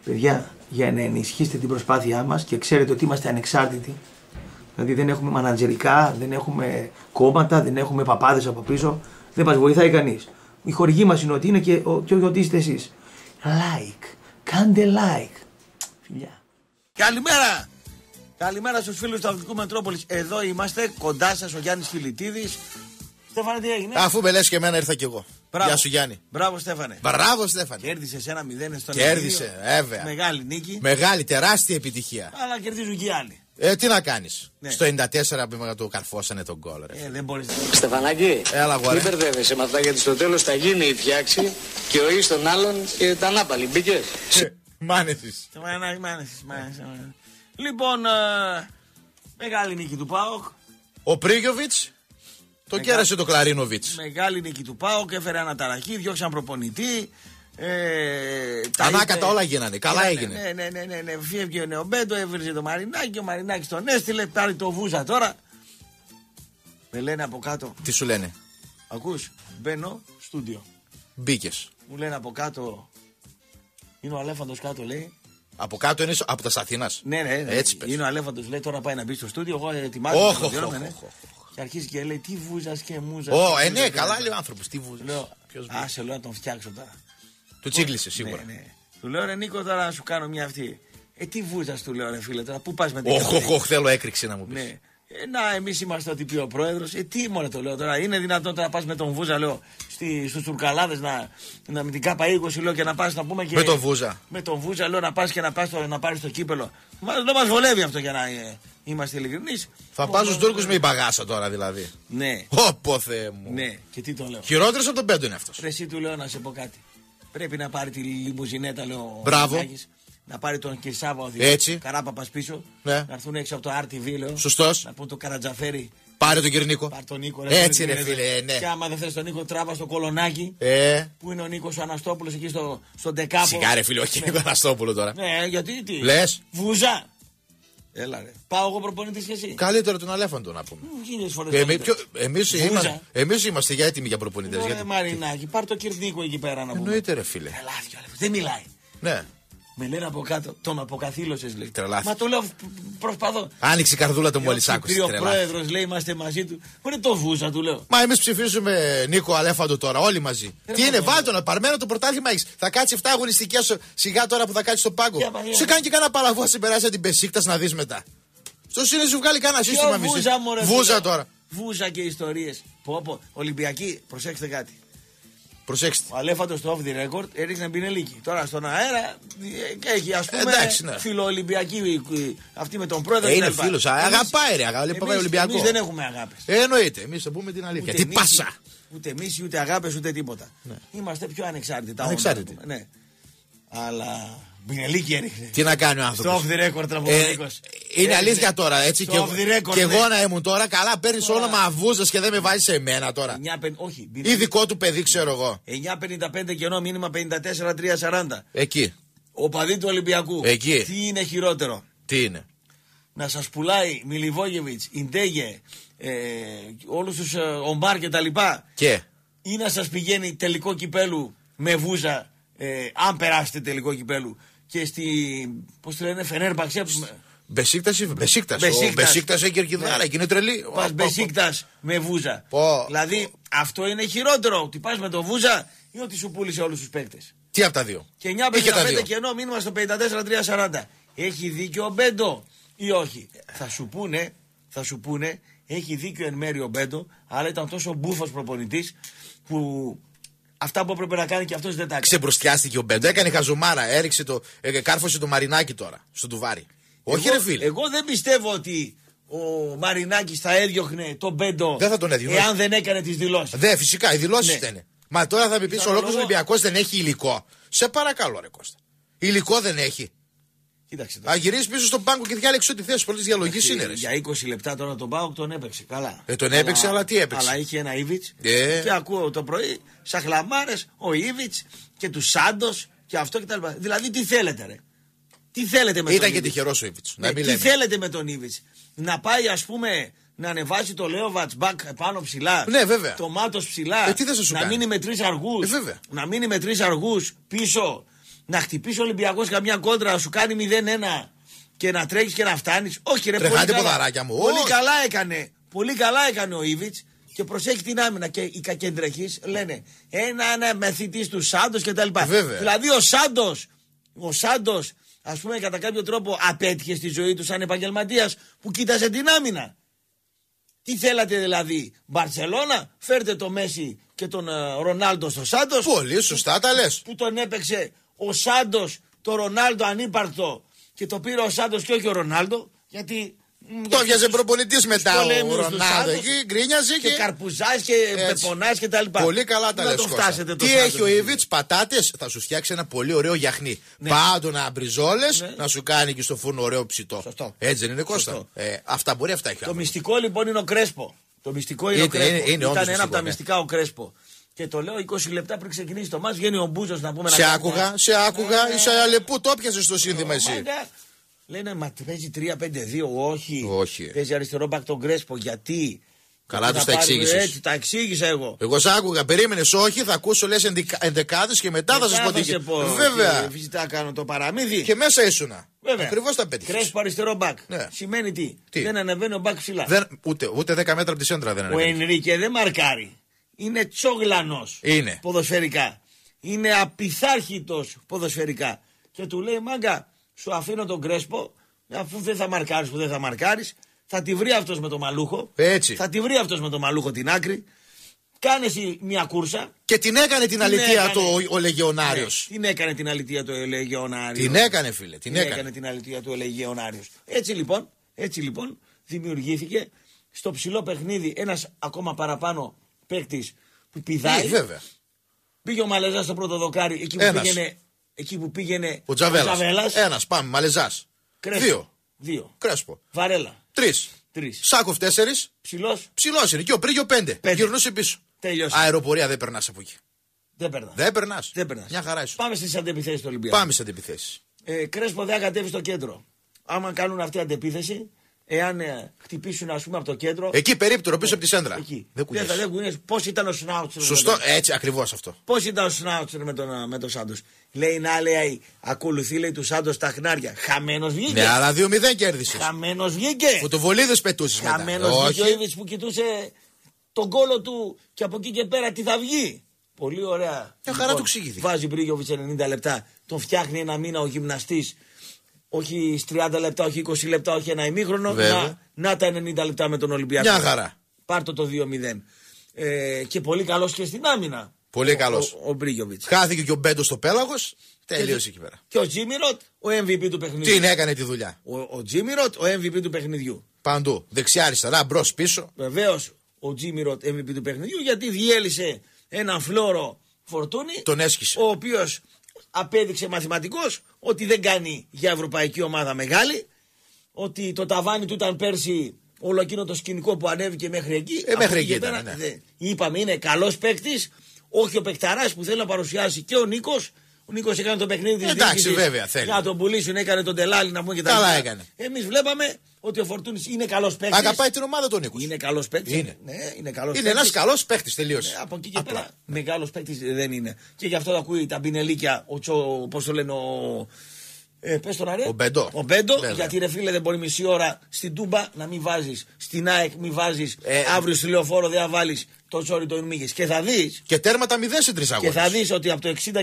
Παιδιά, για να ενισχύσετε την προσπάθειά μας και ξέρετε ότι είμαστε ανεξάρτητοι. Δηλαδή δεν έχουμε μανατζερικά, δεν έχουμε κόμματα, δεν έχουμε παπάδες από πίσω. Δεν μας βοηθάει κανείς. Η χορηγή μας είναι ότι είναι και ότι είστε εσείς. Like. Κάντε like. Φιλιά. Καλημέρα. Καλημέρα στους φίλους του Αθλητικού Μετρόπολης. Εδώ είμαστε, κοντά σας ο Γιάννης Φιλιτίδης. Στέφανε, τι έγινε? Αφού με λες και εμένα ήρθα κι εγώ. Μπράβο. Γεια σου Γιάννη. Μπράβο Στέφανε. Μπράβο Στέφανε. Κέρδισες 1-0 στον Κέρδισε, βέβαια. Μεγάλη νίκη. Μεγάλη, τεράστια επιτυχία. Αλλά κερδίζουν και οι άλλοι. Τι να κάνεις. Ναι. Στο 94 που το καρφώσανε τον γκολ. Δεν μπορείς. Στεφανάκη, Έλα, μην μπερδεύεσαι με αυτά, γιατί στο τέλος θα γίνει η φτιάξη και ο εις των άλλων και τα νάπαλη. Μπήκες. Μάνεσης. Λοιπόν, μεγάλη νίκη του ΠΑΟΚ. Ο Πρίγιοβιτς το κέρασε το Κλαρίνοβιτς. Μεγάλη νίκη του ΠΑΟΚ, έφερε αναταραχή, διώξαν προπονητή. Ανάκατα όλα γίνανε, καλά έγινε. Ναι. Φύγε ο Νεομπέντο, έβριζε το Μαρινάκι, ο Μαρινάκης τον έστειλε, πάρει το Βούζα τώρα. Με λένε από κάτω. Τι σου λένε? Ακούς, μπαίνω στούντιο. Μπήκες. Μου λένε από κάτω, είναι ο Αλέφαντος κάτω, λέει. Από κάτω είναι από τα Αθήνας. Ναι. Έτσι πες. Είναι ο Αλέφαντος, λέει, τώρα πάει να μπει στο στούντιο. Εγώ ετοιμάζομαι. Και αρχίζει και λέει, τι Βούζας και Μούζας. Ναι, καλά λέει ο άνθρωπος, τι Βούζας. Λέω, άσε, λέω να τον φτιάξω τώρα. Του τσίγκλισε σίγουρα. Ναι. Του λέω, ρε Νίκο, τώρα να σου κάνω μια αυτή. Τι Βούζας, του λέω, ρε φίλε, τώρα πού πας με την θέλω έκρηξη να μου πεις. Ναι. Να, εμείς είμαστε ό,τι πει ο πρόεδρος. Τι μόνο το λέω τώρα. Είναι δυνατόν να πας με τον Βούζα, λέω, στους Τουρκαλάδες με την ΚΑΠΑ 20, λέω, και να πας να πούμε και. Με τον Βούζα. Με τον Βούζα, λέω, να πας και να πάρεις το κύπελο. Δεν μας βολεύει αυτό, για να είμαστε ειλικρινείς. Θα πας στους Τούρκους με η μπαγάσα τώρα δηλαδή. Ναι. Όπο Θεέ μου. Ναι, και τι τον λέω. Χειρότερος από τον Πέντο είναι αυτός. Ρε, εσύ του λέω να σε πω κάτι. Πρέπει να πάρει τη λιμουζινέτα, λέω. Μπράβο. Να πάρει τον Κυρσάβα Έτσι. Καράπαπας πίσω. Ναι. Να έρθουν έξω από το RTV, λέω. Σωστός. Να πούν το Καρατζαφέρι. Πάρε τον κύριο Νίκο. Πάρε τον Νίκο, Έτσι ρε φίλε, ναι. Και άμα δεν θες τον Νίκο, τράβα στο κολονάκι. Που είναι ο Νίκος ο Αναστόπουλος εκεί στον Τεκάπο. Σιγά ρε φίλε, όχι Νίκο Αναστόπουλο τώρα. Ναι, γιατί τι. Λες. Βούζα. Έλα ρε. Πάω εγώ προπονητής και εσύ. Καλύτερο τον Αλέφαντο να πούμε. Εμείς είμαστε για έτοιμοι για προπονητές. Ρε Μαρινάκη, πάρ το Κυρνίκο εκεί πέρα να πούμε. Εννοείται ρε φίλε. Δεν μιλάει. Ναι. Με λένε από κάτω, τον αποκαθήλωσες, λέει. Τρελάθη. Μα το λέω, προσπαθώ. Άνοιξε η καρδούλα του μόλις άκουσε. Ο πρόεδρος λέει, είμαστε μαζί του. Πού είναι το Βούζα, του λέω. Μα εμείς ψηφίζουμε Νίκο Αλέφαντο τώρα, όλοι μαζί. Τι είναι, βάλτε να παρμένο το πρωτάθλημα έχεις. Θα κάτσει 7 αγωνιστικές σιγά τώρα που θα κάτσει στο πάγκο. Σε κάνει και κανένα παλαβό, να περάσει την Μπεσίκτας να δεις μετά. Στο σύνδεσμο σου βγάλει κανένα σύστημα μισή. Βούζα τώρα. Βούζα και ιστορίες. Ολυμπιακοί, προσέξτε κάτι. Προσέξτε. Ο Αλέφαντος στο off the record έριξε Μπινελίκη. Τώρα στον αέρα έχει, ας πούμε, ναι. φιλοολυμπιακή αυτή με τον πρόεδρο. Είναι φίλος, αγαπάει ρε, αγαπάει Ολυμπιακό. Εμείς δεν έχουμε αγάπες. Εννοείται, εμείς θα πούμε την αλήθεια. Τι πάσα. Ούτε εμείς, ούτε αγάπες, ούτε τίποτα. Ναι. Είμαστε πιο ανεξάρτητοι. Ανεξάρτητοι. Ναι. Αλλά Μπινελίκη έριχνε. Τι να κάνει ο άνθρωπος. Στο off the record τραγουδικός. Είναι αλήθεια τώρα, έτσι. Και εγώ να ήμουν τώρα, καλά παίρνει όνομα Βούζας και δεν με βάζει σε εμένα τώρα. Όχι. Ή δικό του παιδί, ξέρω εγώ. 9.55 κενό μήνυμα 54-340. Εκεί. Ο παδί του Ολυμπιακού. Εκεί. Τι είναι χειρότερο. Τι είναι. Να σας πουλάει Μιλιβόγεβιτς, Ιντέγε, όλους τους Ομπάρ και τα λοιπά. Και. Ή να σας πηγαίνει τελικό κυπέλου με Βούζα, αν περάσετε τελικό κυπέλου. Και στη, πώς το λένε, Φενέρμπαξε. Μπεσίκτας. Μπεσίκτας έχει κερκιδάρα, εκεί είναι τρελή. Πας Μπεσίκτας με Βούζα. Δηλαδή αυτό είναι χειρότερο. Ότι πας με το Βούζα ή ότι σου πούλησε όλους τους παίκτες. Τι από τα δύο. Και 9.55 κενό μήνυμα στο 54-340. Έχει δίκιο ο Μπέντο ή όχι. Θα σου πούνε, έχει δίκιο εν μέρει ο Μπέντο, αλλά ήταν τόσο μπούφος προπονητής που. Αυτά που έπρεπε να κάνει και αυτός δεν τα έκανε. Ξεμπροστιάστηκε ο Μπέντο, έκανε χαζομάρα, κάρφωσε το Μαρινάκι τώρα, στο τουβάρι. Όχι ρε φίλε. Εγώ δεν πιστεύω ότι ο Μαρινάκης θα έδιωχνε τον Μπέντο. Δεν θα τον έδιωχνε. Εάν δεν έκανε τις δηλώσεις. Φυσικά, οι δηλώσεις ήταν. Μα τώρα θα με πεις, ολόκληρος Ολυμπιακός δεν έχει υλικό. Σε παρακαλώ ρε Κώστα. Υλικό δεν έχει. Κοίταξε τώρα. Θα γυρίσει πίσω στον πάγκο και διάλεξε ό,τι θες. Πρώτη διαλογή είναι. Για 20 λεπτά τώρα τον Πάοκ τον έπαιξε. Καλά. Τον έπαιξε, αλλά τι έπαιξε. Αλλά είχε ένα Ήβιτς. Και ακούω το πρωί σαν χλαμάρες ο Ήβιτς και του Σάντος και αυτό κτλ. Δηλαδή τι θέλετε, ρε. Τι θέλετε με Ήταν και τυχερός ο Ήβιτς. Τι θέλετε με τον Ήβιτς. Να πάει, ας πούμε, να ανεβάσει το Λέοβατς μπακ πάνω ψηλά. Ναι, βέβαια. Το Μάτος ψηλά. Τι θες να σου να κάνει. μείνει με 3 αργούς. Βέβαια. Να μείνει με 3 αργούς πίσω. να χτυπήσει ο Ολυμπιακός καμιά κόντρα, να σου κάνει 0-1 και να τρέχεις και να φτάνεις. Όχι, ρε, τρεχάτε ποδαράκια μου. Πολύ καλά έκανε ο Ήβιτς και προσέχει την άμυνα. Και οι κακεντρεχείς λένε ένα μεθυτής του Σάντος κτλ. Δηλαδή ο Σάντος, ας πούμε, κατά κάποιο τρόπο απέτυχε στη ζωή του σαν επαγγελματίας που κοίτασε την άμυνα. Τι θέλατε δηλαδή, Μπαρσελόνα, φέρτε το Μέση και τον Ρονάλντο στο Σάντος. Πολύ σωστά τα λες. Που τον έπαιξε ο Σάντος, το Ρονάλντο ανύπαρκτο και το πήρε ο Σάντος και όχι ο Ρονάλντο, γιατί... Το έβγαζε προπονητής μετά ο Ρονάλντο εκεί, γκρίνιαζε και καρπουζάς και πεπονάς και τα λοιπά. Πολύ καλά τα λες. Τι έχει ο Ήβιτς, πατάτες, θα σου φτιάξει ένα πολύ ωραίο γιαχνί. Ναι. Πάντονα μπριζόλες, ναι. Να σου κάνει και στο φούρνο ωραίο ψητό. Σωστό. Έτσι δεν είναι, Κώστα? Αυτά μπορεί, αυτά έχει. Το μυστικό λοιπόν είναι ο Κρέσπο. Το μυστικό είναι ο Κρέσπο. Ήταν ένα από τα μυστικά ο Κρέσπο. Και το λέω 20 λεπτά πριν ξεκινήσει το μάτς, βγαίνει ο Μπούζος να πούμε. Σε άκουγα, είσαι Αλεπού, το πιασε στο σύνθημα εσύ. Λένε, μα παίζει 3-5-2, όχι. Παίζει αριστερό μπακ τον Κρέσπο, γιατί? Καλά τους τα εξήγησες. Έτσι, τα εξήγησα εγώ. Εγώ σ' άκουγα, περίμενες, όχι, θα ακούσω λες ενδεκάδες και μετά θα σας πω τι. Βέβαια. Φυσικά κάνω το παραμύθι. Και μέσα ήσουνα. Βέβαια. Ακριβώς τα πέτυχες. Κρέσπο αριστερό μπακ. Ναι. Σημαίνει τι? Δεν ανεβαίνει ο μπακ ψηλά. Ούτε 10 μέτρα από τη σέντρα δεν ανεβαίνει. Ο Ενρίκε δεν μαρκάρει. Είναι τσόγλανος ποδοσφαιρικά. Είναι απειθάρχητος ποδοσφαιρικά. Και του λέει, μάγκα, σου αφήνω τον Κρέσπο, αφού δεν θα μαρκάρεις που δεν θα μαρκάρεις, θα τη βρει αυτός με το μαλούχο. Έτσι. Θα τη βρει αυτός με το μαλούχο την άκρη. Κάνε εσύ μια κούρσα. Και την έκανε την αλητεία ο Λεγεωνάριος. Την έκανε την αλητεία του ο Λεγεωνάριος. Την έκανε, φίλε. Την έκανε την αλητεία του ο Λεγεωνάριος. Έτσι λοιπόν δημιουργήθηκε στο ψηλό παιχνίδι ένας ακόμα παραπάνω παίκτης που πηδάει. Βέβαια. Πήγε ο Μαλεζάς στο πρώτο δοκάρι, εκεί που πήγαινε ο Τζαβέλας. Ένας, πάμε, Μαλεζάς. Δύο. Κρέσπο. Βαρέλα. Τρεις. Σάκοφ 4. Ψηλός είναι. Και ο Πρίγιο 5. Γυρνούσε πίσω. Τέλειωσε. Αεροπορία δεν περνάς από εκεί. Δεν περνάς. Μια χαρά ήσουν. Πάμε στις αντεπιθέσεις του Ολυμπιακού. Πάμε στις αντεπιθέσεις. Κρέσπο δεν κατέβει στο κέντρο. Άμα κάνουν αυτή αντεπίθεση, εάν χτυπήσουν ας πούμε από το κέντρο. Εκεί περίπτωρο πίσω από τη σέντρα. Δεν κουνιέσαι. Πώς ήταν ο Σνάουτσερ? Σωστό, έτσι ακριβώς αυτό. Πώς ήταν ο Σνάουτσερ με τον Σάντος? Λέει να λέει, ακολουθεί λέει του Σάντος τα χνάρια. Χαμένος βγήκε. Ναι, αλλά 2-0 κέρδισε. Χαμένος βγήκε. Φωτοβολίδες πετούσες μετά. Χαμένος βγήκε ο Ήβιτς που κοιτούσε τον κόλο του και από εκεί και πέρα τι θα βγει. Πολύ ωραία. Μια χαρά του εξηγήθηκε. Βάζει Μπρίγιοβιτς 90 λεπτά. Τον φτιάχνει ένα μήνα ο γυμναστής. Όχι 30 λεπτά, όχι 20 λεπτά, όχι ένα ημίχρονο. Να τα 90 λεπτά με τον Ολυμπιακό. Μια χαρά. Πάρτο το 2-0. Και πολύ καλός και στην άμυνα. Πολύ καλός. Ο Μπρίγιοβιτς. Χάθηκε και ο Μπέντο στο πέλαγος. Τελείωσε εκεί πέρα. Και ο Τζίμιροτ, ο MVP του παιχνιδιού. Τι έκανε τη δουλειά. Ο Τζίμιροτ, ο MVP του παιχνιδιού. Παντού. Δεξιά-αριστερά, μπρος πίσω. Βεβαίως ο Τζίμιροτ MVP του παιχνιδιού, γιατί διέλυσε έναν φλόρο Φορτούνη. Τον έσχισε. Ο οποίος απέδειξε μαθηματικός ότι δεν κάνει για ευρωπαϊκή ομάδα μεγάλη. Ότι το ταβάνι του ήταν πέρσι όλο εκείνο το σκηνικό που ανέβηκε μέχρι εκεί. Μέχρι εκεί ήταν. Ναι. Είπαμε είναι καλός παίκτης. Όχι ο παικταράς που θέλει να παρουσιάσει και ο Νίκος. Ο Νίκος έκανε το παιχνίδι της. Εντάξει, βέβαια θέλει. Να τον πουλήσουν, έκανε τον Τελάλη να πούμε και τα καλά έκανε. Εμείς βλέπαμε ότι ο Φορτούνης είναι καλός παίκτης. Αγαπάει την ομάδα του Νίκου. Είναι καλός παίκτης. Είναι ένας καλός παίκτης, τελείωσε. Από εκεί και πέρα μεγάλος παίκτης δεν είναι. Και γι' αυτό ακούει τα πινελίκια, πώς το λένε, πες τον Αρέ. Ο Μπέντο. Γιατί ρε φίλε δεν μπορεί μισή ώρα στην Τούμπα να μην βάζεις. Στην ΑΕΚ μην βάζεις. Αύριο στη Λεωφόρο δεν θα βάλεις το Τσόρι το Ινμίγες. Και θα δεις. Και τέρματα 0 σε 3 αγώνες. Και θα δεις ότι από το 60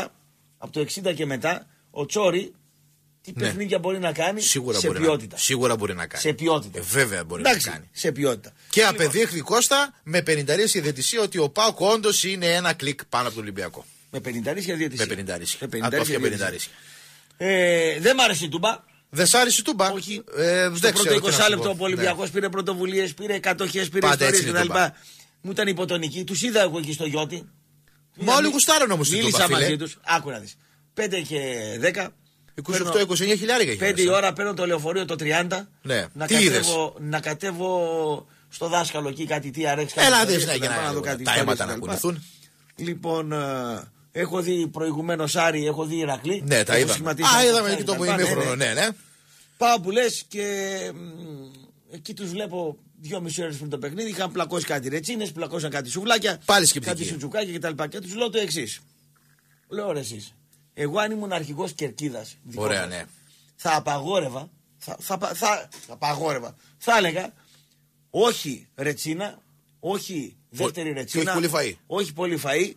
και μετά ο Τσόρι τι παιχνίδια μπορεί να κάνει σε ποιότητα. Σίγουρα μπορεί να κάνει. Σε ποιότητα. Βέβαια μπορεί να κάνει. Σε ποιότητα. Και απεδείχθη Κώστα με 50 η διαιτησία ότι ο ΠΑΟΚ όντως είναι ένα κλικ πάνω από τον Ολυμπιακό. Με 50 διαιτησία. Με 50. Δεν μ' άρεσε η Τούμπα. Δεν σ' άρεσε η Τούμπα. Όχι. Στο πρώτο 20 λεπτό ο Ολυμπιακός πήρε πρωτοβουλίες, πήρε κατοχές, πήρε ιστορίες κτλ. Μου ήταν υποτονική. Τους είδα εγώ εκεί στο Γιώτη. Μα όλοι γουστάραν όμως την Τούμπα. Μίλησα μαζί τους. Άκου να δεις. 5 και 10. 28-29 χιλιάρικα. 5 η ώρα παίρνω το λεωφορείο το 30. Ναι. Να κατέβω στο δάσκαλο εκεί κάτι τι αρέξει. Έλα δεις να δω κάτι. Τα αίματα να κουνηθούν. Λοιπόν, έχω δει προηγουμένως Άρη, έχω δει Ηρακλή. Ναι, τα είδαμε. Είδαμε εκεί το ημίχρονο, ναι. Πάω που λες και εκεί τους βλέπω 2,5 ώρες πριν το παιχνίδι. Είχαν πλακώσει κάτι ρετσίνες, πλακώσαν κάτι σουβλάκια. Πάλι σκεπτικοί. Κάτι σουτζουκάκια κτλ. Και τους λέω το εξής. Λέω ρε εσείς, Εγώ αν ήμουν αρχηγός Κερκίδας, Ωραία, ναι. θα απαγόρευα, θα έλεγα όχι ρετσίνα, όχι δεύτερη ρετσίνα, όχι πολύ φαΐ,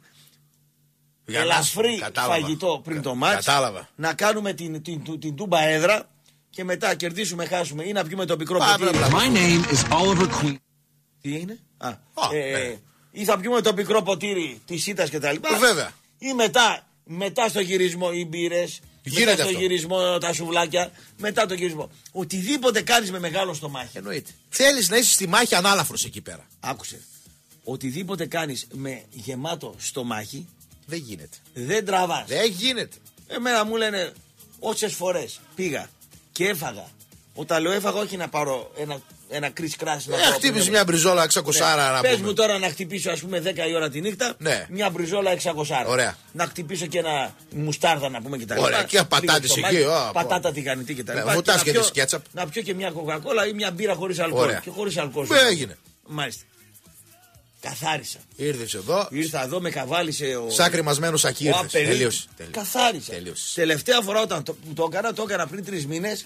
ελαφρύ φαγητό πριν το μάτς, να κάνουμε την τούμπα έδρα και μετά κερδίσουμε, χάσουμε ή να πιούμε το πικρό ποτήρι. My name is Oliver Queen. Τι είναι? Ή θα πιούμε το πικρό ποτήρι της ήττας και τα λοιπά. Βέβαια. Ή μετά στο γυρισμό οι μπύρες, μετά στο γυρισμό τα σουβλάκια, μετά το γυρισμό. Οτιδήποτε κάνεις με μεγάλο στομάχι. Εννοείται. Θέλεις να είσαι στη μάχη ανάλαφρος εκεί πέρα. Άκουσε. Οτιδήποτε κάνεις με γεμάτο στομάχι, δεν γίνεται. Δεν τραβάς. Δεν γίνεται. Εμένα μου λένε όσες φορές πήγα και έφαγα. Όταν λέω έφαγα, όχι να πάρω ένα κρις-κράς. Χτύπησε μια μπριζόλα 600. Πες μου τώρα να χτυπήσω, ας πούμε, 10 η ώρα τη νύχτα. Ναι. Μια μπριζόλα 600. Ωραία. Να χτυπήσω και ένα μουστάρδα να πούμε και τα λοιπά. Ωραία. Και πατάτες εκεί. Πατάτα τηγανιτή και τα λοιπά. Βουτάς και τη σκέτσαπ. Να πιω και μια κοκακόλα ή μια μπύρα χωρίς αλκοόλ. Ωραία. Και χωρίς αλκοόλ. Έγινε. Μάλιστα. Καθάρισα. Ήρθες εδώ. Ήρθα εδώ, με καβάλισε ο. Σαν κρεμασμένο σακί ήρθες. Τελείωσε. Καθάρισα. Τελευταία φορά όταν το έκανα πριν 3 μήνες.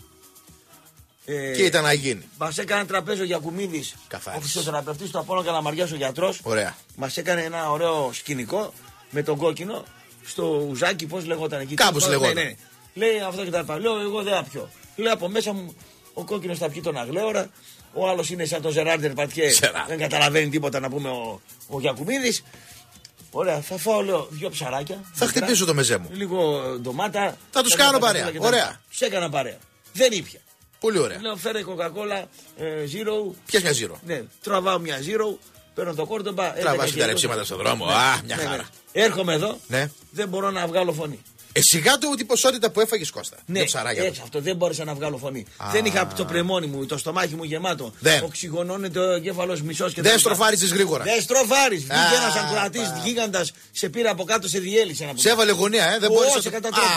Και ήταν να γίνει. Μας έκανε τραπέζι ο Γιακουμίδης, ο φυσιοθεραπευτής του Απόλλωνα Καλαμαριάς, ο γιατρός. Ωραία. Μας έκανε ένα ωραίο σκηνικό με τον κόκκινο στο ουζάκι, πώς λεγόταν εκεί. Κάπως λεγόταν. Ναι. Λέει αυτό και τα λοιπά. Λέω εγώ δεν απιώ. Λέω από μέσα μου ο κόκκινος θα πιει τον αγλέωρα. Ο άλλος είναι σαν τον Ζεράρντερ Πατιέ. Δεν καταλαβαίνει τίποτα να πούμε ο Γιακουμίδης. Ωραία, θα φάω λέω 2 ψαράκια. Θα χτυπήσω το μεζέ μου. Λίγο ντομάτα. Θα τους κάνω παρέα. Ωραία. Τους έκανα παρέα. Δεν ήπια. Πολύ ωραία. Λέω φέρε κοκακόλα Zero. Πιες μια Zero. Ναι, τραβάω μια Zero, παίρνω το κόρτομπα. Τραβάς τα ρεψίματα στον δρόμο. Ναι, μια χαρά. Ναι. Έρχομαι εδώ, ναι. Δεν μπορώ να βγάλω φωνή. Σιγά του την ποσότητα που έφαγες, Κώστα. Ναι, έτσι αυτό δεν μπόρεσα να βγάλω φωνή. Δεν είχα το πρεμόνι μου, το στομάχι μου γεμάτο. Οξυγονώνεται ο εγκέφαλος μισός και δεν στροφάρισες γρήγορα. Δεν στροφάρεις. Βγήκε ένας ακροατής γίγαντας, σε πήρε από κάτω, σε διέλυσε. Σε έβαλε γωνία, δεν μπορείς να σε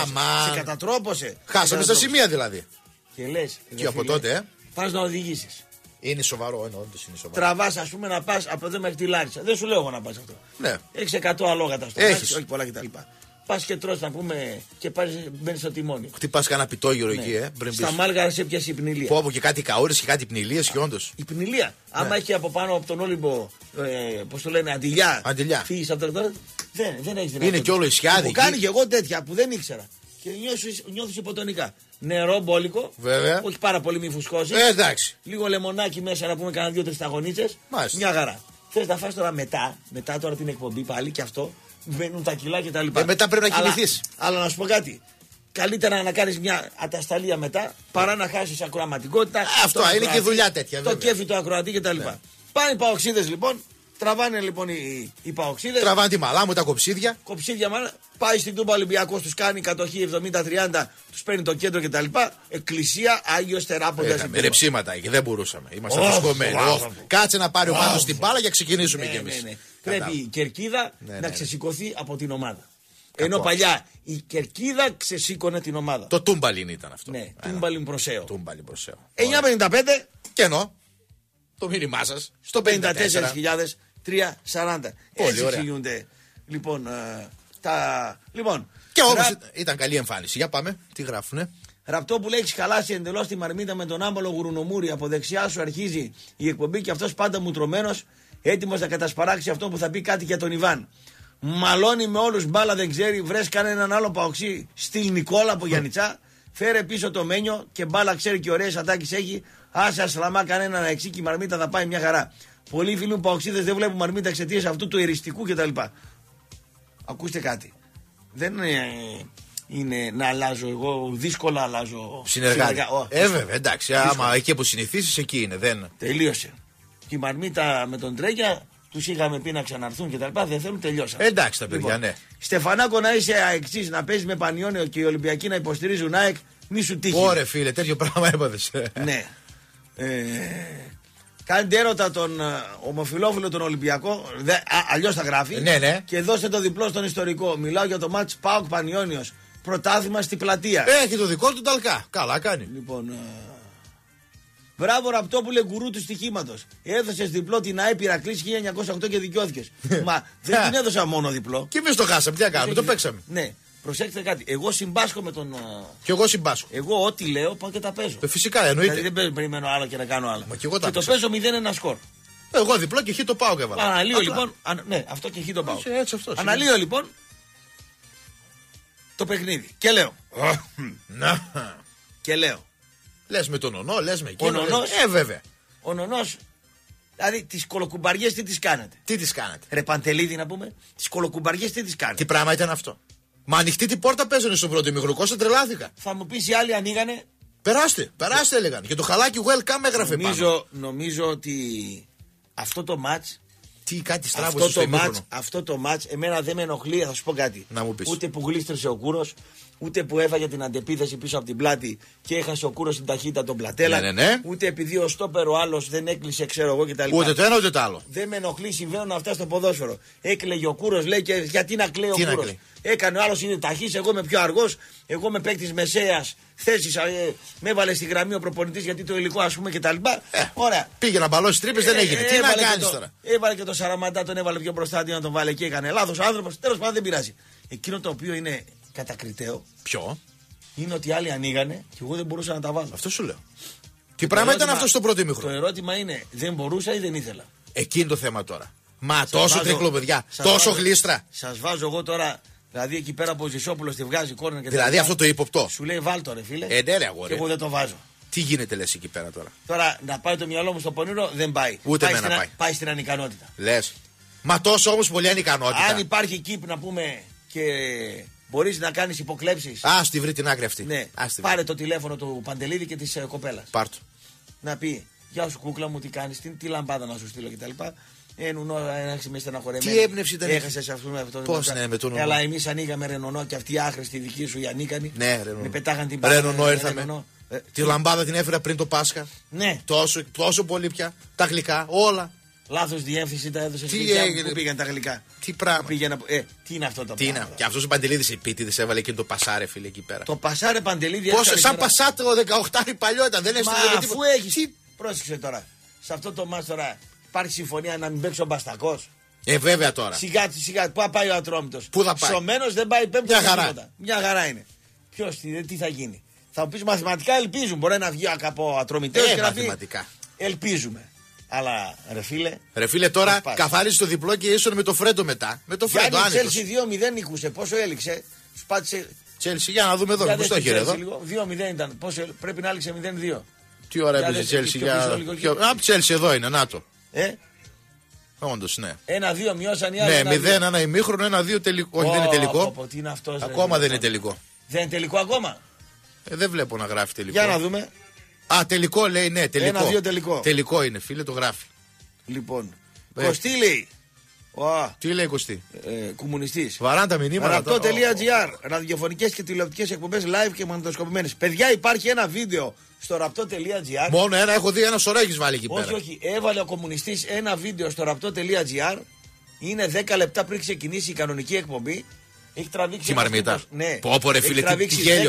κατατρόπωσε. Χάσαμε στα σημεία δηλαδή. Και λες. Και από τότε, πας να οδηγήσεις. Είναι σοβαρό, όντως είναι σοβαρό. Τραβάς, ας πούμε, να πας από εδώ μέχρι τη Λάρισα. Δεν σου λέω εγώ να πας αυτό. Ναι. Έχεις 100 αλόγατα στο μάτι, όχι πολλά κτλ. Πας και τρως να πούμε και μπαίνεις στο τιμόνι. Χτυπάς κανένα πιτόγυρο εκεί, Στα Μάλγαρα σε πιάσει η πνηλία. Πω και κάτι καούρες και κάτι πνηλίες και όντως. Η πνηλία. Άμα έχει από πάνω από τον Όλυμπο, πώς το λένε, αντιλιά. Φύγεις από το δεν έχεις δυνατότητα. Είναι κι όλο ισιάδι. Μου κάνει και εγώ τέτοια που δεν ήξερα. Και νιώθεις υποτονικά. Νερό μπόλικο. Βέβαια. Όχι πάρα πολύ, μη φουσκώσει. Εντάξει. Λίγο λεμονάκι μέσα να πούμε κανένα 2-3 σταγονίτσες. Μια χαρά. Θες να φας τώρα μετά τώρα την εκπομπή πάλι και αυτό. Μπαίνουν τα κιλά και τα λοιπά. Μετά πρέπει να κοιμηθείς. Αλλά να σου πω κάτι. Καλύτερα να κάνεις μια ατασταλία μετά παρά να χάσεις ακροαματικότητα. Αυτό είναι και δουλειά τέτοια. Το κέφι του ακροατή και τα λοιπά. Ναι. Πάνε οι παοξίδες λοιπόν. Τραβάνε λοιπόν οι παοξίδες. Τραβάνε τη μαλά μου, τα κοψίδια. Κοψίδια μάλλον. Πάει στην Τούμπα Ολυμπιακός, τους κάνει κατοχή 70-30, τους παίρνει το κέντρο κτλ. Εκκλησία Άγιος Τεράποντας. Με ρεψίματα εκεί, δεν μπορούσαμε. Είμαστε φουσκωμένοι. Κάτσε να πάρει ο Μάνος την μπάλα για να ξεκινήσουμε κι εμείς. Πρέπει η Κερκίδα να ξεσηκωθεί από την ομάδα. Ενώ παλιά η Κερκίδα ξεσήκωνε την ομάδα. Το Τούμπαλιν ήταν αυτό. Ναι, Τούμπαλιν Προσέο. 9.55 και ενώ το μήνυμά σας στο 54.340. Έτσι εξηγούνται λοιπόν τα. Λοιπόν. Και όμως ήταν καλή εμφάνιση. Για πάμε, τι γράφουνε. Ραπτόπουλε, έχεις χαλάσει εντελώς τη μαρμίτα με τον άμπαλο γουρνομούρι. Από δεξιά σου αρχίζει η εκπομπή και αυτός πάντα μουτρωμένος, έτοιμος να κατασπαράξει αυτό που θα πει κάτι για τον Ιβάν. Μαλώνει με όλους, μπάλα δεν ξέρει. Βρες κανέναν άλλο παοξί, στυλ Νικόλα από Γιαννιτσά. Φέρε πίσω το Μένιο και μπάλα ξέρει και ωραίες ατάκες έχει. Άσε ασλαμά κανέναν εξή και η μαρμίτα θα πάει μια χαρά. Πολλοί φίλοι μου παοξίδες δεν βλέπουν μαρμίτα εξαιτίας αυτού του εριστικού κτλ. Ακούστε κάτι. Δεν είναι να αλλάζω εγώ, δύσκολα αλλάζω συνεργάτη. Βέβαια, εντάξει. Άμα εκεί που συνηθίσεις, εκεί είναι. Τελείωσε. Και η μαρμίτα με τον Τρέγια τους είχαμε πει να ξαναρθούν και τα λοιπά. Δεν θέλουν, τελειώσαν. Εντάξει τα παιδιά, ναι. Στεφανάκο, να είσαι αεξής, να παίζεις με Πανιόνιο και οι Ολυμπιακοί να υποστηρίζουν ΑΕΚ, μη σου τύχει. Ωρε φίλε, τέτοιο πράγμα έπαθες. Ναι. Κάντε έρωτα τον ομοφυλόφιλο τον Ολυμπιακό, αλλιώς θα γράφει. Ναι. Και δώστε το διπλό στον ιστορικό. Μιλάω για το μάτς ΠΑΟΚ Πανιόνιος. Πρωτάθλημα στη πλατεία. Έχει το δικό του ταλκά. Καλά κάνει. Λοιπόν. Μπράβο Ραπτόπουλε, γκουρού του στοιχήματος. Έδωσες διπλό την ΑΕΠ Ηρακλής 1908 και δικαιώθηκες. Μα δεν την έδωσα μόνο διπλό. Και εμείς το χάσαμε, τι να κάνουμε, το παίξαμε. Ναι. προσέξτε κάτι. Εγώ συμπάσχω με τον. Κι εγώ συμπάσχω. Εγώ ό,τι λέω πάω και τα παίζω. Φυσικά εννοείται. Δηλαδή δεν περιμένω άλλο και να κάνω άλλο. Μα και εγώ τα το παίζω 0-1 σκορ. Εγώ διπλό και χ το πάω και έβαλα. Αναλύω λοιπόν. Ναι, αυτό και χ το πάω. Έτσι αυτό. Αναλύω λοιπόν το παιχνίδι. Και λέω. Να. Και λέω. Λες με τον Νονό, λες με εκείνο. Ο Νονός. Βέβαια. Ο Νονός. Δηλαδή τις κολοκουμπαριές τι τις κάνετε. Τι τις κάνετε. Ρε Παντελίδη να πούμε. Τις κολοκουμπαριές τι τις κάνετε. Τι πράγμα ήταν αυτό. Μα ανοιχτή την πόρτα παίζανε στον πρώτο ημίχρονο. Κώστα τρελάθηκα. Θα μου πεις οι άλλοι ανοίγανε. Περάστε έλεγαν. Και το χαλάκι welcome έγραφε πάνω. Νομίζω ότι αυτό το match. Τι κάτι στράβωσε στο ημίχρονο. Αυτό το match εμένα δεν με ενοχλεί, θα σου πω κάτι. Να μου πεις. Ούτε που γλίστρεσε ο Κούρος, ούτε που έφαγε την αντεπίθεση πίσω από την πλάτη και έχασε ο Κούρος την ταχύτητα τον Πλατέλα. Ναι. Ούτε επειδή ο στόπερ ο άλλος δεν έκλεισε, ξέρω εγώ κτλ. Ούτε το ένα ούτε το άλλο. Δεν με ενοχλεί, συμβαίνουν αυτά στο ποδόσφαιρο. Έκλαιγε ο Κούρος, λέει και γιατί να κλαίει ο Κούρος. Έκανε ο άλλος είναι ταχύς, εγώ είμαι πιο αργός, εγώ είμαι παίκτης μεσαίας θέσης, με έβαλε στη γραμμή ο προπονητής γιατί το υλικό ας πούμε κτλ. Ωραία. Πήγε να μπαλώσει τρύπες, δεν έγινε. Τι να κάνεις τώρα. Έβαλε και το Σαραμαντά, τον έβαλε πιο μπροστά αντί να τον βάλε και έκανε λάθος ο άνθρωπος. Τέλος πάντων δεν πειράζει. Εκείνο το οποίο είναι κατακριτέο. Ποιο? Είναι ότι οι άλλοι ανοίγανε και εγώ δεν μπορούσα να τα βάλω. Αυτό σου λέω. Τι πράγμα ήταν αυτό στο πρώτο ημίχρονο. Το ερώτημα είναι, δεν μπορούσα ή δεν ήθελα. Εκείνο το θέμα τώρα. Μα τόσο τρικλό, παιδιά. Τόσο γλίστρα. Σας βάζω εγώ τώρα. Δηλαδή εκεί πέρα από ο Ζησόπουλος τη βγάζει κόρνερ και δηλαδή αυτό το ύποπτο. Σου λέει βάλτο ρε φίλε. Ναι, ρε, αγόρι. Και εγώ δεν το βάζω. Τι γίνεται λες εκεί πέρα τώρα. Τώρα να πάει το μυαλό μου στο πονήρο δεν πάει. Ούτε πάει, πάει. Πάει στην ανικανότητα. Λες. Μα τόσο όμως πολύ ανικανότητα. Αν υπάρχει εκεί να πούμε και μπορείς να κάνεις υποκλέψεις. Στη βρει την άκρη αυτή. Ναι. Πάρε το τηλέφωνο του Παντελίδη και της κοπέλας. Πάρτο. Να πει γεια σου κούκλα μου, τι κάνεις, τι λαμπάδα να σου στείλω κτλ. Νουνό, έχασε με στεναχωρεμένη. Τι έμπνευση ήταν. Έχασε αυτό. Πώς ναι, με τον Νουνό. Αλλά εμείς ανοίγαμε ρε Νονό και αυτή η άχρηστη δική σου η ανίκανη. Ναι, ρε με πετάγαν την Ρε Νονό ήρθαμε. Τη λαμπάδα την έφερα πριν το Πάσχα. Ναι. Τόσο πολύ πια. Τα γλυκά, όλα. Λάθος διεύθυνση τα έδωσε τι πού πήγαν τα γλυκά. Τι πράγμα. Τι είναι αυτό το πράγμα. Και αυτός ο Παντελίδης επίτηδες έβαλε εκείνο το πασάρε φίλε εκεί πέρα. Το πασάρε Παντελίδη. Πόσο σαν πασάτε ο 18 παλιό ήταν. Δεν έστειλε αφού έχεις. Πρόσεξε τώρα. Σε αυτό το μάτς τώρα υπάρχει συμφωνία να μην παίξει ο Μπαστακός. Βέβαια τώρα. Σιγά, πού θα πάει ο Ατρόμητος. Πού θα πάει. Σωμένος δεν πάει πέμπτο. Μια χαρά είναι. Ποιος, τι θα γίνει. Θα μου πεις μαθηματικά ελπίζουν. Μπορεί να βγει από Ατρομητέος και να πει. Ελπίζουμε. Αλλά ρε φίλε τώρα καθάρισε το διπλό και ίσον με το Φρέντο μετά. Με το Φρέντο άνοιξε. Τσέλσι 2-0 νικούσε. Πόσο έληξε. Σου πάτησε. Τσέλσι, για να δούμε εδώ. Πώς το χέρι εδώ. 2-0 ήταν. Πρέπει να έληξε 0-2. Τι ώρα έπαιζε η Τσέλσι για. Τσέλσι εδώ είναι, να το. Όντως, ναι. 1-2 μειώσαν οι άλλοι. Ναι, 0-1 ημίχρονο, 1-2 τελικό. Όχι, δεν είναι τελικό. Τι είναι αυτός, ακόμα δεν είναι τελικό. Δεν είναι τελικό ακόμα. Δεν βλέπω να γράφει τελικό. Για να δούμε. Τελικό λέει, ναι, τελικό. 1-2 τελικό. Τελικό είναι, φίλε, το γράφει. Λοιπόν. Κωστή λέει. Τι λέει Κωστή. Κομμουνιστής. Βαράν τα μηνύματα. Ραπτό.gr. Ραδιοφωνικές και τηλεοπτικές εκπομπές live και μαγνητοσκοπημένες. Παιδιά, υπάρχει ένα βίντεο στο ραπτό.gr. Μόνο ένα, έχω δει ένα σωρό έχεις βάλει εκεί πέρα. Όχι, έβαλε ο κομμουνιστής ένα βίντεο στο ραπτό.gr. Είναι 10 λεπτά πριν ξεκινήσει η κανονική εκπομπή. Έχει τραβήξει. Τη μαρμίτα. Ναι. Ρε φίλε, τι γέλιο.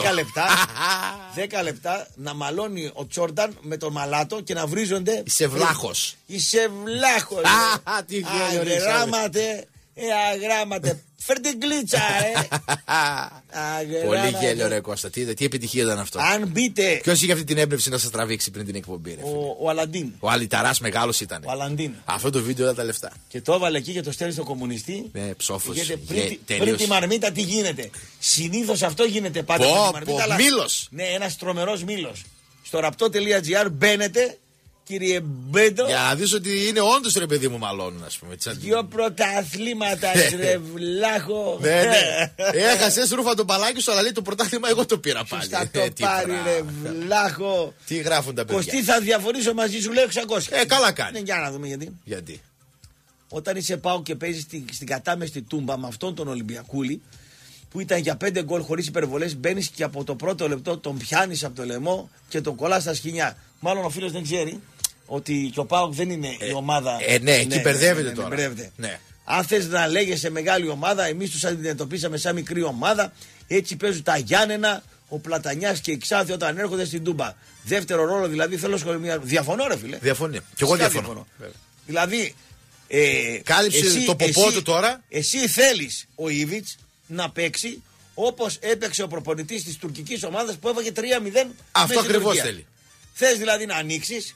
10 λεπτά να μαλώνει ο Τσόρνταν με τον Μαλάτο και να βρίζονται. Είσαι βλάχος. Είσαι βλάχος. Τι γέλιο. Αγράματε. Αγράματε. Φέρ την κλίτσα, Πολύ γέλιο, ρε Κώστα. Τι επιτυχία ήταν αυτό. Αν μπείτε. Ποιος είχε αυτή την έμπνευση να σας τραβήξει πριν την εκπομπή, ρε. Ο Αλαντίν. Ο Αλιταράς μεγάλος ήταν. Ο Αλαντίν. Αυτό το βίντεο ήταν τα λεφτά. Και το έβαλε εκεί και το στέλνει στο κομμουνιστή. Ναι, ψόφος. Πριν τη μαρμίτα τι γίνεται. Συνήθως αυτό γίνεται πάντα. Μήλος. Ναι, ένας τρομερός μήλος. Στο ραπτό.gr μπαίνετε. Κύριε Μπέντο. Για να δεις ότι είναι όντως ρε παιδί μου μαλώνουν, ας πούμε. Δυο πρωταθλήματα, ρε βλάχο. Ναι. Έχασες ρούφα το μπαλάκι σου, αλλά λέει το πρωτάθλημα εγώ το πήρα πάλι. Θα το πάρει, ρε βλάχο. Τι γράφουν τα παιδιά. Κωστή, θα διαφωνήσω μαζί σου, λέω 600. Καλά κάνει. Για να δούμε γιατί. Γιατί. Όταν είσαι πάω και παίζει στην κατάμεστη τούμπα με αυτόν τον Ολυμπιακούλη, που ήταν για 5 γκολ χωρίς υπερβολές, μπαίνεις και από το πρώτο λεπτό τον πιάνεις από το λαιμό και τον κολλάς στα σκοινιά. Μάλλον ο φίλος δεν ξέρει ότι και ο ΠΑΟΚ δεν είναι η ομάδα. Ναι, εκεί μπερδεύεται τώρα. Ναι. Αν θες να λέγεσαι μεγάλη ομάδα, εμείς τους αντιμετωπίσαμε σαν μικρή ομάδα. Έτσι παίζουν τα Γιάννενα, ο Πλατανιάς και η Ξάθη όταν έρχονται στην Τούμπα. Δεύτερο ρόλο δηλαδή θέλω σχολεία. Διαφωνώ, ρε φίλε. Διαφωνεί. Και εγώ διαφωνώ. Δηλαδή. Κάλυψε το ποπό του τώρα. Εσύ θέλεις ο Ήβιτς να παίξει Όπως έπαιξε ο προπονητής της τουρκικής ομάδας που έβαγε 3-0. Αυτό ακριβώς θέλει. Θες δηλαδή να ανοίξεις.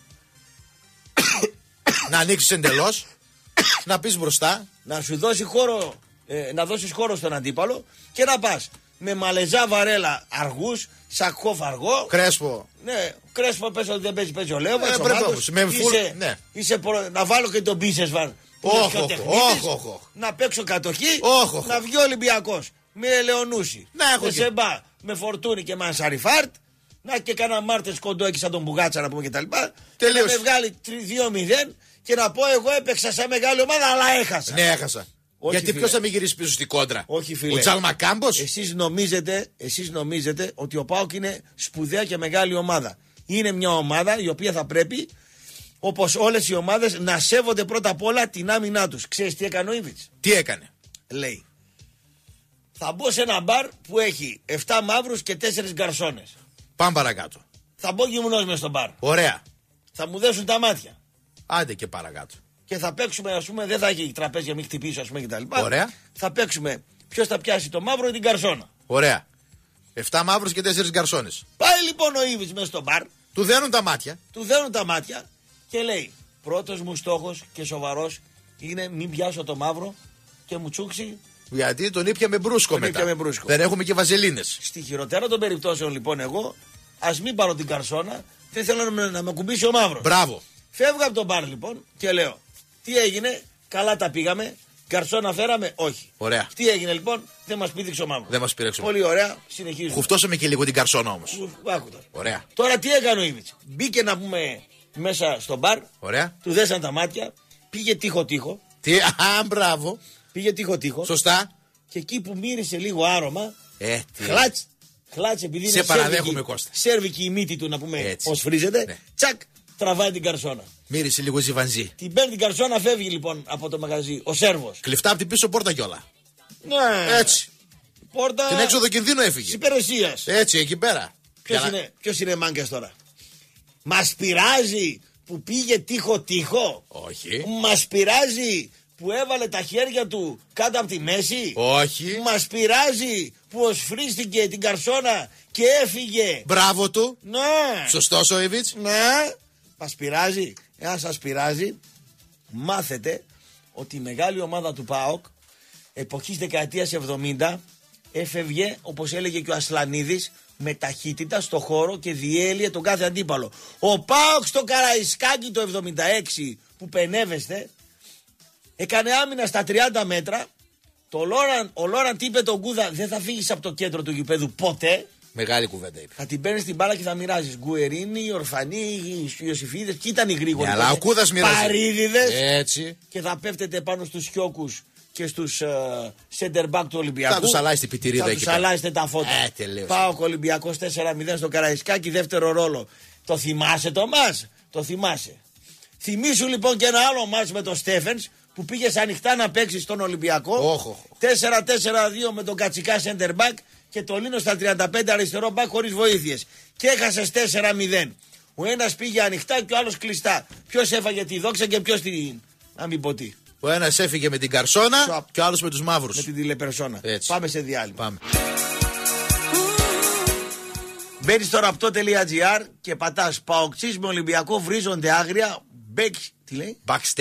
Να ανοίξεις εντελώς. Να πεις μπροστά. Να σου δώσει χώρο, να δώσεις χώρο στον αντίπαλο και να πας με Μαλεζά, Βαρέλα αργούς, Σακόφ αργό. Κρέσπο. Ναι, Κρέσπο πες ότι δεν παίζει ο Λέοβα. Να βάλω και τον Μπίσεσβαρ. Να παίξω κατοχή. Να βγει ο Ολυμπιακός με Ελεονούση. Με Σεμπά, με Φορτούνη και Μανσαριφάρτ. Να και κάνα Μάρτες κοντό εκεί σαν τον Μπουγάτσα να πούμε κτλ. Και να με βγάλει 2-0 και να πω εγώ έπαιξα σαν μεγάλη ομάδα αλλά έχασα. Ναι, έχασα. Όχι, γιατί ποιος θα μην γυρίσει πίσω στην κόντρα. Όχι, φίλε. Ο Τζαλμακάμπος. Εσείς νομίζετε ότι ο ΠΑΟΚ είναι σπουδαία και μεγάλη ομάδα. Είναι μια ομάδα η οποία θα πρέπει, όπως όλες οι ομάδες, να σέβονται πρώτα απ' όλα την άμυνά τους. Ξέρεις τι έκανε ο Ήβιτς? Τι έκανε? Λέει, θα μπω σε ένα μπαρ που έχει 7 μαύρους και 4 γκαρσόνες. Πάμε παρακάτω. Θα μπω γυμνός μες στο μπαρ. Ωραία. Θα μου δέσουν τα μάτια. Άντε και παρακάτω. Και θα παίξουμε, ας πούμε, δεν θα έχει τραπέζι για μην χτυπήσω, ας πούμε, κτλ. Ωραία. Θα παίξουμε ποιος θα πιάσει το μαύρο ή την καρσόνα. Ωραία. 7 μαύρους και 4 γκαρσόνες. Πάει λοιπόν ο Ήβιτς μέσα στο μπαρ. Του δένουν τα μάτια. Του δένουν τα μάτια και λέει: πρώτος μου στόχος και σοβαρός είναι μην πιάσω το μαύρο και μου τσούξει. Γιατί τον ήπια με μπρούσκο μετά. Δεν έχουμε και βαζελίνες. Στη χειροτέρα των περιπτώσεων λοιπόν εγώ, ας μην πάρω την καρσόνα, δεν θέλω να με κουμπίσει ο μαύρος. Μπράβο. Φεύγω από τον μπαρ λοιπόν και λέω: τι έγινε, καλά τα πήγαμε. Καρσόνα φέραμε, όχι. Ωραία. Τι έγινε λοιπόν, δεν μας πήδηξε ο μαύρος. Δεν μας πήρεξε. Πολύ ωραία, συνεχίζουμε. Χουφτώσαμε και λίγο την καρσόνα όμως. Ωραία. Τώρα τι έκανε ο Ήβιτς? Μπήκε να πούμε μέσα στο μπαρ. Ωραία. Του δέσαν τα μάτια, πήγε τείχο-τείχο. Μπράβο. Πήγε τείχο-τείχο. Σωστά. Και εκεί που μύρισε λίγο άρωμα. Χλάτς, επειδή σε είναι παραδέχομαι, Κώστα. Σέρβικη η μύτη του να πούμε πώς φρίζεται. Ναι. Τσακ, τραβάει την καρσόνα. Μύρισε λίγο ζιβανζί. Την παίρνει την καρσόνα, φεύγει λοιπόν από το μαγαζί. Ο Σέρβος. Κλειφτά από την πίσω πόρτα κιόλα. Ναι. Έτσι. Πόρτα. Την έξοδο κινδύνου έφυγε. Της υπηρεσίας. Έτσι, εκεί πέρα. Ποιος είναι μάγκας τώρα? Μας πειράζει που πήγε τείχο-τείχο. Όχι. Μας πειράζει που έβαλε τα χέρια του κάτω από τη μέση. Όχι. Μας πειράζει που osφρίστηκε την καρσόνα και έφυγε. Μπράβο του. Ναι. Σωστός ο Ήβιτς. Ναι. Μας πειράζει. Εάν σας πειράζει, μάθετε ότι η μεγάλη ομάδα του ΠΑΟΚ εποχής δεκαετίας 70 έφευγε, όπως έλεγε και ο Ασλανίδης, με ταχύτητα στο χώρο και διέλυε τον κάθε αντίπαλο. Ο ΠΑΟΚ στο Καραϊσκάκι το 76 που πενεύεστε έκανε άμυνα στα 30 μέτρα. Ο Λόραντ είπε τον Κούδα: δεν θα φύγεις από το κέντρο του γηπέδου ποτέ. Μεγάλη κουβέντα είπε. Θα την παίρνεις την μπάλα και θα μοιράζεις. Γκουερίνη, Ορφανή, Ιωσήφιδες. Και ήταν οι γρήγοροι. Αλλά ο Κούδας μοιράζει. Παρίδιδες. Έτσι. Και θα πέφτετε πάνω στους χιόκους και στους center back του Ολυμπιακού. Θα τους αλλάζετε πιτηρίδα εκεί. Θα τους αλλάζετε τα φώτα. Πάω Ολυμπιακός 4-0 στο Καραϊσκάκι, δεύτερο ρόλο. Το θυμάσαι το μας? Το θυμάσαι. Θυμήσου λοιπόν και ένα άλλο μας με τον Στέφενς που πήγες ανοιχτά να παίξεις στον Ολυμπιακό. 4-4-2 με τον Κατσικά center back και το Λίνο στα 35 αριστερό back χωρίς βοήθειες. Και έχασες 4-0. Ο ένας πήγε ανοιχτά και ο άλλος κλειστά. Ποιος έφαγε τη δόξα και ποιος την. Να μην πω τι. Ο ένας έφυγε με την καρσόνα και ο άλλος με τους μαύρους. Με την τηλεπερσόνα. Πάμε σε διάλειμμα. Πάμε. Μπαίνεις στο ραπτό.gr και πατάς Παοξής με Ολυμπιακό βρίζονται άγρια. Τι λέει?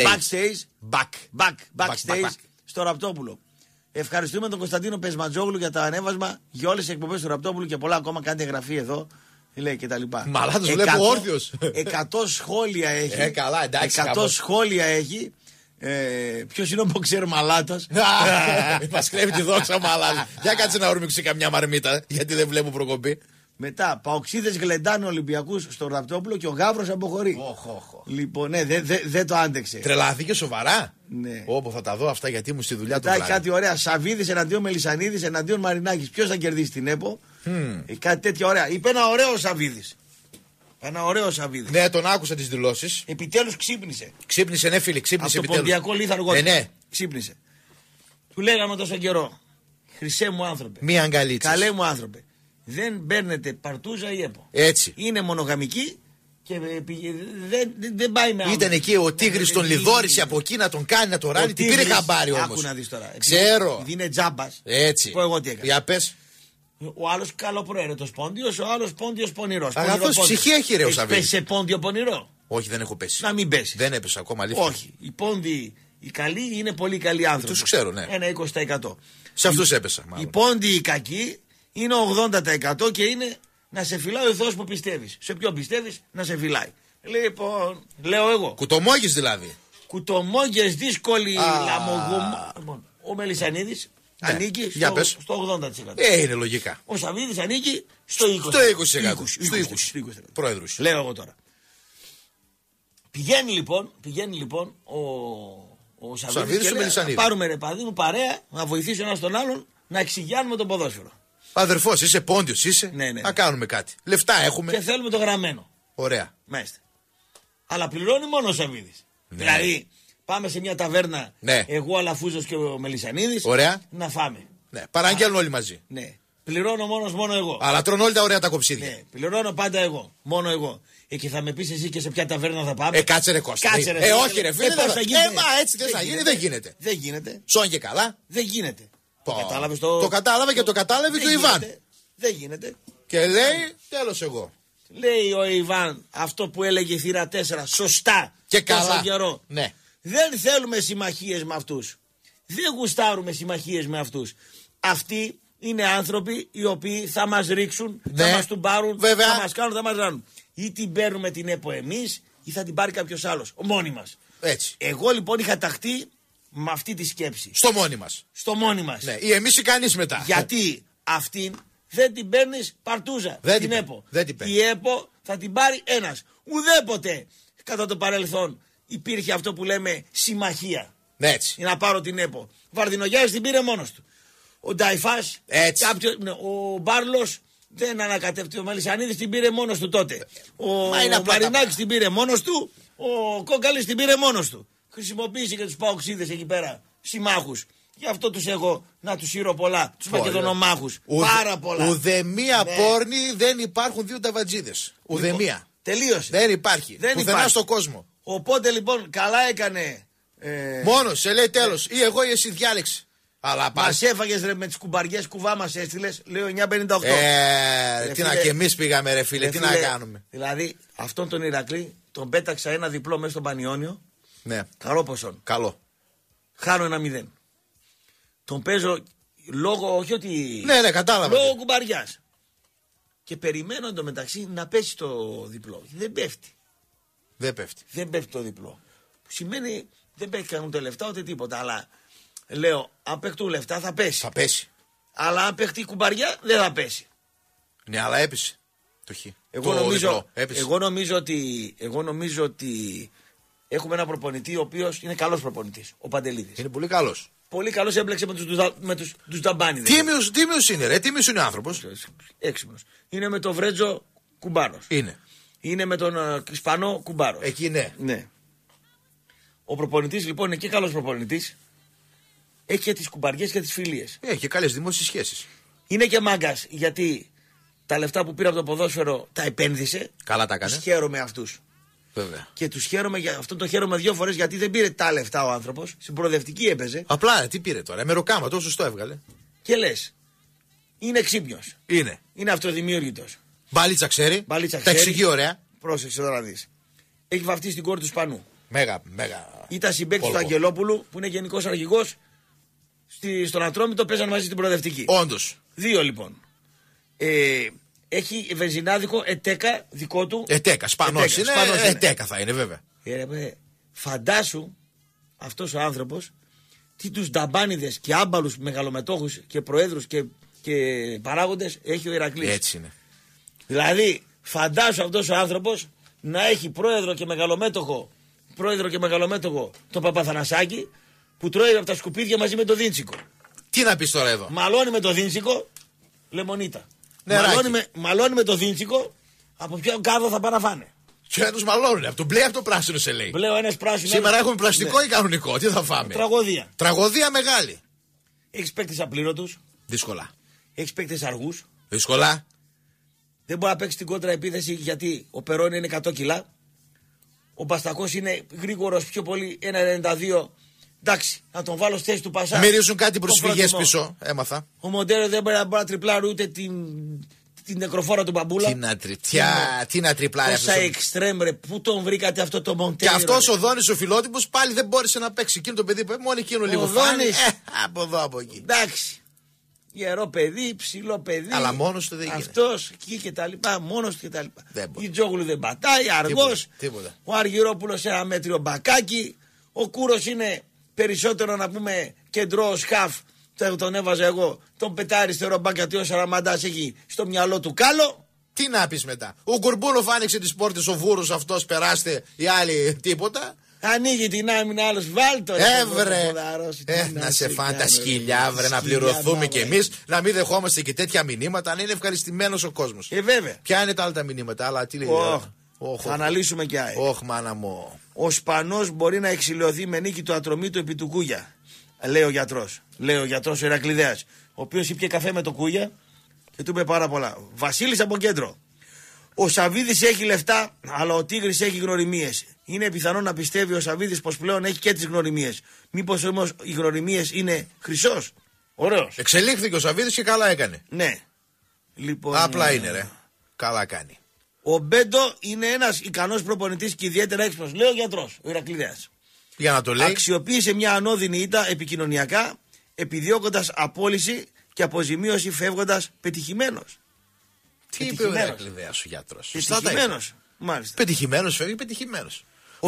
Backstage. Στο Ραπτόπουλο. Ευχαριστούμε τον Κωνσταντίνο Πεσματζόγλου για το ανέβασμα για όλες τις εκπομπές του Ραπτόπουλου και πολλά ακόμα. Κάντε εγγραφή εδώ. Λέει και τα λοιπά. Μαλάτος βλέπω όρθιος. 100 σχόλια έχει. Καλά, εντάξει. 100 σχόλια έχει. Ποιος είναι ο Μποξέρ Μαλάτας? Μας κλέβει τη δόξα Μαλάτας. Για κάτσε να ορμήξει καμιά μαρμίτα, γιατί δεν βλέπω προκοπή. Μετά, Παοξίδες γλεντάνε Ολυμπιακούς στο Ραπτόπουλο και ο Γάβρος αποχωρεί. Λοιπόν, ναι, δεν το άντεξε. Τρελάθηκε σοβαρά. Ναι. Όπου θα τα δω αυτά γιατί ήμουν στη δουλειά του. Μετά έχει κάτι ωραία. Σαβίδης εναντίον Μελισσανίδης εναντίον Μαρινάκης. Ποιος θα κερδίσει την ΕΠΟ? Κάτι τέτοια ωραία. Είπε ένα ωραίο Σαβίδης. Ένα ωραίο Σαβίδης. Ναι, τον άκουσα τις δηλώσεις. Επιτέλους ξύπνησε. Ξύπνησε, ναι, φίλε, ξύπνησε. Από το ποντιακό λίθαργο. Ναι. Ξύπνησε. Του λέγαμε τόσο καιρό. Χρυσέ μου άνθρωπε. Μία αγκαλίτσα. Καλέ μου άνθρωπε. Δεν παίρνετε παρτούζα ή ΕΠΟ. Έτσι. Είναι μονογαμική και δεν πάει με άλλο. Ήταν εκεί ο Τίγρης τον λιδόρισε από εκεί να τον κάνει να το ράνει. Τι πήρε χαμπάρι όμως. Άκου να δεις τώρα. Ξέρω. Επειδή είναι τζάμπας. Έτσι. Πω εγώ τι έκανα. Για πες. Ο άλλος καλοπροαίρετος πόντιος, ο άλλος πόντιος πονηρός. Αγαθός ψυχή έχει ρε ο Σαββίδης. Πέσει σε πόντιο πονηρό. Όχι, δεν έχω πέσει. Να μην πέσει. Δεν έπεσα ακόμα, αλήθεια. Όχι. Οι πόντιοι, οι καλοί είναι πολύ καλοί άνθρωποι. Τους ξέρω, ναι. Ένα 20%. Σε αυτούς έπεσα. Οι Μάλλον. πόντιοι οι κακοί είναι 80% και είναι να σε φυλάει ο Θεός που πιστεύεις. Σε ποιον πιστεύεις να σε φυλάει. Λοιπόν, λέω εγώ. Κουτομόγης δηλαδή. Κουτομόγες δύσκολοι λαμογωμοί. Λοιπόν, ο Μελισσανίδης ανήκει στο 80%. Είναι λογικά. Ο Σαββίδης ανήκει στο 20%. Στο 20%. Πρόεδρος. Λέω εγώ τώρα. Πηγαίνει λοιπόν ο Σαββίδης και λέει, να πάρουμε ρε παιδί μου παρέα, να βοηθήσει ο ένας τον άλλον να εξηγιάνουμε τον ποδόσφαιρο. Αδερφός είσαι, πόντιος είσαι. Ναι. Να κάνουμε κάτι. Λεφτά έχουμε. Και θέλουμε το γραμμένο. Ωραία. Μάλιστα. Αλλά πληρώνει μόνο ο Σαββίδης. Ναι. Δηλαδή, πάμε σε μια ταβέρνα, ναι. Εγώ, ο Αλαφούζος και ο Μελισσανίδης, ωραία. Να φάμε. Ναι. Παραγγέλνουν όλοι μαζί. Ναι. Πληρώνω μόνο εγώ. Αλλά τρώνε όλοι τα ωραία τα κοψίδια. Ναι. Πληρώνω πάντα εγώ. Μόνο εγώ. Και θα με πεις εσύ και σε ποια ταβέρνα θα πάμε. Κάτσε ρε Κώστα. Όχι ρε φίλε. Έτσι δεν θα γίνει. Δεν γίνεται. Δεν γίνεται. Σόν και καλά. Δεν γίνεται. Το κατάλαβε και το κατάλαβε και ο Ιβάν. Δεν γίνεται. Και λέει, τέλος εγώ. Λέει ο Ιβάν αυτό που έλεγε η θύρα 4, σωστά και καλά. Καιρό. Ναι. Δεν θέλουμε συμμαχίες με αυτούς. Δεν γουστάρουμε συμμαχίες με αυτούς. Αυτοί είναι άνθρωποι οι οποίοι θα μας ρίξουν, ναι. Θα μας του πάρουν, βέβαια. Θα μας κάνουν, θα μας ράνουν. Ή την παίρνουμε την ΕΠΟ εμείς ή θα την πάρει κάποιος άλλος. Μόνοι μας. Έτσι. Εγώ λοιπόν είχα ταχθεί με αυτή τη σκέψη. Στο μόνοι μας. Στο μόνοι μας. Ναι. Ή εμείς ή κανείς μετά. Γιατί αυτήν δεν την παίρνεις παρτούζα. Δεν την ΕΠΟ. Δεν την παίρνει. Η ΕΠΟ θα την πάρει ένας. Ουδέποτε κατά το παρελθόν υπήρχε αυτό που λέμε συμμαχία. Ναι, έτσι. Για να πάρω την ΕΠΟ. Ο Βαρδινογιάς την πήρε μόνος του. Ο Νταϊφάς, ο Μπάρλος δεν ανακατεύτηκε. Ο Μελισσανίδης την πήρε μόνος του τότε. Ο Μαρινάκης την πήρε μόνος του. Ο Κόκαλης την πήρε μόνος του. Χρησιμοποίησε και τους παοξίδες εκεί πέρα συμμάχους. Γι' αυτό τους έχω να τους σύρω πολλά. Τους μακεδονομάχους. Πάρα πολλά. Ουδεμία πόρνη δεν υπάρχουν δύο ταβατζίδες. Ουδεμία. Τελείωσε. Δεν υπάρχει. Πουθενά στον κόσμο. Οπότε λοιπόν καλά έκανε. Μόνος σε λέει τέλος. Ή εγώ ή εσύ διάλεξε. Μας έφαγες ρε με τις κουμπαριές, κουβά μας έστειλες. Λέω 9,58. Τι να και εμείς πήγαμε ρε φίλε. Τι να κάνουμε. Δηλαδή αυτόν τον Ηρακλή τον πέταξα ένα διπλό μέσα στον Πανιόνιο. Ναι. Καλό ποσόν. Καλό. Χάνω 1-0. Τον παίζω λόγω, όχι ότι. Ναι, κατάλαβα. Λόγω κουμπαριάς. Και περιμένω εντωμεταξύ να πέσει το διπλό. Δεν πέφτει. Δεν πέφτει το διπλό. Που σημαίνει δεν πέφτει ούτε λεφτά ούτε τίποτα. Αλλά λέω, αν παιχτούν λεφτά θα πέσει. Θα πέσει. Αλλά αν παιχτεί κουμπαριά δεν θα πέσει. Ναι, αλλά έπεσε. Το χ. Εγώ νομίζω ότι έχουμε ένα προπονητή ο οποίος είναι καλός προπονητής. Ο Παντελίδης. Είναι πολύ καλός. Πολύ καλός, έμπλεξε με τους Νταμπάνιδες. Τίμιος είναι ρε, τίμιος είναι ο άνθρωπος. Έξυπνος. Είναι με τον Βρέτζο Κουμπάρος. Είναι με τον Ισπανό Κουμπάρο. Εκεί ναι. Ο προπονητής λοιπόν είναι και καλός προπονητής. Έχει και τις κουμπαριές και τις φιλίες. Έχει και καλές δημόσιες σχέσεις. Είναι και μάγκας γιατί τα λεφτά που πήρε από το ποδόσφαιρο τα επένδυσε. Καλά τα έκανε. Τους χαίρομαι αυτούς. Βέβαια. Και τους χαίρομαι για αυτό, το χαίρομαι 2 φορές γιατί δεν πήρε τα λεφτά ο άνθρωπος. Στην προοδευτική έπαιζε. Απλά τι πήρε τώρα, μεροκάμα, τόσο σωστό έβγαλε. Και λες, είναι ξύπνιος. Είναι αυτοδημιούργητος. Μπαλίτσα ξέρει. Τα εξηγεί ωραία. Πρόσεξε τώρα να δεις. Έχει βαφτίσει την κόρη του Σπανού. Μέγα. Ήταν συμπαίκτης του Αγγελόπουλου που είναι γενικός αρχηγός. Στον Ατρόμητο παίζαν μαζί στην προοδευτική. Όντως. 2 λοιπόν. Έχει βενζινάδικο ετέκα δικό του. Ετέκα, Σπανός είναι. Ετέκα θα είναι βέβαια. Φαντάσου αυτός ο άνθρωπος τι τους νταμπάνιδες και άμπαλους μεγαλομετόχους και προέδρους και παράγοντες έχει ο Ηρακλής. Έτσι είναι. Δηλαδή φαντάσου αυτός ο άνθρωπος να έχει πρόεδρο και μεγαλομέτωχο τον Παπαθανασάκη που τρώει από τα σκουπίδια μαζί με τον Δίντσικο. Τι να πεις τώρα εδώ. Μαλώνει με τον Δίντσικο λεμονίτα. Μαλώνει με τον Δίντσικο. Από ποιο κάδο θα πάνε να φάνε. Και να τους μαλώνουν. Από το μπλε, από το πράσινο σε λέει. Μπλε, ένας πράσινο. Σήμερα έχουμε πλαστικό ή κανονικό. Τι θα φάμε. Τραγωδία. Τραγωδία μεγάλη. Έχεις παίκτες απλήρωτους. Δύσκολα. Έχεις παίκτες αργούς. Δύσκολα. Δεν μπορεί να παίξει την κόντρα επίθεση γιατί ο Περόν είναι 100 κιλά. Ο Μπαστακός είναι γρήγορος πιο πολύ 1,92 Εντάξει, να τον βάλω στη θέση του Πασά. Μυρίζουν κάτι προσφυγές πίσω, έμαθα. Ο Μοντέρο δεν μπορεί να τριπλάρει ούτε την νεκροφόρα του Μπαμπούλα. Τι να τριπλάρει αυτό. Τόσα εξτρέμ, ρε, πού τον βρήκατε αυτό το Μοντέρο. Και αυτός ο Δόνης ο Φιλότιμος πάλι δεν μπόρεσε να παίξει. Εκείνο το παιδί που μόνο εκείνο λίγο φάνη. Από εδώ από εκεί. Εντάξει. Ιερό παιδί, ψηλό παιδί. Αλλά μόνος του δεν γίνεται. Αυτός εκεί και τα λοιπά, μόνος του και τα λοιπά. Η Τζόγλου δεν πατάει, αργός. Τίποτα. Ο Αργυρόπουλος ένα μέτριο μπακάκι. Ο Κούρος είναι περισσότερο να πούμε κεντρό σκαφ. Τον έβαζα εγώ. Τον πετάει αριστερό μπακ γιατί ο Σαραμαντάς έχει στο μυαλό του κάλο. Τι να πεις μετά. Ο Κουρμπούλοφ άνοιξε τις πόρτες, ο Βούρος αυτός περάστε, οι άλλοι τίποτα. Ανοίγει την άμυνα, άλλος βάλτο. Έβρε. Να σε φάνε τα σκυλιά, βρε, να πληρωθούμε κι εμείς, να μην δεχόμαστε και τέτοια μηνύματα, να είναι ευχαριστημένος ο κόσμος. Βέβαια. Ποια είναι τα άλλα τα μηνύματα, αλλά τι λέει. Θα αναλύσουμε κι άλλα. Όχι, μάνα μου. Ο Σπανός μπορεί να εξηλαιωθεί με νίκη του Ατρωμίτου επί του Κούγια. Λέει ο γιατρός. Λέει ο γιατρός ο Ηρακλειδέας. Ο οποίος ήπια καφέ με το Κούγια και του είπε πάρα πολλά. Βασίλης από κέντρο. Ο Σαβίδης έχει λεφτά, αλλά ο Τίγρης έχει γνωριμίες. Είναι πιθανό να πιστεύει ο Σαβίδης πως πλέον έχει και τις γνωριμίες. Μήπως όμως οι γνωριμίες είναι χρυσός. Ωραίος. Εξελίχθηκε ο Σαβίδης και καλά έκανε. Ναι. Λοιπόν, απλά είναι, ρε. Καλά κάνει. Ο Μπέντο είναι ένας ικανός προπονητής και ιδιαίτερα έξυπνος. Λέει ο γιατρός, ο Ηρακλειδέας. Για να το λέει. Αξιοποίησε μια ανώδυνη ήττα επικοινωνιακά, επιδιώκοντας απόλυση και αποζημίωση φεύγοντας πετυχημένος. Τι είπε ο Ηρακλειδέας ο γιατρός. Πετυχημένος. Μάλιστα. Πετυχημένος φεύγει, πετυχημένος.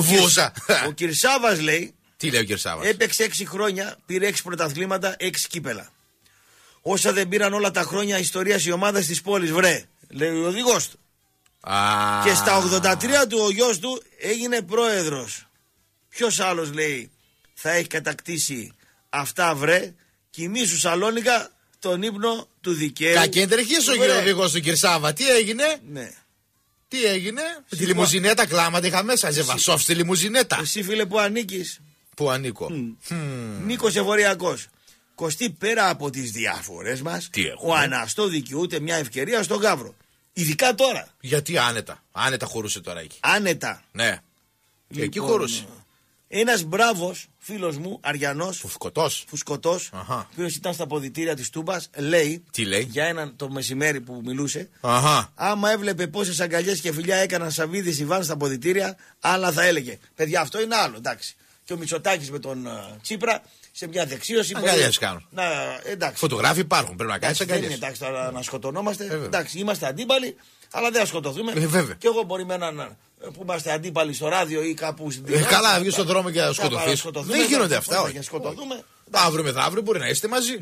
Ο Κυρσάβας λέει. Τι λέει ο Κυρσάβας. Έπαιξε 6 χρόνια, πήρε 6 πρωταθλήματα, 6 κύπελα. Όσα δεν πήραν όλα τα χρόνια ιστορίας η ομάδα της πόλης, βρε, λέει ο οδηγός του. Και στα 83 του ο γιος του έγινε πρόεδρος. Ποιος άλλος, λέει, θα έχει κατακτήσει αυτά, βρε, κοιμήσου Σαλόνικα τον ύπνο του δικαίου. Κακεντρεχής ο οδηγός του Κυρσάβα. Τι έγινε. Ναι. Τι έγινε. Τη λιμουζινέτα κλάματα είχα μέσα. Ζεβασόφ στη λιμουζινέτα. Εσύ, φίλε, που ανήκεις. Που ανήκω. Νίκος Εφοριακός. Κωστή, πέρα από τις διαφορές μας, ο Αναστό δικαιούται μια ευκαιρία στον Γαύρο. Ειδικά τώρα. Γιατί άνετα. Άνετα χωρούσε τώρα εκεί. Άνετα. Ναι. Λοιπόν, και εκεί χωρούσε. Ένας μπράβος φίλος μου, Αριανός, Φουσκωτός, ο οποίος ήταν στα αποδυτήρια της Τούμπας, λέει, τι λέει, για έναν το μεσημέρι που μιλούσε, άμα έβλεπε πόσες αγκαλιές και φιλιά έκαναν Σαββίδης Ιβάν στα αποδυτήρια, άλλα θα έλεγε. Παιδιά, αυτό είναι άλλο, εντάξει. Και ο Μητσοτάκης με τον Τσίπρα σε μια δεξίωση. Αγκαλιές κάνουν. Φωτογράφοι υπάρχουν, πρέπει να κάνεις αγκαλιές. Δεν είναι εντάξει τώρα να σκοτωνόμαστε. Εντάξει, είμαστε αντίπαλοι, αλλά δεν θα σκοτωθούμε. Και εγώ μπορεί με έναν που είμαστε αντίπαλοι στο ράδιο ή κάπου στην καλά, βγει στον δρόμο και να σκοτωθείς. Δεν γίνονται αυτά, όχι. Αύριο μεθαύριο μπορεί να είστε μαζί.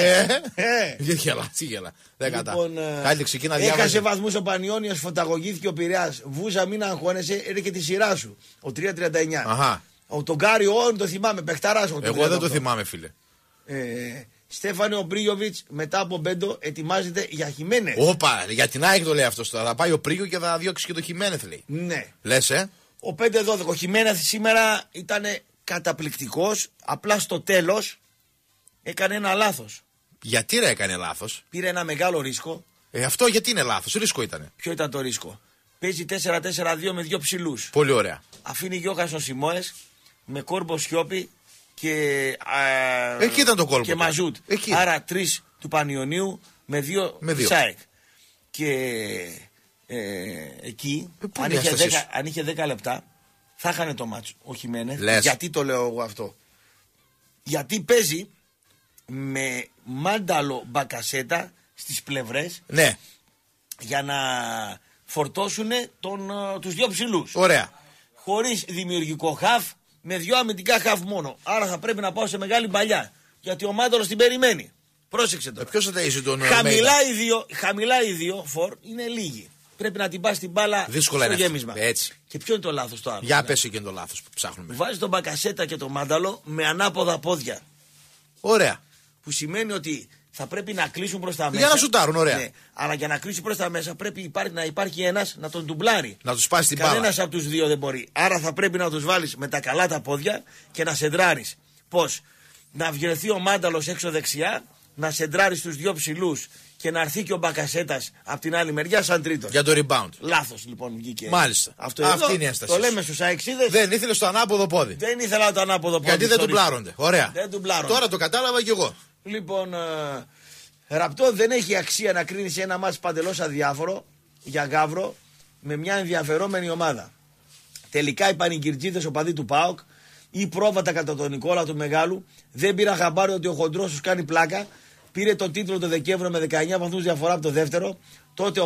Τι γελά. Δεν κατά. Κάλυτε ξεκίνα διάβαση. Έχασε βαθμούς ο Πανιώνιος, φωταγωγήθηκε ο Πειραιάς. Βούζα, μην αγχώνεσαι, έρχεται τη σειρά σου. Ο 339. Τον Γκάρι Όεν το θυμάμαι, παιχταράς. Εγώ δεν το θυμάμαι, φίλε. Στέφανο Μπρίγιοβιτς μετά από Μπέντο ετοιμάζεται για Χιμένεθ. Όπα, για την ΑΕΚ το λέει αυτό. Θα πάει ο Πρίγιο και θα διώξει και το Χιμένεθ, λέει. Ναι. Λες, Ο 5-12. Ο Χιμένεθ σήμερα ήταν καταπληκτικός. Απλά στο τέλος έκανε ένα λάθος. Γιατί ρε έκανε λάθος. Πήρε ένα μεγάλο ρίσκο. Αυτό γιατί είναι λάθος. Ρίσκο ήταν. Ποιο ήταν το ρίσκο. Παίζει 4-4-2 με 2 ψηλούς. Πολύ ωραία. Αφήνει Γιώχανσον Σιμόες με Κόρμπο Σιώπη και, εκεί ήταν το κόλπο και Μαζούτ. Άρα 3 του Πανιωνίου με 2 ΣΑΕΚ. Και εκεί αν είχε 10 λεπτά θα είχανε το μάτσο ο Χιμένεθ. Γιατί το λέω εγώ αυτό. Γιατί παίζει με Μάνταλο Μπακασέτα στις πλευρές. Ναι. Για να φορτώσουν τους 2 ψηλούς. Ωραία. Χωρίς δημιουργικό χαφ, με 2 αμυντικά χαφ μόνο. Άρα θα πρέπει να πάω σε μεγάλη παλιά. Γιατί ο Μάνταλος την περιμένει. Πρόσεξε τώρα. Ποιος θα ταΐσει τον χαμηλά οι δύο φορ είναι λίγοι. Πρέπει να την πας την μπάλα δύσκολα στο γέμισμα. Έτσι. Και ποιο είναι το λάθος το άλλο. Για πέσει και είναι το λάθος που ψάχνουμε. Βάζει τον Μπακασέτα και τον Μάνταλο με ανάποδα πόδια. Ωραία. Που σημαίνει ότι θα πρέπει να κλείσουν προς τα μέσα. Για να σουτάρουν, ωραία. Ναι. Αλλά για να κλείσει προς τα μέσα πρέπει να υπάρχει ένας να τον ντουμπλάρει. Να τους πάσει την μπάλα. Κανένας από τους δύο δεν μπορεί. Άρα θα πρέπει να τους βάλεις με τα καλά τα πόδια και να σεντράρεις. Πώς? Να βγρεθεί ο Μάνταλος έξω δεξιά, να σεντράρεις τους 2 ψηλούς και να έρθει και ο Μπακασέτας από την άλλη μεριά σαν τρίτος. Για το rebound. Λάθος λοιπόν βγήκε. Μάλιστα. Αυτό αυτή εδώ, είναι η ένσταση. Το λέμε στους αεξίδες. Δεν ήθελε στο ανάποδο πόδι. Δεν ήθελα το ανάποδο πόδι. Γιατί δεν του πλάρονται. Ωραία. Δεν του πλάρονται. Τώρα το κατάλαβα κι εγώ. Λοιπόν, Ραπτό, δεν έχει αξία να κρίνεις ένα μάτς παντελώς αδιάφορο για Γαύρο με μια ενδιαφερόμενη ομάδα. Τελικά οι πανηγυρτζίδες οπαδοί του ΠΑΟΚ ή πρόβατα κατά τον Νικόλα του Μεγάλου δεν πήραν χαμπάρι ότι ο χοντρός τους κάνει πλάκα. Πήρε το τίτλο το Δεκέμβριο με 19 βαθμούς διαφορά από το δεύτερο. Τότε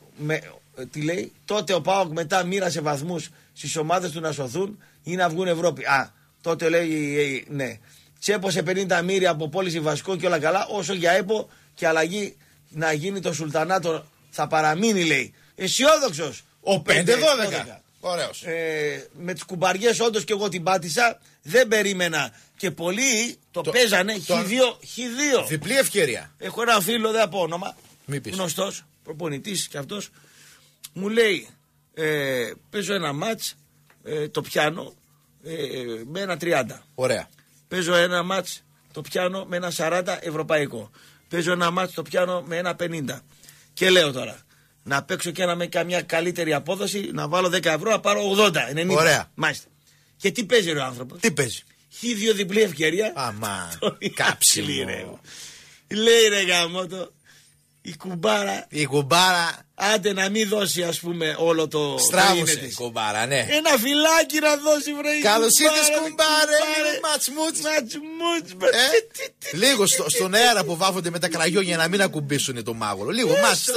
ο ΠΑΟΚ μετά μοίρασε βαθμούς στις ομάδες του να σωθούν ή να βγουν Ευρώπη. Τότε λέει ναι. Τσέπωσε 50 μοίρια από πώληση βασικών και όλα καλά. Όσο για ΕΠΟ και αλλαγή να γίνει το Σουλτανάτο θα παραμείνει, λέει. Αισιόδοξος. Ο 5-12. Ωραίος. Με τις κουμπαριές όντως και εγώ την πάτησα. Δεν περίμενα. Και πολλοί το παίζανε χ2. Διπλή ευκαιρία. Έχω ένα φίλο, δεν από όνομα. Γνωστός, προπονητής και αυτός. Μου λέει παίζω ένα μάτς, το πιάνω με ένα 30. Ωραία. Παίζω ένα μάτς, το πιάνω με ένα 40 ευρωπαϊκό. Παίζω ένα μάτς, το πιάνω με ένα 50. Και λέω τώρα, να παίξω και με καμιά καλύτερη απόδοση, να βάλω 10 ευρώ, να πάρω 80, 90. Ωραία. Μάλιστα. Και τι παίζει ο άνθρωπος? Τι παίζει? Χ2 διπλή ευκαιρία. Αμά, κάψιμο. Λέει ρε γαμώτο, η κουμπάρα. Άντε να μην δώσει ας πούμε όλο το στράβωσε η κουμπάρα, ναι. Ένα φυλάκι να δώσει βρε. Καλώς ήρθες κουμπάρε. Ματσμούτς. Λίγο στον αέρα που βάφονται με τα κραγιόνια να μην ακουμπήσουν το μάγουλο. Λίγο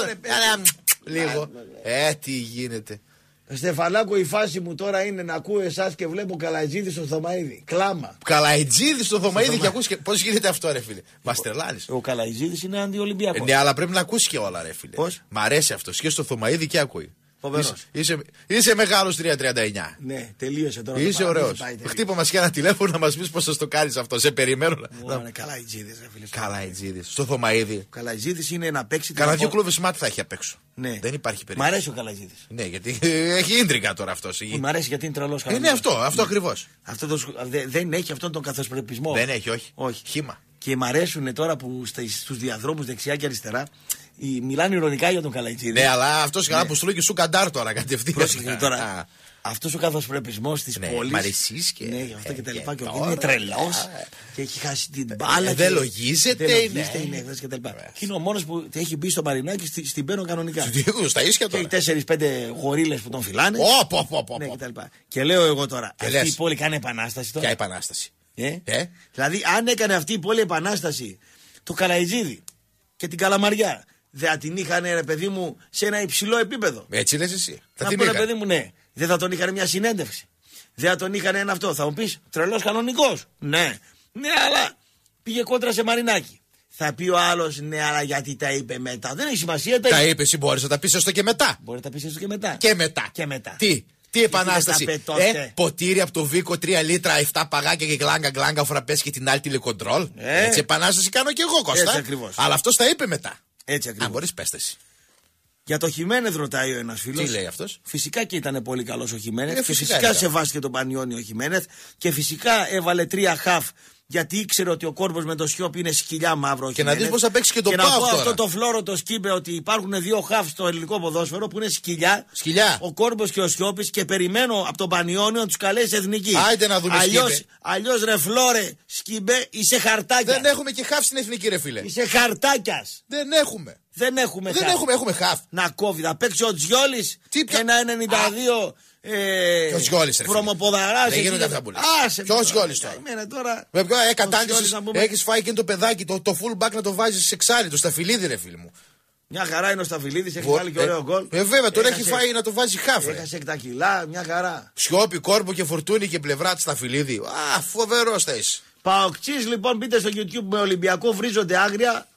λίγο. Τι γίνεται? Στεφανάκο, η φάση μου τώρα είναι να ακούω εσάς και βλέπω Καλαϊτζίδη στο Θωμαίδη. Κλάμα. Καλαϊτζίδη στο Θωμαίδη και ακούς και. Πώς γίνεται αυτό, ρε φίλε? Μας τρελάνεις. Ο Καλαϊτζίδης είναι αντιολυμπιακός. Ναι, αλλά πρέπει να ακούσει και όλα, ρε φίλε. Πώς? Μ' αρέσει αυτό. Και στο Θωμαίδη και ακούει. Φοβερός. Είσαι μεγάλος 339. Ναι, τελείωσε τώρα. Είσαι ωραίος. Χτύπα μας και ένα τηλέφωνο να μας πεις πώς θα το κάνεις αυτό. Σε περιμένω. Καλαϊτζίδης, ρε φίλε. Καλαϊτζίδης. Στο Θωμαίδη. Ο Καλαϊτζίδης είναι να παίξει. Κανα δύο κλούβες μάτι θα έχει απ' έξω. Ναι. Δεν υπάρχει περίπτωση. Μ' αρέσει ο Καλαϊτζίδης. Ναι, γιατί έχει ίντρικα τώρα αυτό. Μ' αρέσει γιατί είναι τρελός. Είναι αυτό ακριβώς. Δεν έχει αυτόν τον καθοσπρεπισμό. Δεν έχει, όχι. Χήμα. Και μ' αρέσουν τώρα που στους διαδρόμους δεξιά και αριστερά μιλάνε ειρωνικά για τον Καλαϊτζίδη. Ναι, αλλά αυτός καλά που σου λέει και σου καντάρ τώρα κατευθείαν. Πρόσεχε τώρα. Αυτός ο καθοσπρεπισμός της πόλης. Μ' αρεσείς και. Ναι, αυτό και τα λοιπά. Και είναι τρελός και έχει χάσει την μπάλα. Δεν λογίζεται. Είναι και τα λοιπά. Και είναι ο μόνος που έχει μπει στο Μαρινάκι στην παίρνω κανονικά. Στα ίσια τώρα. Και οι 4-5 γορίλες που τον φυλάνε. Και λέω εγώ τώρα, αυτή η πόλη κάνει επανάσταση τώρα. Ποια επανάσταση? Δηλαδή, αν έκανε αυτή η πόλη επανάσταση το Καλαϊτζίδη και την Καλαμαριά, δεν την είχαν, ρε παιδί μου, σε ένα υψηλό επίπεδο. Έτσι λες εσύ? Θα πω, ρε παιδί μου, ναι. Δεν θα τον είχαν μια συνέντευξη. Δεν θα τον είχαν ένα αυτό. Θα μου πεις, τρελός κανονικός. Ναι. Ναι, αλλά πήγε κόντρα σε Μαρινάκι. Θα πει ο άλλος, ναι, αλλά γιατί τα είπε μετά. Δεν έχει σημασία. Τα είπε, εσύ μπορείς να τα πεις έστω και μετά. Μπορεί να τα πεις έστω και μετά. Και μετά. Τι επανάσταση? Ποτήρι από το Βίκο 3 λίτρα, 7 παγάκια και γκλάγκα φραπές και την άλλη τηλεκοντρόλ. Έτσι επανάσταση κάνω κι εγώ, Κώστα. Έτσι ακριβώς. Αλλά αυτό τα είπε μετά. Έτσι ακριβώς. Αν μπορείς, πες τα εσύ. Για το Χιμένεθ ρωτάει ο ένας φίλος. Τι λέει αυτός? Φυσικά και ήταν πολύ καλός ο Χιμένεθ. Και φυσικά σεβάστηκε τον Πανιόνι ο Χιμένεθ. Και φυσικά έβαλε 3 χαφ. Γιατί ήξερε ότι ο Κόρμπος με το Σιόπ είναι σκυλιά μαύρο. Και να δεις πώς θα παίξει και τον Πάο. Και να πω αυτό το φλόρο το σκύμπε ότι υπάρχουν 2 χαφ στο ελληνικό ποδόσφαιρο που είναι σκυλιά. Ο Κόρμπος και ο Σιόπης και περιμένω από τον Πανιόνιο να τους καλέσει εθνική. Άιντε να δούμε αλλιώς ρε φλόρε σκύμπε είσαι χαρτάκια. Δεν έχουμε και χαφ στην εθνική, ρε φίλε. Είσαι χαρτάκιας. Δεν έχουμε. Έχουμε χαφ. Να κόβει, θα παίξει ο Τζιόλης. Ένα 92. Ποιος Γιόλης, ρε φίλε? Βρωμοποδαράς. Δεν γίνονται αυτά που λέει. Ποιος Γιόλης τώρα? Έχεις φάει και το παιδάκι, το full back να το βάζεις σε εξάρι, το Σταφυλίδη, ρε φίλε μου. Μια χαρά είναι ο Σταφυλίδης, έχει βάλει και ωραίο γκολ. Βέβαια, τώρα έχει φάει να το βάζει χάφ. Έχασε 7 κιλά, μια χαρά. Σιώπη, Κόρμπο και Φορτούνη και πλευρά τη Σταφυλίδη. Φοβερός θα είσαι. Παοκτσής, λοιπόν, μπείτε στο YouTube με Ολυμπιακό, βρίζονται άγρια.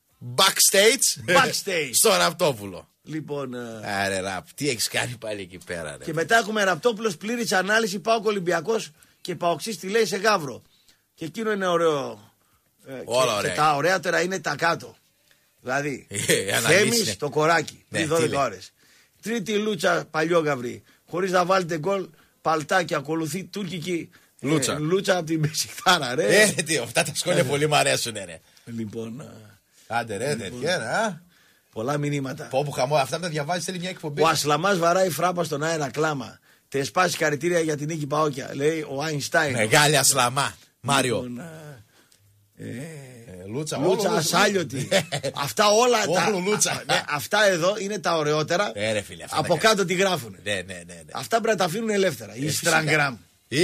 Backstage. Στο Ραπτόπουλο. Λοιπόν. Άρε Ραπ, τι έχεις κάνει πάλι εκεί πέρα, ρε. Και μετά έχουμε Ραπτόπουλος, πλήρης ανάλυση, ΠΑΟΚ Ολυμπιακός και Παοξής τι λέει σε Γαύρο. Και εκείνο είναι ωραίο. Όλα ωραία. Και τα ωραίτερα είναι τα κάτω. Δηλαδή, Θέμης το κοράκι, πριν 12 ώρες. Τρίτη λούτσα παλιόγαυρη, χωρίς να βάλετε γκολ, παλτάκι, ακολουθεί τουρκική λούτσα από την Μπεσικτάρα, ρε. Αυτά τα σχόλια πολύ μου αρέσουν, ρε. Λοιπόν. Άντε ρε, τέτοια, Πολλά μηνύματα. Πω που χαμό, αυτά τα διαβάζει, θέλει μια εκπομπή. Ο Ασλαμάς βαράει φράπα στον αέρα, κλάμα. Τεσπά συγχαρητήρια για την νίκη Παόκια, λέει ο Άινστάιν. Μεγάλη Ασλαμά. Μάριο. Λούτσα ασάλιωτη. Αυτά όλα αυτά εδώ είναι τα ωραιότερα. Από κάτω τι γράφουν. Αυτά πρέπει να τα αφήνουν ελεύθερα. Instagram.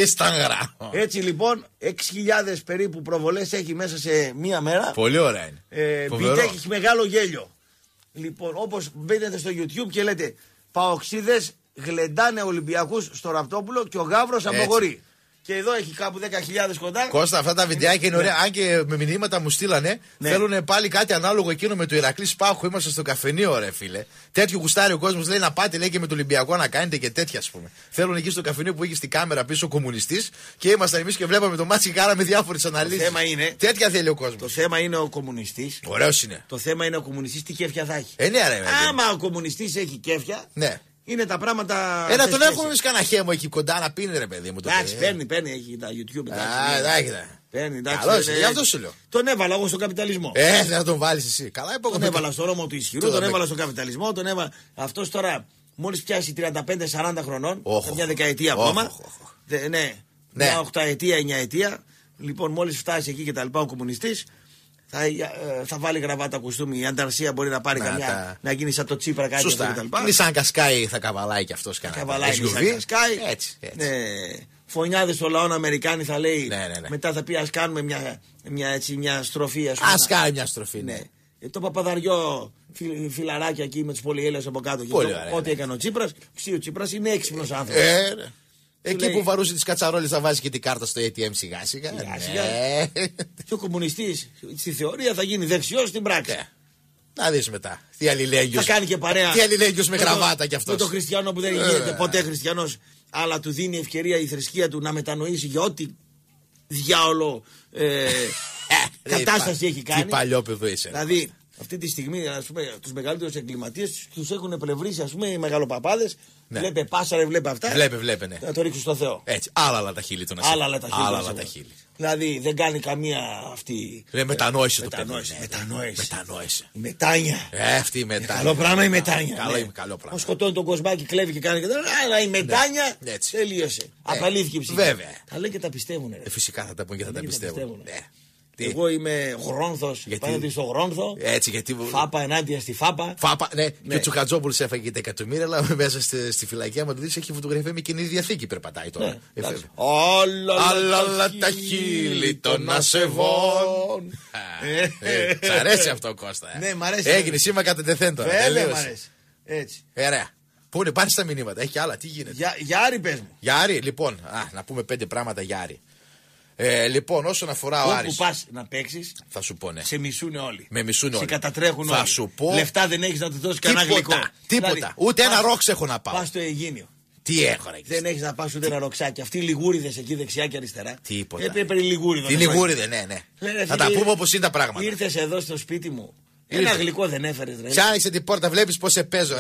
Έτσι λοιπόν, 6.000 περίπου προβολές έχει μέσα σε μία μέρα. Πολύ ωραία είναι. Μπείτε, έχει μεγάλο γέλιο. Λοιπόν, όπως μπαίνετε στο YouTube και λέτε Παοξίδες γλεντάνε Ολυμπιακούς στο Ραπτόπουλο και ο Γαύρος αποχωρεί. Και εδώ έχει κάπου 10.000 κοντά. Κώστα, αυτά τα βιντεάκια είναι ωραία. Αν και με μηνύματα μου στείλανε, θέλουν πάλι κάτι ανάλογο εκείνο με το Ηρακλή Σπάχου. Είμαστε στο καφενείο, ρε φίλε. Τέτοιο γουστάρει ο κόσμος, λέει να πάτε, λέει και με το Ολυμπιακό να κάνετε και τέτοια, ας πούμε. Θέλουν εκεί στο καφενείο που είχε στην κάμερα πίσω ο κομμουνιστής και ήμασταν εμείς και βλέπαμε το μάτσι και κάναμε διάφορες αναλύσεις. Το θέμα είναι. Τέτοια θέλει ο κόσμος. Το θέμα είναι ο κομμουνιστής. Ωραίος είναι. Το θέμα είναι ο κομμουνιστής τι κέφια θα έχει. Ναι, ρε, άμα ο κομμουνιστής έχει κέφια. Ναι. Είναι τα πράγματα. Ένα τον έχουμε εμείς κανένα χέμο εκεί κοντά να πίνει, ρε παιδί μου. Εντάξει, παίρνει, έχει τα YouTube. Παίρνει, εντάξει. Γι' αυτό σου λέω. Τον έβαλα εγώ στον καπιταλισμό. Δεν θα τον βάλεις εσύ. Καλά, τον έβαλα στο Ρώμο του ισχυρού, τον έβαλα στον καπιταλισμό, τον έβαλα. Αυτό τώρα μόλις πιάσει 35-40 χρονών, μια δεκαετία ακόμα. Ναι, μια 8ετία, 9ετία. Λοιπόν, μόλις φτάσει εκεί και τα λοιπά ο κομμουνιστής. Θα βάλει γραβάτα κουστούμι. Η Ανταρσία μπορεί να πάρει καμιά. Να γίνει σαν το Τσίπρα κάτι τέτοιο. Είναι σαν Κασκάι, θα καβαλάει κι αυτό κανένα. Καβαλάει σαν Κασκάι. Έτσι. Φωνιάδες στο λαό Αμερικάνοι θα λέει. Μετά θα πει ας κάνουμε μια στροφή. Ας κάνει μια στροφή. Ναι. Το Παπαδαριό φιλαράκια εκεί με τους πολυέλληνες από κάτω. Ό,τι έκανε ο Τσίπρας. Ο Τσίπρας είναι έξυπνος άνθρωπος. Εκεί που βαρούσε τις κατσαρόλες θα βάζει και την κάρτα στο ATM σιγά σιγά. Και ο κομμουνιστής στη θεωρία θα γίνει δεξιός στην πράξη. Να δεις μετά. Τι αλληλέγγυος. Θα κάνει και παρέα. Τι αλληλέγγυος με γραβάτα κι αυτός. Με τον χριστιανό που δεν γίνεται ποτέ χριστιανός, αλλά του δίνει ευκαιρία η θρησκεία του να μετανοήσει για ό,τι διάολο κατάσταση έχει κάνει. Τι παλιό παιδί είσαι. Δηλαδή, αυτή τη στιγμή, ας πούμε, τους μεγαλύτερους εγκληματίες τους έχουν πλευρίσει, ας πούμε, οι μεγαλοπαπάδες. Ναι. Βλέπε πάσαρε, βλέπε αυτά. Βλέπε, ναι. Να το ρίξουν στο Θεό. Έτσι. Άλλα τα χείλη του να άλλα τα χείλη. Δηλαδή δεν κάνει καμία αυτή. Μετανόησε το παιδί. Μετανόησε. Η μετάνια. Αυτή η μετάνια. Καλό πράγμα η μετάνια. Καλό πράγμα. Όσο σκοτώνει τον κοσμάκι, κλέβει και κάνει και τέτοια. Αλλά η μετάνια τελείωσε. Απαλήθηκε η ψυχή. Βέβαια. Τα λέει και τα πιστεύουν. Φυσικά θα τα πούν και θα τα πιστεύουν. Εγώ είμαι Γρόνθος. Πάνε στο Γρόνθο. Έτσι, γιατί. Φάπα ενάντια στη Φάπα. Ναι. Και ο Τσουχατζόπουλος έφαγε και τα εκατομμύρια, αλλά μέσα στη φυλακή, άμα το δεις, έχει φωτογραφία με Καινή Διαθήκη. Περπατάει τώρα. Άλλα τα χείλη των ασεβών. Σ' αρέσει αυτό, Κώστα. Ναι, μ' αρέσει. Έγινε σήμα κατά τεθέν τώρα. Βέβαια, μ' αρέσει. Έτσι. Ωραία. Πού είναι, πάρει τα μηνύματα. Έχει άλλα, τι γίνεται. Για Άρη, πες μου. Για Άρη, λοιπόν, να πούμε 5 πράγματα για Άρη. Λοιπόν, όσον αφορά ο Άρης. Όπου πας να παίξεις, θα σου πω, ναι. Σε μισούν όλοι. Με μισούν όλοι. Σε κατατρέχουν όλοι. Θα σου πω. Λεφτά δεν έχεις να του δώσεις κανένα γλυκό. Τίποτα. Δηλαδή, ούτε ένα ρόξ έχω να πάω. Πας στο Αιγίνιο. Τι έχω να δεν έχεις να πας ούτε ένα ροξάκι. Αυτοί οι λιγούριδες εκεί δεξιά και αριστερά. Τίποτα. Έπρεπε λιγούριδο. Τι λιγούριδε, ναι. Θα τα πούμε όπως είναι τα πράγματα. Ήρθες εδώ στο σπίτι μου. Ένα γλυκό δεν έφερες, ρε. Κι άνοιξε την πόρτα, βλέπεις πώς σε παίζω,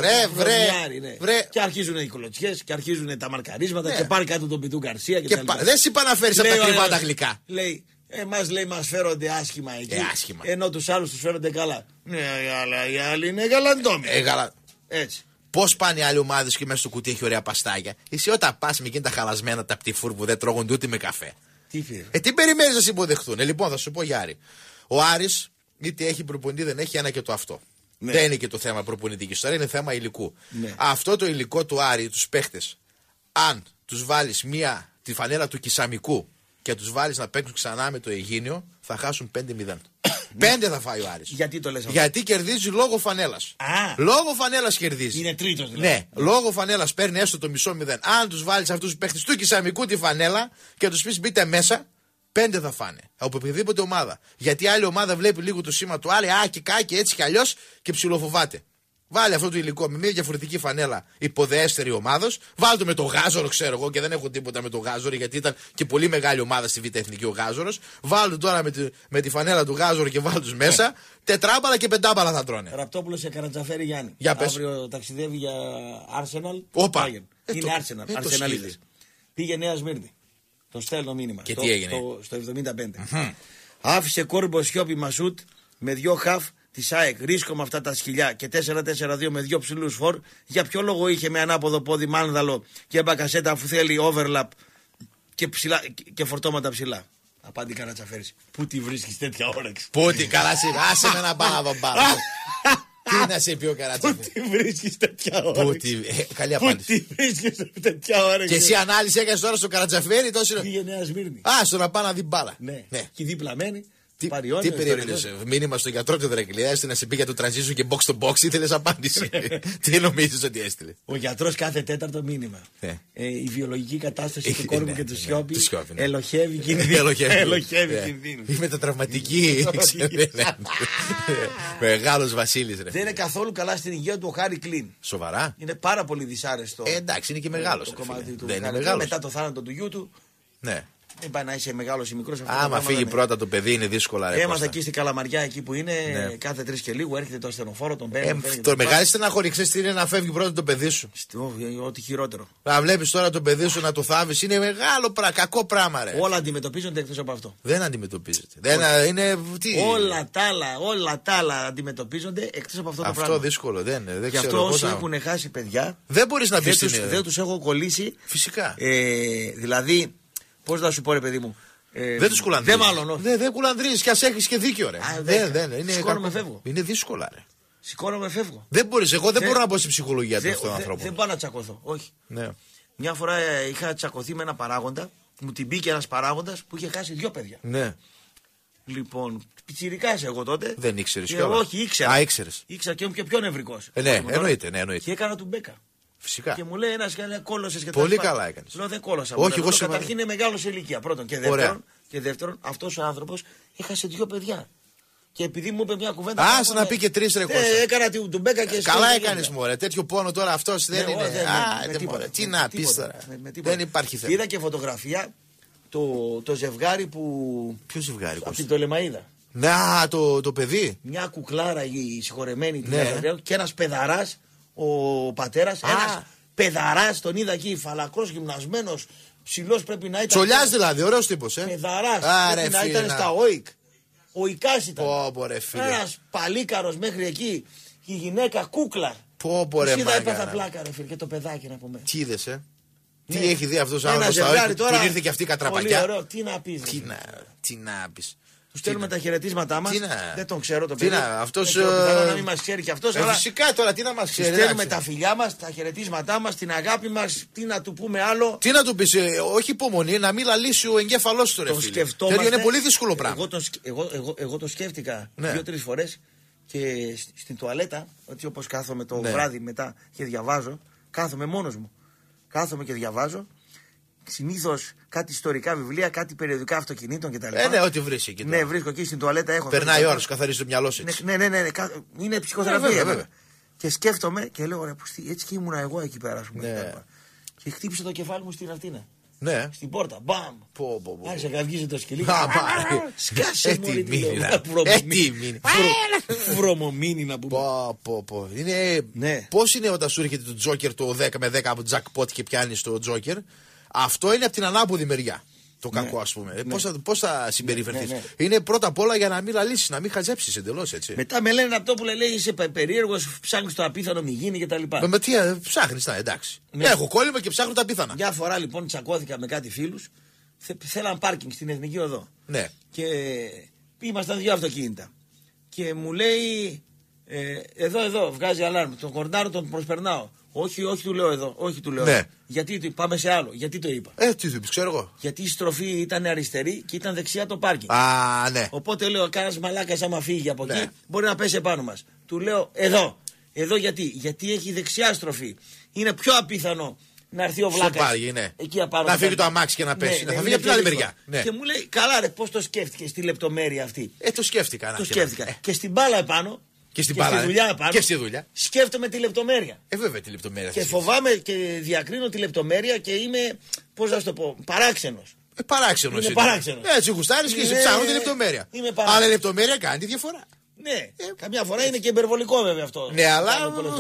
βρε. Και αρχίζουν οι κολοτσιές και αρχίζουν τα μαρκαρίσματα και πάρει κάτω τον Πιτού Γκαρσία και τα λοιπά. Δεν σου είπα να φέρεις από τα κρυβά τα γλυκά. Λέει, μας φέρονται άσχημα εκεί. Ενώ τους άλλους τους φέρονται καλά. Ναι, αλλά οι άλλοι είναι γαλαντόμοι. Έτσι. Πώς πάνε οι άλλοι ομάδες και μέσα στο κουτί έχει ωραία παστάκια. Εσύ όταν πας με εκείνα τα χαλασμένα τα πτυφούρ που δεν τρώγονται ούτε με καφέ. Τι περιμένεις να σε υποδεχθούν. Λοιπόν, θα σου πω για Άρη. Ο Άρης, είτε έχει προπονητή δεν έχει, ένα και το αυτό. Ναι. Δεν είναι και το θέμα προπονητική ιστορία, είναι θέμα υλικού. Ναι. Αυτό το υλικό του Άρη, τους παίχτες, αν τους βάλεις τη φανέλα του Κισαμικού και τους βάλεις να παίξουν ξανά με το Αιγίνιο, θα χάσουν 5-0. 5 θα φάει ο Άρης. Γιατί το λες αυτό? Γιατί κερδίζει λόγω φανέλας. Λόγω φανέλας κερδίζει. Είναι τρίτος δηλαδή. Ναι, λόγω φανέλας παίρνει έστω το μισό 0. Αν τους βάλεις αυτούς τους παίχτες του Κισαμικού τη φανέλα και τους πεις μπείτε μέσα, 5 θα φάνε. Από οποιαδήποτε ομάδα. Γιατί η άλλη ομάδα βλέπει λίγο το σήμα του Άρη, και κάκι έτσι κι αλλιώς και ψιλοφοβάται. Βάλε αυτό το υλικό με μια διαφορετική φανέλα υποδεέστερη ομάδος. Βάλε το με το Γάζορο, ξέρω εγώ, και δεν έχω τίποτα με το Γάζορο, γιατί ήταν και πολύ μεγάλη ομάδα στη Β' Εθνική ο Γάζορος. Βάλε το τώρα με τη φανέλα του Γάζορο και βάλε τους μέσα. Τετράμπαλα και πεντάμπαλα θα τρώνε. Ραπτόπουλος σε Καρατζαφέρη Γιάννη. Για πες. Αύριο ταξιδεύει για Arsenal. Όπα. Είναι Arsenal. Αρσεναλίδες. Πήγε Νέα Σμύρνη. Το στέλνω μήνυμα. Και τι έγινε? Στο 75. Άφησε κόρμπο Σιώπη Μασούτ με 2 χαφ της ΑΕΚ ρίσκο με αυτά τα σκυλιά και 4-4-2 με 2 ψηλούς φορ, για ποιο λόγο είχε με ανάποδο πόδι Μάνδαλο και Μπακασέτα αφού θέλει overlap και φορτώματα ψηλά? Απάντη Καρατσαφέρης. Πού τη βρίσκεις τέτοια όρεξη? Πού τη, καλά άσε με να πάω να τον πάρω. Τι να σε πει ο Καρατσαφέρης? Πού τη βρίσκεις τέτοια όρεξη? Καλή απάντηση. Πού τη βρίσκεις τέτοια όρεξη? Και εσύ ανάλυση έκανες τώρα στο Καρατσαφέρη? Πήγε Νέα Σμύρνη. Στο να πάει να δει μπάλα. Ναι. Και δίπλαμένη. Τι περίμενες? Μήνυμα στον γιατρό του Δραγκλιά έστειλε να σε πει για το transition και box to box, ήθελες απάντηση? Τι νομίζεις ότι έστειλε? Ο γιατρός κάθε τέταρτο μήνυμα. Η βιολογική κατάσταση του κόρμου και του Σιώπη ελοχεύει κινδύνους. Η μετατραυματική. Μεγάλος Βασίλης. Δεν είναι καθόλου καλά στην υγεία του ο Χάρη Κλίν. Σοβαρά? Είναι πάρα πολύ δυσάρεστο. Εντάξει, είναι και μεγάλος. Δεν είναι μεγάλος. Μετά το θάνατο του γιού του. Ναι. Δεν πάει να είσαι μεγάλος ή μικρός. Άμα φύγει πρώτα το παιδί είναι δύσκολα. Έμαθα εκεί στην Καλαμαριά, εκεί που είναι, κάθε 3 και λίγο έρχεται το ασθενοφόρο, τον παίρνει. Το μεγάλη στεναχώρη, ξέρεις τι είναι να φεύγει πρώτα το παιδί σου? Ό,τι χειρότερο. Να βλέπεις τώρα το παιδί σου να το θάβεις, είναι μεγάλο κακό πράγμα, ρε. Όλα αντιμετωπίζονται εκτός από αυτό. Δεν αντιμετωπίζεται. Όλα τα άλλα αντιμετωπίζονται εκτός από αυτό το πράγμα. Αυτό δύσκολο, δεν Γι' αυτό όσοι έχουν χάσει παιδιά, δεν μπορείς να πεις. Δεν τους έχω κολλήσει. Φυσικά. Δηλαδή, πώς να σου πω, ρε παιδί μου. Δεν τους κουλανδρίζεις. Δεν κουλανδρίζεις κι ας έχεις και δίκιο, ρε. Σηκώνομαι, φεύγω. Είναι δύσκολα, ρε. Σηκώνομαι, φεύγω. Δεν μπορείς, εγώ δεν μπορώ να πω στην ψυχολογία του αυτού του ανθρώπου. Δεν πάω να τσακωθώ, όχι. Ναι. Μια φορά είχα τσακωθεί με ένα παράγοντα, μου την μπήκε ένας παράγοντας που είχε χάσει 2 παιδιά. Ναι. Λοιπόν, πιτσιρικάς εγώ τότε. Δεν ήξερες κιόλας? Όχι, ήξερα. Ήξερες. Ήξερα και ήμουν και πιο νευρικός. Ναι, εννοείται. Και έκανα του μπέκα. Φυσικά. Και μου λέει ένας κόλωσες και πολύ καλά έκανες. Λέω δεν κόλωσα. Όχι, εγώ καταρχήν είναι μεγάλος σε ηλικία. Πρώτον και δεύτερον, αυτός ο άνθρωπος έχασε 2 παιδιά. Και επειδή μου είπε μια κουβέντα. Άσε να πει και 3 ρε Κώστα. Έκανα του μπέκα και καλά έκανες μωρέ. Τέτοιο πόνο τώρα αυτός δεν είναι. Τι να πεις τώρα. Δεν υπάρχει θέμα. Είδα και φωτογραφία το ζευγάρι που. Ποιο ζευγάρι? Από την Τολεμαΐδα. Να, το παιδί. Μια κουκλάρα η συγχωρεμένη και ένας πεδαράς. Ο πατέρας, ένας παιδαράς, τον είδα εκεί, φαλακρός, γυμνασμένος, ψηλός πρέπει να ήταν. Τσολιάς δηλαδή, ωραίος τύπος, Παιδαράς, πρέπει να ήταν στα ΟΙΚ. Ο Ικάς ήταν. Ένας παλίκαρος μέχρι εκεί, η γυναίκα κούκλα. Πω ρε μάγκα. Έπαθα πλάκα ρε φίλε και το παιδάκι να πούμε. Τι είδες, Τι έχει δει αυτός ο άνθρωπος στα ΟΙΚ, που ήρθε και αυτή η κατραπακιά. Πολύ ωραίο, τι να πεις. Τι να πεις. Του στέλνουμε τα χαιρετίσματά μας. Δεν τον ξέρω τον παιδί. Αυτός. Να μην μας ξέρει κι αυτός. Φυσικά τώρα τι να μας ξέρει. Του στέλνουμε τα φιλιά μας, τα χαιρετίσματά μας, την αγάπη μας. Τι να του πούμε άλλο. Τι να του πεις, όχι υπομονή, να μην λαλήσει ο εγκέφαλός του, ρε φίλε. Σκεφτόμαστε. Είναι πολύ δύσκολο πράγμα. Εγώ το σκέφτηκα 2-3 φορές και στην τουαλέτα, έτσι όπως κάθομαι το βράδυ μετά και διαβάζω, κάθομαι μόνος μου. Κάθομαι και διαβάζω. Συνήθως κάτι ιστορικά βιβλία, κάτι περιοδικά αυτοκινήτων κτλ. Ναι, ό,τι βρίσκει εκεί. Ναι, βρίσκω εκεί στην τουαλέτα. Έχω περνάει η ώρα, σου καθαρίζει το μυαλό σου. Ναι. Είναι ψυχοθεραπεία. Βέβαια. Και σκέφτομαι και λέω: έτσι και ήμουνα εγώ εκεί πέρα. Και χτύπησε το κεφάλι μου στην αρτίνα. Ναι. Στην πόρτα. Μπαμ! Άρχισε να καυγίζει το σκυλί. Σκάσε μου. Βρωμομήνη να πούμε. Πώς είναι όταν σου έρχεται το Τζόκερ το 10 με 10 από jackpot και πιάνεις το Τζόκερ? Αυτό είναι από την ανάποδη μεριά. Το κακό, ας πούμε. Πώς θα συμπεριφερθείς? Είναι πρώτα απ' όλα για να μην λαλήσεις, να μην χαζέψεις εντελώς, έτσι. Μετά με λένε αυτό που λέει είσαι περίεργος, ψάχνεις το απίθανο, μη γίνει κτλ. Με τι ψάχνεις, εντάξει. Έχω κόλλημα και ψάχνω τα απίθανα. Μια φορά λοιπόν τσακώθηκα με κάτι φίλους, θέλαν πάρκινγκ στην Εθνική Οδό. Ναι. Και ήμασταν 2 αυτοκίνητα. Και μου λέει, εδώ, βγάζει αλάρμ. Τον κορνάρω, τον προσπερνάω. Όχι, του λέω εδώ. Όχι, του λέω. Ναι. Γιατί πάμε σε άλλο. Γιατί το είπα. Τι του είπες, ξέρω εγώ. Γιατί η στροφή ήταν αριστερή και ήταν δεξιά το πάρκινγκ. Ναι. Οπότε λέω, κανένας μαλάκας άμα φύγει από εκεί, μπορεί να πέσει επάνω μας. Του λέω, εδώ. Εδώ γιατί. Γιατί έχει δεξιά στροφή. Είναι πιο απίθανο να έρθει ο βλάκας. Εκεί απάνω. Να φύγει το αμάξι και να πέσει. Θα φύγει από την άλλη μεριά. Και μου λέει, καλά ρε, πώς το σκέφτηκες στη λεπτομέρεια αυτή. Το σκέφτηκα. Και στην μπάλα επάνω. Και στη δουλειά επάνω. Και στη δουλειά. Σκέφτομαι τη λεπτομέρεια. Βέβαια τη λεπτομέρεια. Και φοβάμαι και διακρίνω τη λεπτομέρεια και είμαι, πώς να σου το πω, παράξενος. Παράξενος. Παράξενος. Έτσι γουστάρεις και σε ψάχνω τη λεπτομέρεια. Αλλά η λεπτομέρεια κάνει τη διαφορά. Ναι, καμιά φορά είναι και υπερβολικό βέβαια αυτό. Ναι, αλλά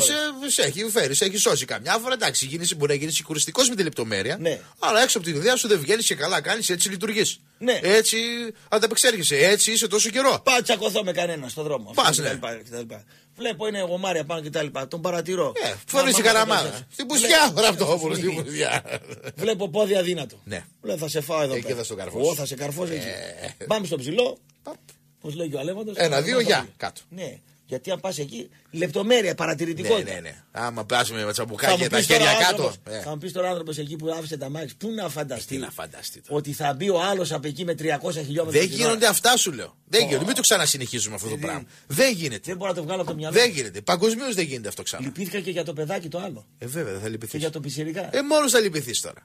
σε έχει φέρει, σε έχει σώσει. Καμιά φορά εντάξει, μπορεί να γίνει συγχωριστικό με τη λεπτομέρεια. Ναι. Αλλά έξω από την ιδέα σου δεν βγαίνει και καλά κάνει, έτσι λειτουργεί. Ναι. Έτσι ανταπεξέρχεσαι, έτσι είσαι τόσο καιρό. Πάω τσακωθώ με κανένα στον δρόμο. Πας, ναι. Βλέπω είναι γομάρια πάνω κτλ. Τον παρατηρώ. Φορήσει καραμάδα. Στην πουσιά, Ραπτόπουλο, στην πουσιά. Βλέπω πόδι αδύνατο. Ναι. Λέω θα σε φάω εδώ εκεί πέρα. θα στο καρφώσω. Θα σε καρφώσω εκεί. Πάμε στο ψηλό. Πώς λέει και ο Αλέφαντος. 1-2 για κάτω. Ναι. Γιατί αν πας εκεί, λεπτομέρεια, παρατηρητικότητα. Ναι. Άμα πάσουμε με τσαμπουκάκια και τα χέρια κάτω. Θα μου πει τώρα άνθρωπος εκεί που άφησε τα μάξι, πού να φανταστεί. φανταστεί ότι θα μπει ο άλλος από εκεί με 300 χιλιόμετρα. Δεν γίνονται αυτά, σου λέω. Δεν γίνονται. Μην το ξανασυνεχίζουμε αυτό το πράγμα. Δεν γίνεται. Δεν μπορώ να το βγάλω από το μυαλό. Δεν γίνεται. Παγκοσμίως δεν γίνεται αυτό ξανά. Λυπήθηκα και για το παιδάκι το άλλο. Βέβαια δεν θα λυπηθεί. Και για το πιτσιρικά. Μόνο θα λυπηθεί τώρα.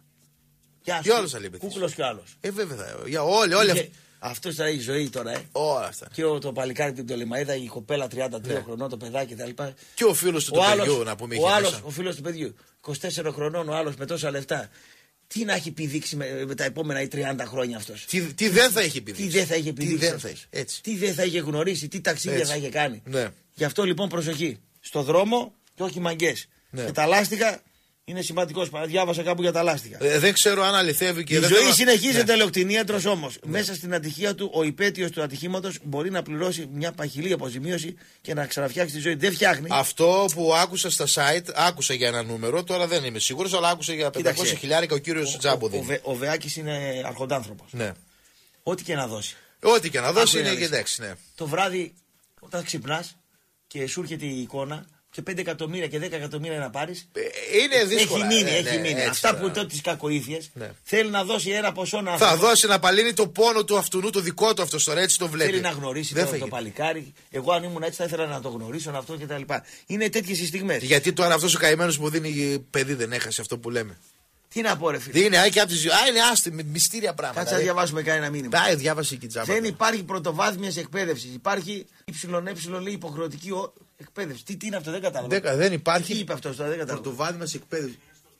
Για όλους θα λυπηθεί. Κούκλος κι άλλο. Βέβαια. Για όλοι. Αυτό θα έχει ζωή τώρα, Όλα αυτά. Και το παλικάρι του Πτολεμαΐδα, η κοπέλα 33 χρονών, το παιδάκι κτλ. Και ο φίλος του παιδιού, να πούμε. Ο φίλος του παιδιού, 24 χρονών, ο άλλος με τόσα λεφτά. Τι να έχει επιδείξει με τα επόμενα ή 30 χρόνια αυτός. Τι δεν θα έχει επιδείξει. Τι δεν θα έχει επιδείξει. Τι δεν θα είχε γνωρίσει, τι ταξίδια θα είχε κάνει. Ναι. Γι' αυτό λοιπόν προσοχή. Στο δρόμο και όχι μαγκές. Ναι. Και τα λάστιχα είναι σημαντικός. Διάβασα κάπου για τα λάστιχα. Δεν ξέρω αν αληθεύει και η ζωή συνεχίζεται, λέει ο κτηνίατρος όμως. Μέσα στην ατυχία του, ο υπέτειος του ατυχήματος μπορεί να πληρώσει μια παχυλή αποζημίωση και να ξαναφτιάξει τη ζωή. Δεν φτιάχνει. Αυτό που άκουσα στα site, άκουσα για ένα νούμερο, τώρα δεν είμαι σίγουρος, αλλά άκουσα για 500 χιλιάρικα ο κύριος Τζάμποδη. Ο Βεάκης είναι αρχοντάνθρωπος. Ναι. Ό,τι και να δώσει. Ό,τι και να δώσει είναι και εντάξει. Ναι. Το βράδυ, όταν ξυπνάς και σου έρχεται η εικόνα. Και 5 εκατομμύρια και 10 εκατομμύρια να πάρεις. Είναι δύσκολο. Έχει μείνει. Αυτά που τότε τις κακοήθειες θέλει να δώσει ένα ποσό να. Θα δώσει να παλύνει το πόνο του αυτού, το δικό του αυτό τώρα, έτσι το βλέπει. Θέλει να γνωρίσει το παλικάρι. Εγώ αν ήμουν έτσι θα ήθελα να το γνωρίσω αυτό κτλ. Είναι τέτοιες οι στιγμές. Γιατί τώρα αυτός ο καημένος που δίνει παιδί δεν έχασε αυτό που λέμε. Τι να πω, ρε φίλε. Είναι άστι με μυστήρια πράγματα. Κάτσε να διαβάσουμε κανένα μήνυμα. Διάβασε και τζάμπα. Δεν υπάρχει πρωτοβάθμιας εκπαίδευση. Υπάρχει ΕΕ, λέει υποχρεωτική εκπαίδευση. Τι είναι αυτό, δεν κατάλαβα. Δεν υπάρχει. Τι είπε αυτό, δεν κατάλαβα. Πρωτοβάθμιας εκπαίδευση.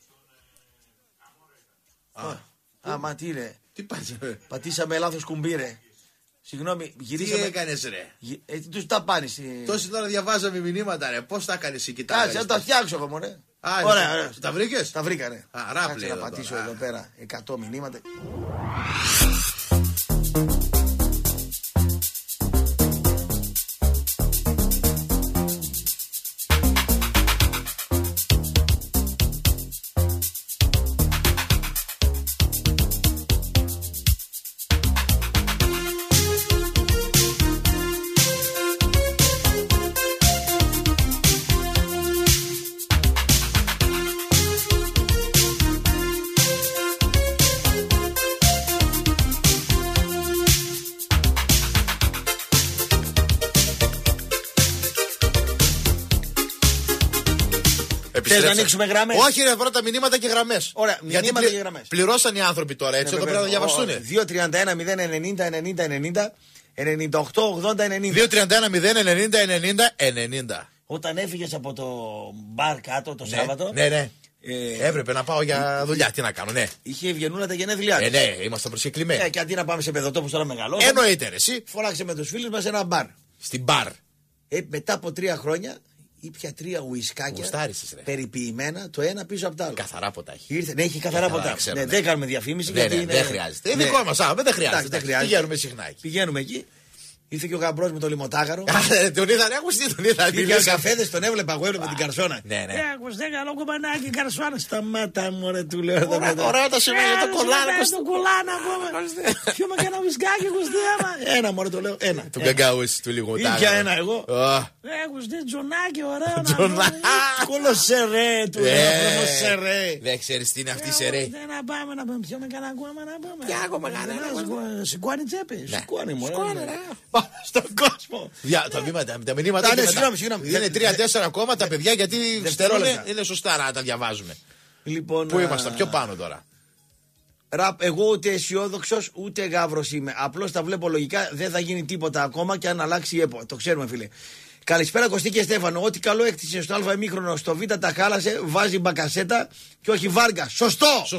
Μα τι είναι. Τι πάτσε. Πατήσαμε λάθος κουμπί, ρε. Συγγνώμη, γυρίσαμε. Τι έκανες, ρε. Τους τα πάνεις. Τόση τώρα διαβάζαμε μηνύματα, ρε. Πώς τα έκανες η κοιτάρα. Κάτσε, να τα φτιάξω εγώ, μωρέ. Ωραία. Τα βρήκες. Τα βρήκα, ναι. Κάτσε να πατήσω εδώ πέρα 100 μηνύματα. Θες να ανοίξουμε γραμμές? Όχι, ρε, πρώτα μηνύματα και γραμμές. Ωραία, μηνύματα και γραμμές. Πληρώσαν οι άνθρωποι τώρα, έτσι, εδώ πρέπει να διαβαστούν. 2-31-090-90-90. Όταν έφυγες από το μπαρ κάτω το Σάββατο. Ναι. Έπρεπε να πάω για δουλειά. Τι να κάνω, ναι. Είχε ευγενούλα τα γενέθλιά του. Ναι, ήμασταν προσκεκλημένοι. Και αντί να πάμε σε παιδοτόπους τώρα μεγαλώσαμε. Εννοείται, ρε, εσύ. Φώναξε με τους φίλους μας ένα μπαρ. Στην μπαρ. Μετά από 3 χρόνια. Ήπια 3 ουισκάκια περιποιημένα, το ένα πίσω από το άλλο. Καθαρά ποτάχι. Ναι, έχει καθαρά ποτάχι. Δεν κάνουμε διαφήμιση. Δεν χρειάζεται. Είναι δικό μας, δεν χρειάζεται. Πηγαίνουμε συχνά εκεί. Πηγαίνουμε εκεί. Ήρθε και ο γαμπρός με το λιμοτάγαρο. Τον είδα, ρε, ακουστεί, τον είδα. Πήγε καφέδες, τον έβλεπα εγώ με την καρσόνα. Ναι. Ακουστέ, καλό κομπανάκι, καρσόνα. Σταμάτα, μωρέ, του λέω. Ωραία, τα σημαίνει το κολλάνα. Το κολλάνα, πιούμε και ένα βυσκάκι, ακουστέ. Ένα, μωρέ, το λέω. Ένα. Του γκαγκάουες του λιγοτάγου. Ήπια ένα εγώ. Ακουστέ, τζονάκι, ωραίο. Κολοσερέ, του λέω. Κολοσερέ. Δεν ξέρεις τι είναι αυτή η σερέ. Δεν να πάμε να πιούμε κανένα κόμμα να πούμε. Τι ακόμα κανένα. Σηκώνει τσέπη. Σηκώνει, μωρέ. Στον κόσμο. Τα μηνύματα είναι 3-4 ακόμα τα παιδιά γιατί είναι σωστά να τα διαβάζουμε. Λοιπόν, πού ήμασταν, πιο πάνω τώρα. Εγώ ούτε αισιόδοξος ούτε γάβρος είμαι. Απλώς τα βλέπω λογικά, δεν θα γίνει τίποτα ακόμα και αν αλλάξει η ΕΠΟ. Το ξέρουμε, φίλε. Καλησπέρα Κωστή και Στέφανο. Ό,τι καλό έκτισε στο Α ημίχρονο, στο Β τα χάλασε. Βάζει Μπακασέτα και όχι Βάργα.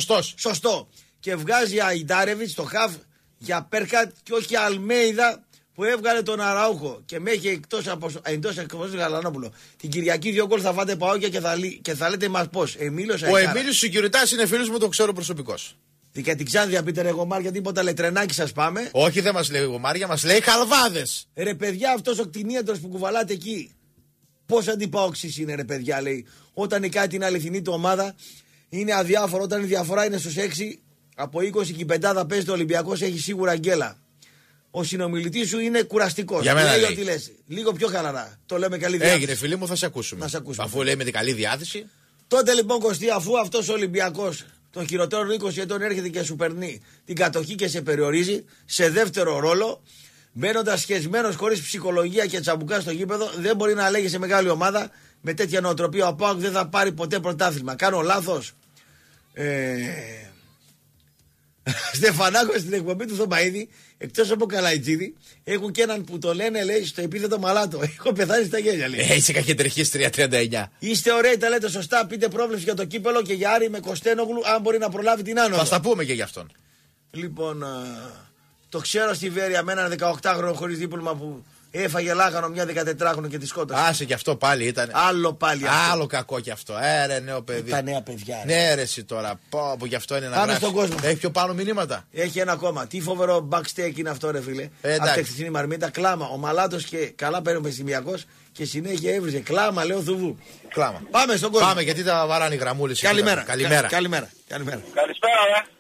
Σωστό. Και βγάζει Αϊντάρεβιτ στο χαβ για Πέρκατ και όχι Αλμέιδα που έβγαλε τον Αραούχο και με έχει εκτός εκπομπής Γαλανόπουλο. Την Κυριακή 2 γκολ θα φάτε Παόκια και θα λέτε μας πώς. Ο Εμίλιος Σικιουριτάς είναι φίλος μου, το ξέρω προσωπικώς. Και την Ξάνδια πείτε ρε Γομάρια, τίποτα λετρενάκι σας πάμε. Όχι, δεν μας λέει Γομάρια, μας λέει Χαλβάδες. Ρε παιδιά, αυτός ο κτηνίατρος που κουβαλάτε εκεί, πώς αντιπαόξης είναι ρε παιδιά, λέει. Όταν νικάει την αληθινή του ομάδα, είναι αδιάφορο. Όταν η διαφορά είναι στους 6, από 20 και η πεντάδα παίζει το Ολυμπιακός, έχει σίγουρα γκέλα. Ο συνομιλητής σου είναι κουραστικός. Για μένα λέει. Ό,τι λες. Λίγο πιο χαλαρά. Το λέμε καλή διάθεση. Έγινε φίλοι μου, θα σε ακούσουμε. Αφού λέει με την καλή διάθεση. Τότε λοιπόν Κωστή, αφού αυτός ο Ολυμπιακός των χειρότερων 20 ετών έρχεται και σου περνεί την κατοχή και σε περιορίζει σε δεύτερο ρόλο, μπαίνοντας σχεσμένος χωρίς ψυχολογία και τσαμπουκά στο γήπεδο, δεν μπορεί να λέγει σε μεγάλη ομάδα με τέτοια νοοτροπία. Ο ΠΑΟΚ δεν θα πάρει ποτέ πρωτάθλημα. Κάνω λάθος. Στεφανάκο στην εκπομπή του Θωμαίδη, εκτός από Καλαϊτζίδη, έχουν και έναν που το λένε, λέει, στο επίθετο Μαλάτο. Έχω πεθάνει στα γέλια, λέει. Είσαι κακεντρεχής 339. Είστε ωραίοι, τα λέτε σωστά. Πείτε πρόβλεψη για το κύπελο και για Άρη με Κωστένογλου, αν μπορεί να προλάβει την άνοδο. Θα στα πούμε και γι' αυτόν. Λοιπόν, το ξέρω στη Βέρεια με έναν 18χρονο χωρίς δίπλωμα που έφαγε λάχανο μια 14χρονο και τη σκότωσε. Άσε κι αυτό πάλι ήταν. Άλλο πάλι αυτό. Άλλο κακό κι αυτό. Ρε νέο παιδί. Τα νέα παιδιά. Ναι, ρε εσύ τώρα. Πω, που γι' αυτό είναι να Πάμε γράψει. στον κόσμο. Έχει πιο πάνω μηνύματα. Έχει ένα ακόμα. Τι φοβερό backstage είναι αυτό, ρε φίλε. Αυτή είναι η μαρμίτα. Κλάμα. Ο Μαλάτος και καλά παίρνει ο Μεσημιακός και συνέχεια έβριζε. Κλάμα, λέω Θουβού. Κλάμα. Πάμε στον κόσμο. Πάμε γιατί τα βαράνε οι γραμμούλες. Καλημέρα. Καλημέρα. Καλημέρα. Καλησπέρα,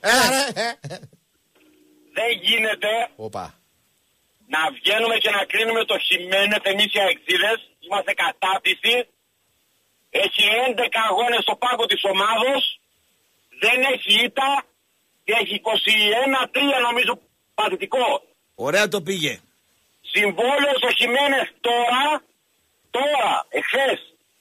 Δεν γίνεται. Οπα. Να βγαίνουμε και να κρίνουμε το Χιμένεθ, εμείς οι αεξίδες, είμαστε κατάπτυστοι. Έχει 11 αγώνες στο πάγκο της ομάδος, δεν έχει ήττα και έχει 21-3 νομίζω παθητικό. Ωραία το πήγε. Συμβόλαιο στο Χιμένεθ τώρα, εχθές.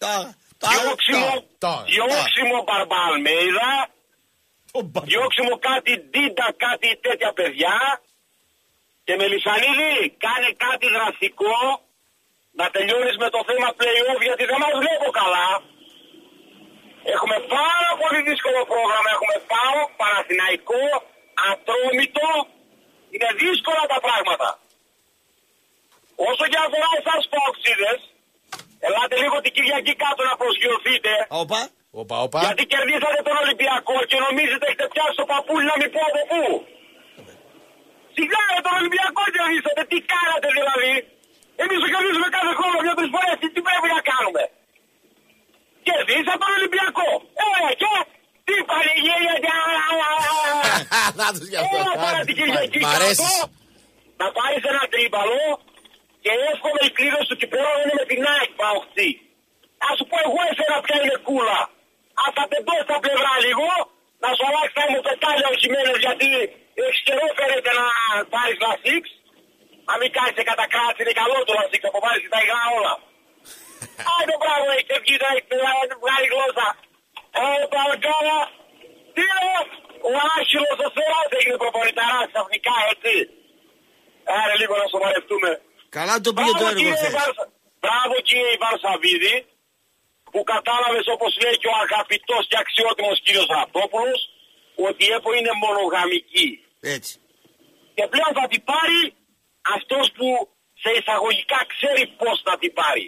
Διώξιμο Μπαρμπαλμέιδα, διώξιμο κάτι Ντίντα, κάτι τέτοια παιδιά. Και Μελισσανίδη, κάνε κάτι δραστικό να τελειώνεις με το θέμα play-off, γιατί δεν μας βλέπω καλά. Έχουμε πάρα πολύ δύσκολο πρόγραμμα. Έχουμε ΠΑΟΚ, Παναθηναϊκό, Ατρόμητο. Είναι δύσκολα τα πράγματα. Όσο και αφορά εσάς ΠΑΟΚσίδες, ελάτε λίγο την Κυριακή κάτω να προσγειωθείτε. Όπα. Γιατί κερδίσατε τον Ολυμπιακό και νομίζετε έχετε πιάσει το παππούλι να μην πω από πού. Σιγά τον Ολυμπιακό κερδίσατε, τι κάνατε δηλαδή. Εμείς το κερδίζουμε κάθε χρόνο 2-3 φορές, τι πρέπει να κάνουμε. Κερδίσατε τον Ολυμπιακό. Και τι πανηγύρια. Να τους γι' αυτό. Τώρα την Κυριακή κάτω, να πάρεις ένα τρίπαλο και εύχομαι η κλήρωση του κυπέλλου είναι με την ΑΕΚ Παοκτή. Ας σου πω εγώ εσένα ποια είναι κούλα. Ας τα πεντώσει τα πλευρά λίγο, να σου αλλάξει τα ημοπετάλια ο Χιμένες γιατί έχεις καιρό φαίνεται να πάρεις λασίξ. Να μην κάνεις σε κατακράτηση, είναι καλό το λασίξ, από πάρεις και τα υγρά όλα. Άι το πράγμα έχετε βγει να βγάλει γλώσσα. Παρακάλα, τι είναι, ο άχυλος ο Θεός έγινε προπονηταράς ξαφνικά έτσι. Άρα λίγο να σοβαρευτούμε. Καλά το πήγε το έργο χθες. Μπράβο κύριε Βαρσαβίδη που κατάλαβες όπως λέει και ο αγαπητός και αξιότιμος κύριος Ραπτόπουλος ότι η ΕΠΟ είναι μονογαμική. Έτσι. Και πλέον θα την πάρει αυτός που σε εισαγωγικά ξέρει πώς θα την πάρει.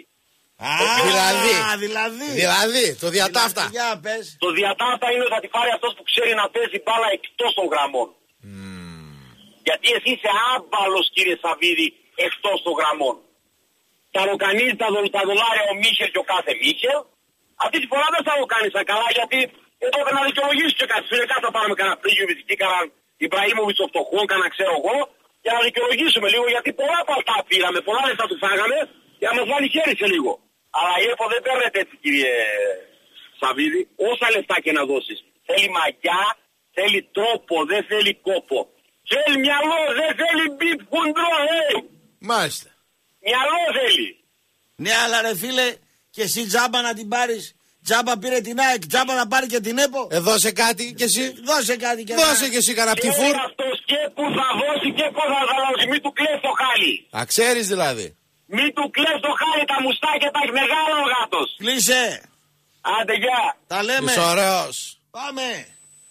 Δηλαδή, το διατάφτα. Το διατάφτα είναι ότι θα την πάρει αυτός που ξέρει να παίζει μπάλα εκτός των γραμμών. Γιατί εσύ είσαι άμπαλος κύριε Σαββίδη εκτός των γραμμών. Θα ροκανίζει τα δολάρια ο Μίχελ και ο κάθε Μίχελ. Αυτή τη φορά δεν θα ροκάνει τα καλά γιατί εδώ θα να δικαιολογήσει και κάτι. Φυσικά θα πάρουμε κανένα πλήγιο βυθική, κανένα Ιμπραήμοβιτς των φτωχών, κανένα ξέρω εγώ. Για να δικαιολογήσουμε λίγο γιατί πολλά παλτά πήραμε, πολλά λεφτά του φάγαμε για να μας βάλει χέρι σε λίγο. Αλλά η ΕΠΟ δεν παίρνεται έτσι κύριε Σαββίδη. Όσα λεφτά και να δώσεις. Θέλει μαγιά, θέλει τρόπο, δεν θέλει κόπο. Θέλει μυαλό, δεν θέλει μπιπ χοντρό, Μάλιστα. Μυαλό θέλει. Ναι, αλλά ρε φίλε, και εσύ τζάμπα να την πάρεις. Τζάμπα πήρε την ΑΕΚ, τζάμπα να πάρει και την ΕΠΟ. Δώσε κάτι κι εσύ. Δώσε κάτι κι Δώσε κι εσύ κανένα πτυφούρ. Και αυτός και που θα δώσει και που θα δώσει. Μην του κλαις το χάλι. Α, ξέρεις δηλαδή. Μην του κλαις το χάλι, τα μουστάκια τα έχει μεγάλο ο γάτος. Κλείσε. Άντε γεια. Τα λέμε. Είσαι ωραίος. Πάμε.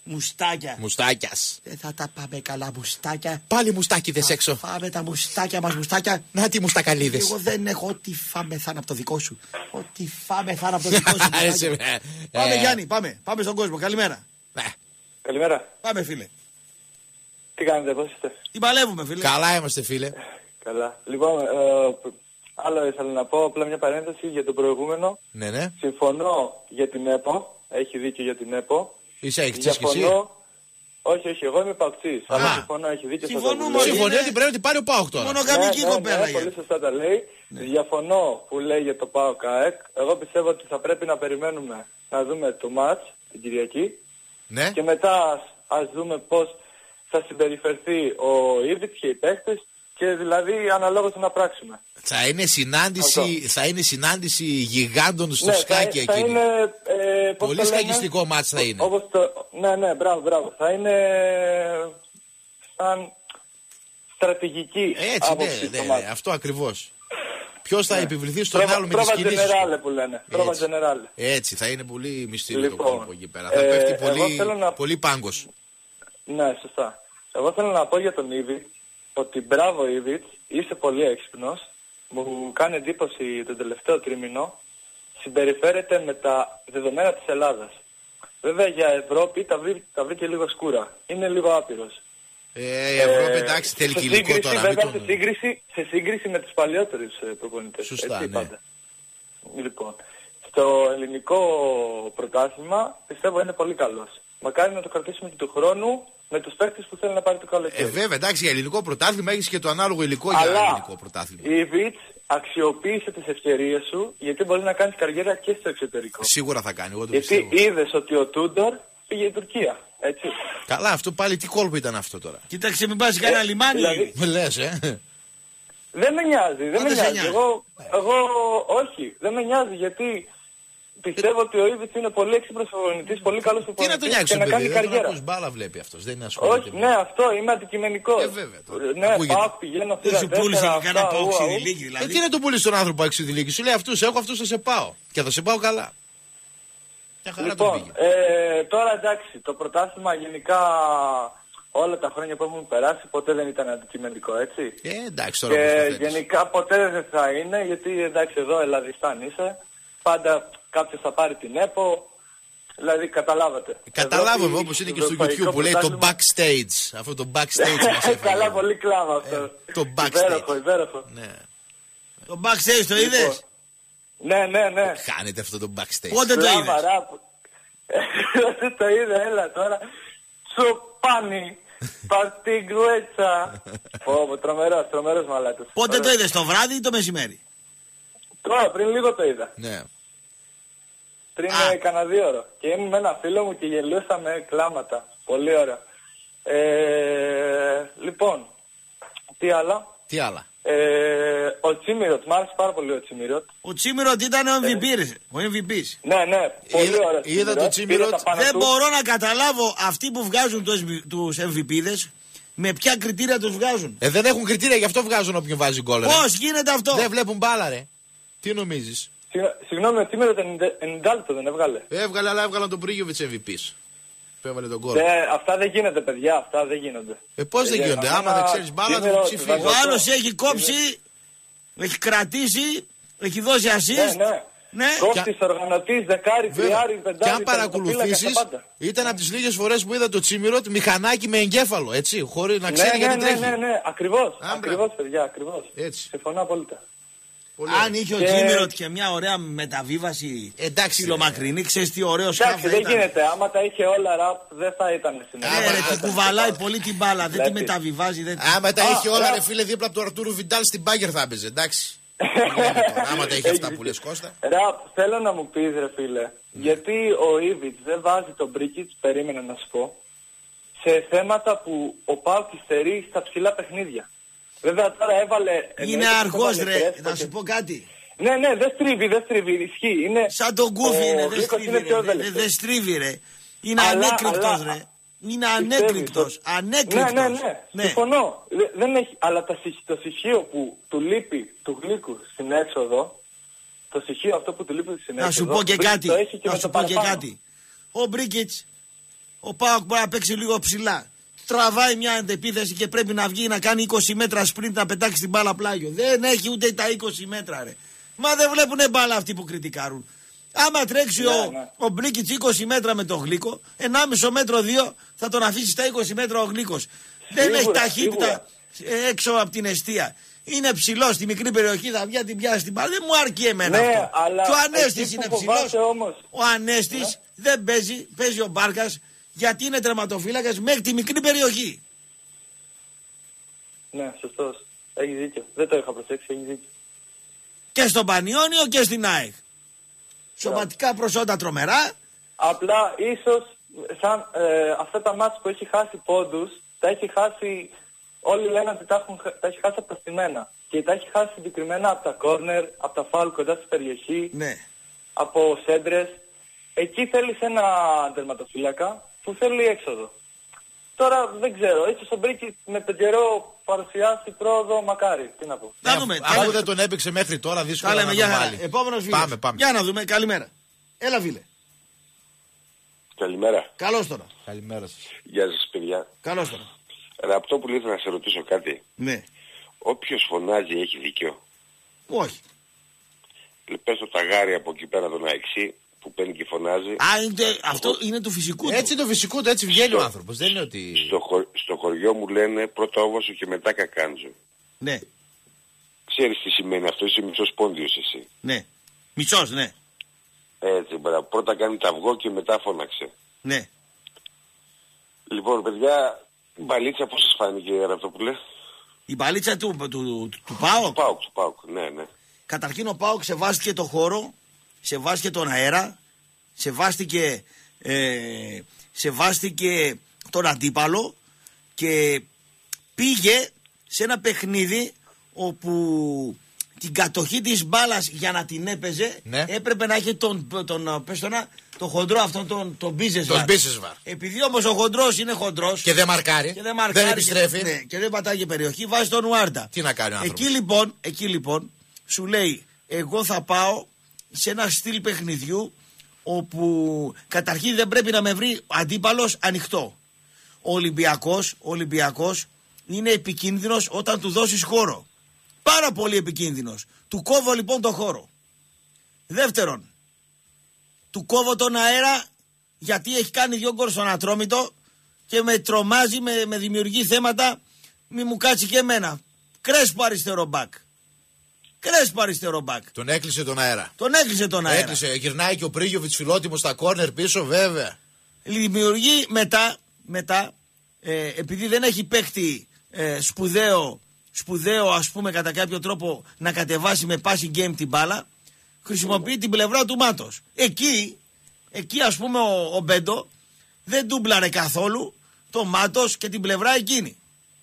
Μουστάκια. Μουστάκιας. Δεν θα τα πάμε καλά, μουστάκια. Πάλι μουστάκιδες έξω. Φάμε τα μουστάκια μας, μουστάκια. Να τι μουστακαλίδες. Εγώ δεν έχω ό,τι φάμε θα είναι από το δικό σου. Ό,τι φάμε θα είναι από το δικό σου. Πάμε Γιάννη, πάμε. Πάμε στον κόσμο. Καλημέρα. Καλημέρα. Πάμε φίλε. Τι κάνετε, πώς είστε? Τι παλεύουμε φίλε. Καλά είμαστε φίλε. Καλά. Λοιπόν, άλλο ήθελα να πω, απλά μια παρένθεση για το προηγούμενο. Ναι. Συμφωνώ για την ΕΠΟ. Έχει δίκιο για την ΕΠΟ. Είσαι έχτης και εσύ. Όχι, εγώ είμαι παοκτής. Αλλά συμφωνώ, έχει δίκιο. Συμφωνώ ότι πρέπει να πάρει ο ΠΑΟΚ τώρα. Μόνο καμική κοπέλα. Πολύ σωστά τα λέει. Διαφωνώ που λέει για το ΠΑΟΚ ΑΕΚ. Εγώ πιστεύω ότι θα πρέπει να περιμένουμε να δούμε το μάτς την Κυριακή. Ναι. Και μετά ας δούμε πώς θα συμπεριφερθεί ο Ήβιτς και οι παίκτες και δηλαδή αναλόγως να πράξουμε. Θα είναι συνάντηση γιγάντων στο σκάκι θα εκείνη. Είναι, πολύ σκακιστικό μάτς θα είναι. Ναι, μπράβο. Θα είναι σαν στρατηγική άποψη στο μάτς. Αυτό ακριβώς. Ποιος θα επιβληθεί στον άλλο με τις κινήσεις. Πρόβα τζενεράλε που λένε. Πρόβα τζενεράλε. Έτσι, θα είναι πολύ μυστήριο το κόλπο εκεί πέρα. Θα πέφτει πολύ πάγκος. Ναι, σωστά. Εγώ θέλω να πω για τον Ήβιτ ότι μπράβο Ήβιτ, είσαι πολύ έξυπνος. Μου κάνει εντύπωση τον τελευταίο τρίμηνο. Συμπεριφέρεται με τα δεδομένα της Ελλάδας. Βέβαια για Ευρώπη τα βρήκε λίγο σκούρα. Είναι λίγο άπειρος. Η Ευρώπη εντάξει θέλει και υλικό τώρα. Βέβαια σε σύγκριση με τους παλιότερους προπονητές. Σωστά, έτσι, ναι. πάντα. Λοιπόν, στο ελληνικό πρωτάθλημα πιστεύω είναι πολύ καλός. Μακάρι να το κρατήσουμε και του χρόνου με τους παίκτες που θέλουν να πάρει το καλοκαίρι. Βέβαια, εντάξει, για ελληνικό πρωτάθλημα έχεις και το ανάλογο υλικό για ελληνικό πρωτάθλημα. Η Βιτς αξιοποίησε τις ευκαιρίες σου γιατί μπορεί να κάνεις καριέρα και στο εξωτερικό. Σίγουρα θα κάνει, εγώ το γιατί πιστεύω. είδες ότι ο Τούντορ πήγε η Τουρκία, έτσι. Καλά, αυτό πάλι τι κόλπο ήταν αυτό τώρα. Κοίταξε, μην πας κανένα λιμάνι. Δηλαδή, με λες, Δεν με νοιάζει, δεν με νοιάζει. Εγώ όχι, δεν με νοιάζει γιατί πιστεύω ότι ο Ήβιτς είναι πολύ έξυπνος προπονητής, πολύ καλός προπονητής και να κάνει καριέρα. Δεν μπάλα βλέπει αυτός, δεν είναι ασχολείται. Όχι, ναι, αυτό, είμαι αντικειμενικός. Βέβαια. Ναι, πάω, πηγαίνω, δεν σου πούλησε και κανένα από οξυδηλίκη δηλαδή. Τι είναι το πουλήσει στον άνθρωπο οξυδηλίκη, σου λέει αυτούς έχω, αυτούς θα σε πάω. Και θα σε πάω καλά. Λοιπόν, τώρα εντάξει, το πρωτάθλημα γενικά όλα τα χρόνια που έχουν περάσει ποτέ δεν ήταν αντικειμενικό, έτσι. Εντάξει, τώρα και γενικά ποτέ δεν θα είναι, γιατί εντάξει εδώ Ελλαδιστάν είσαι, πάντα κάποιος θα πάρει την ΕΠΟ, δηλαδή καταλάβατε. Καταλάβαμε όπως είναι και στο YouTube που λέει το backstage, αυτό το backstage μας έφερε. Καλά, πολύ κλάμα αυτό. Το backstage. Υπέροχο. Το backstage το είδες? Ναι. Κάνετε αυτό το backstage. Πότε το είδες? Το είδε, έλα τώρα. Σοπάνι, παρτιγκουέτσα. Τρομερός μαλάκος. Πότε το είδες, το βράδυ ή το μεσημέρι? Τώρα, πριν λίγο το είδα. Ναι. Πριν κανένα 2 ώρες. Και ήμουν με ένα φίλο μου και γελούσαμε κλάματα. Πολύ ωραία. Λοιπόν, τι άλλα. Ο Τσίμιροτ, μ' άρεσε πάρα πολύ ο Τσίμιροτ. Ο Τσίμιροτ ήταν ο MVP's. Ναι, πολύ ωραία. Είδα το Τσίμιροτ. Δεν μπορώ να καταλάβω αυτοί που βγάζουν τους MVP'δες με ποια κριτήρια τους βγάζουν. Δεν έχουν κριτήρια, γι' αυτό βγάζουν όποιον βάζει γκολ. Πώς γίνεται αυτό? Δεν βλέπουν μπάλα, ρε. Τι νομίζεις? Συγγνώμη, ο Τσίμιροτ 90 λεπτό δεν έβγαλε. Έβγαλε, αλλά έβγαλαν τον Πρίγιοβιτς MVP's. Έβαλε τον γκολ. Αυτά δεν γίνεται, παιδιά, αυτά δεν γίνονται. Πώς δεν γίνονται, άμα δεν ξέρεις μπάλα θα ψηφίσεις. Ο άλλος έχει κόψει, έχει κρατήσει, έχει δώσει assist. Ναι. Κόφτης, οργανωτής, δεκάρι, τριάρι, πεντάρι. Και αν παρακολουθήσεις, ήταν από τις λίγες φορές που είδα το Τσίμιροτ μηχανάκι με εγκέφαλο, έτσι, χωρίς να ξέρει γιατί τρέχει. Ναι, ακριβώς, παιδιά, ακριβώς. Συμφωνώ απόλυτα. Αν είχε ο Τσίμιροτ και μια ωραία μεταβίβαση ψιλομακρινή, ξέρεις τι ωραίο σκάφο ήταν. Δεν γίνεται, άμα τα είχε όλα ραπ δεν θα ήταν στην Ελλάδα. Τη κουβαλάει πολύ την μπάλα, δεν τη μεταβιβάζει. Άμα τα είχε όλα ρε φίλε δίπλα από τον Αρτούρου Βιντάλ στην Μπάγκερ θα έπαιζε, εντάξει. Άμα τα είχε αυτά που λες Κώστα. Ραπ, θέλω να μου πεις ρε φίλε, γιατί ο Ήβιτς δεν βάζει τον Μπρίκιτς, περίμενα να σου πω, σε θέματα που ο ΠΑΟΚ υστερεί στα ψηλά παιχνίδια. Βέβαια τώρα έβαλε... Είναι αργός ρε, να σου πω κάτι. Ναι, δεν στρίβει, ισχύει. Είναι... Σαν τον Γκούφι είναι, δεν στρίβει ρε. Είναι ανέκρυπτος ρε. Είναι ανέκρυπτος. Ναι, συμφωνώ. Δεν έχει, αλλά το στοιχείο που του λείπει του Γλύκου στην έξοδο, το στοιχείο αυτό που του λείπει στην έξοδο... Να σου πω και κάτι, Ο Ο ΠΑΟΚ μπορεί να παίξει λίγο ψηλά. Τραβάει μια αντεπίθεση και πρέπει να βγει να κάνει 20 μέτρα sprint να πετάξει την μπάλα πλάγιο. Δεν έχει ούτε τα 20 μέτρα, ρε. Μα δεν βλέπουνε μπάλα αυτοί που κριτικάρουν. Άμα τρέξει ο Μπρίκιτς 20 μέτρα με τον Γλίκο, 1,5 μέτρο 2 θα τον αφήσει στα 20 μέτρα ο Γλίκος. Δεν έχει ταχύτητα έξω από την εστία. Είναι ψηλό στη μικρή περιοχή, θα βγει την πιάσει την μπάλα. Δεν μου αρκεί εμένα αυτό. Αλλά και ο Ανέστης είναι ψηλός. Ο Ανέστης δεν παίζει, παίζει ο Μπάρκας γιατί είναι τερματοφύλακας μέχρι τη μικρή περιοχή. Ναι, σωστός. Έχει δίκιο. Δεν το είχα προσέξει, έχει δίκιο. Και στον Πανιόνιο και στην ΑΕΚ. Σωματικά προσόντα τρομερά. Απλά ίσως σαν αυτά τα μάτς που έχει χάσει πόντους, τα έχει χάσει, όλοι λένε ότι τα έχει χάσει από τα στημένα. Και τα έχει χάσει συγκεκριμένα από τα κόρνερ, από τα φάουλ κοντά στη περιοχή, Ναι. από σέντρες. Εκεί θέλεις ένα τερματοφύλακα που θέλει έξοδο. Τώρα δεν ξέρω, ίσως ο Μπρίκη με τον καιρό παρουσιάσει πρόοδο, μακάρι. Τι να πω. Να δούμε. Αφού δεν τον έπαιξε μέχρι τώρα, δύσκολα να τον βάλει. Επόμενος φίλος. Πάμε. Για να δούμε. Καλημέρα. Έλα φίλε. Καλημέρα. Καλώς τώρα. Καλημέρα σας. Γεια σας παιδιά. Καλώς τώρα. Αυτό που ήθελα να σε ρωτήσω κάτι. Ναι. Όποιος φωνάζει έχει δίκιο. Όχι. Πες το ταγάρι από εκεί πέρα τον αεξί που παίρνει και φωνάζει. Αυτό είναι του φυσικού του. Έτσι είναι το φυσικό του, έτσι βγαίνει ο άνθρωπος. Δεν είναι ότι... Στο χωριό μου λένε πρώτα όβασο και μετά κακάντζο. Ναι. Ξέρεις τι σημαίνει αυτό, είσαι μισός πόντιος εσύ. Ναι. Μισός, ναι. Έτσι, πρώτα κάνει τα αυγό και μετά φώναξε. Ναι. Λοιπόν, παιδιά, η μπαλίτσα πώς σας φάνηκε αυτό που λες? Η μπαλίτσα του ΠΑΟΚ. Του ΠΑΟΚ, ναι. Καταρχήν ο ΠΑΟΚ σεβάστηκε το χώρο, σεβάστηκε τον αέρα, σεβάστηκε τον αντίπαλο και πήγε σε ένα παιχνίδι όπου την κατοχή της μπάλας για να την έπαιζε έπρεπε να έχει τον χοντρό αυτόν τον Μπίζεσβαρ. Επειδή όμως ο χοντρός είναι χοντρός και δεν μαρκάρει, δεν επιστρέφει και δεν πατάγει περιοχή, βάζει τον Ουάρντα. Τι να κάνει ο άνθρωπος. Εκεί λοιπόν σου λέει, εγώ θα πάω σε ένα στυλ παιχνιδιού όπου καταρχήν δεν πρέπει να με βρει αντίπαλος ανοιχτό. Ο Ολυμπιακός είναι επικίνδυνος όταν του δώσεις χώρο. Πάρα πολύ επικίνδυνος. Του κόβω λοιπόν το χώρο. Δεύτερον, του κόβω τον αέρα γιατί έχει κάνει 2 γκολ στον Ατρόμητο και με τρομάζει, με δημιουργεί θέματα, μη μου κάτσει και εμένα. Κρέσπο αριστερό μπακ. Τον έκλεισε τον αέρα. Γυρνάει και ο Πρίγιοβιτς φιλότιμος στα κόρνερ πίσω, βέβαια. Δημιουργεί μετά επειδή δεν έχει παίκτη σπουδαίο ας πούμε κατά κάποιο τρόπο να κατεβάσει με passing game την μπάλα, χρησιμοποιεί την πλευρά του Μάτος. Εκεί ας πούμε ο Μπέντο δεν ντούμπλαρε καθόλου το Μάτος και την πλευρά εκείνη.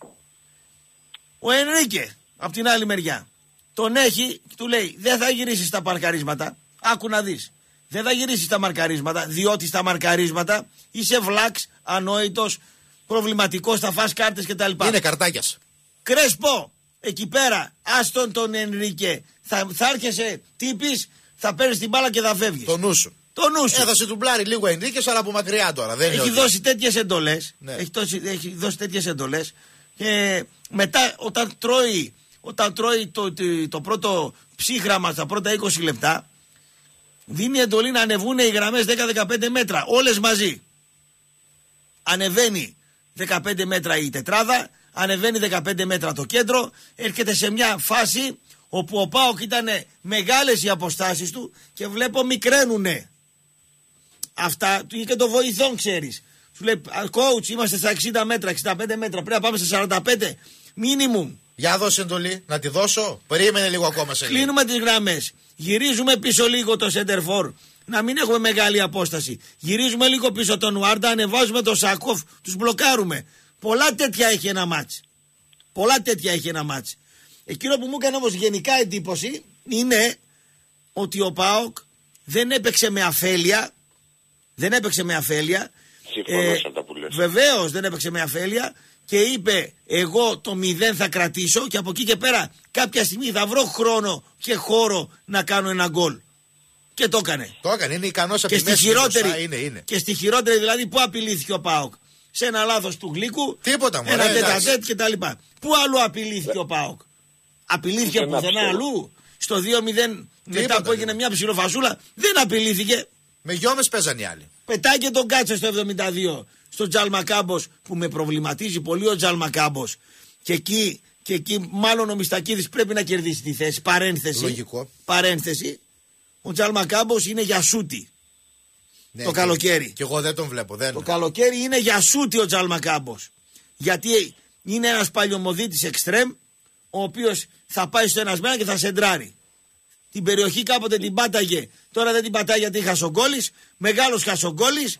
Ο Ενρίκε από την άλλη μεριά τον έχει και του λέει δεν θα γυρίσεις στα μαρκαρίσματα. Άκου να δεις. Δεν θα γυρίσεις στα μαρκαρίσματα διότι στα μαρκαρίσματα είσαι βλάξ, ανόητος, προβληματικός, θα φας κάρτες κτλ. Είναι καρτάκιας. Κρέσπο, εκεί πέρα, άστον τον Ενρίκε. Θα έρχεσαι, τύπης, θα παίρνεις την μπάλα και θα φεύγεις. Το νου σου. Έδωσε του μπλάρι λίγο Ενρίκε, αλλά από μακριά τώρα. Δεν έχει δώσει τέτοιες εντολές. Ναι. Έχει δώσει τέτοιες εντολές. Και μετά, όταν τρώει το πρώτο ψύχραμα στα πρώτα 20 λεπτά, δίνει εντολή να ανεβούν οι γραμμές 10-15 μέτρα. Όλες μαζί. Ανεβαίνει 15 μέτρα η τετράδα. Ανεβαίνει 15 μέτρα το κέντρο, έρχεται σε μια φάση όπου ο ΠΑΟΚ ήταν μεγάλες οι αποστάσεις του και βλέπω μικραίνουνε. Αυτά και το βοηθόν ξέρεις. Σου λέει, coach, είμαστε στα 60 μέτρα, 65 μέτρα, πρέπει να πάμε στα 45, minimum. Για δώσε εντολή, να τη δώσω, περίμενε λίγο ακόμα σε λίγο. Κλείνουμε τις γραμμές, γυρίζουμε πίσω λίγο το center for, να μην έχουμε μεγάλη απόσταση. Γυρίζουμε λίγο πίσω τον Ουάρντα, ανεβάζουμε τον Σακόφ, τους μπλοκάρουμε. Πολλά τέτοια έχει ένα μάτς. Εκείνο που μου έκανε όμως γενικά εντύπωση είναι ότι ο ΠΑΟΚ δεν έπαιξε με αφέλεια. Συμφωνώ σε αυτά που λες. Βεβαίως δεν έπαιξε με αφέλεια και είπε εγώ το 0 θα κρατήσω και από εκεί και πέρα κάποια στιγμή θα βρω χρόνο και χώρο να κάνω ένα γκολ. Και το έκανε. Το έκανε, είναι ικανός από Και τη μέση. Είναι. Και στη χειρότερη δηλαδή, πού απειλήθηκε ο ΠΑΟΚ? Σε ένα λάθος του Γλύκου. Τίποτα, ένα τέταρτ και τα λοιπά. Πού αλλού απειλήθηκε ο ΠΑΟΚ? Απειλήθηκε πουθενά αλλού? Στο 2-0 μετά που έγινε μια ψιλοφασούλα, δεν απειλήθηκε. Με γιόμες παίζαν οι άλλοι. Πετάει και τον Κάτσε στο 72 στο Τζαλμακάμπος, που με προβληματίζει πολύ ο Τζαλμακάμπος. Και εκεί μάλλον ο Μιστακίδης πρέπει να κερδίσει τη θέση. Παρένθεση. Λογικό. Παρένθεση. Ο Τζαλμακάμπος είναι για σούτι. Ναι, το καλοκαίρι. Και εγώ δεν τον βλέπω. Το καλοκαίρι είναι για σούτι ο Τζαλμακάμπος. Γιατί είναι ένας παλιωμοδίτης εξτρέμ, ο οποίος θα πάει στο ένας και θα σεντράρει. Την περιοχή κάποτε την πάταγε, τώρα δεν την πατάει γιατί χασογκόλης, μεγάλος χασογκόλης,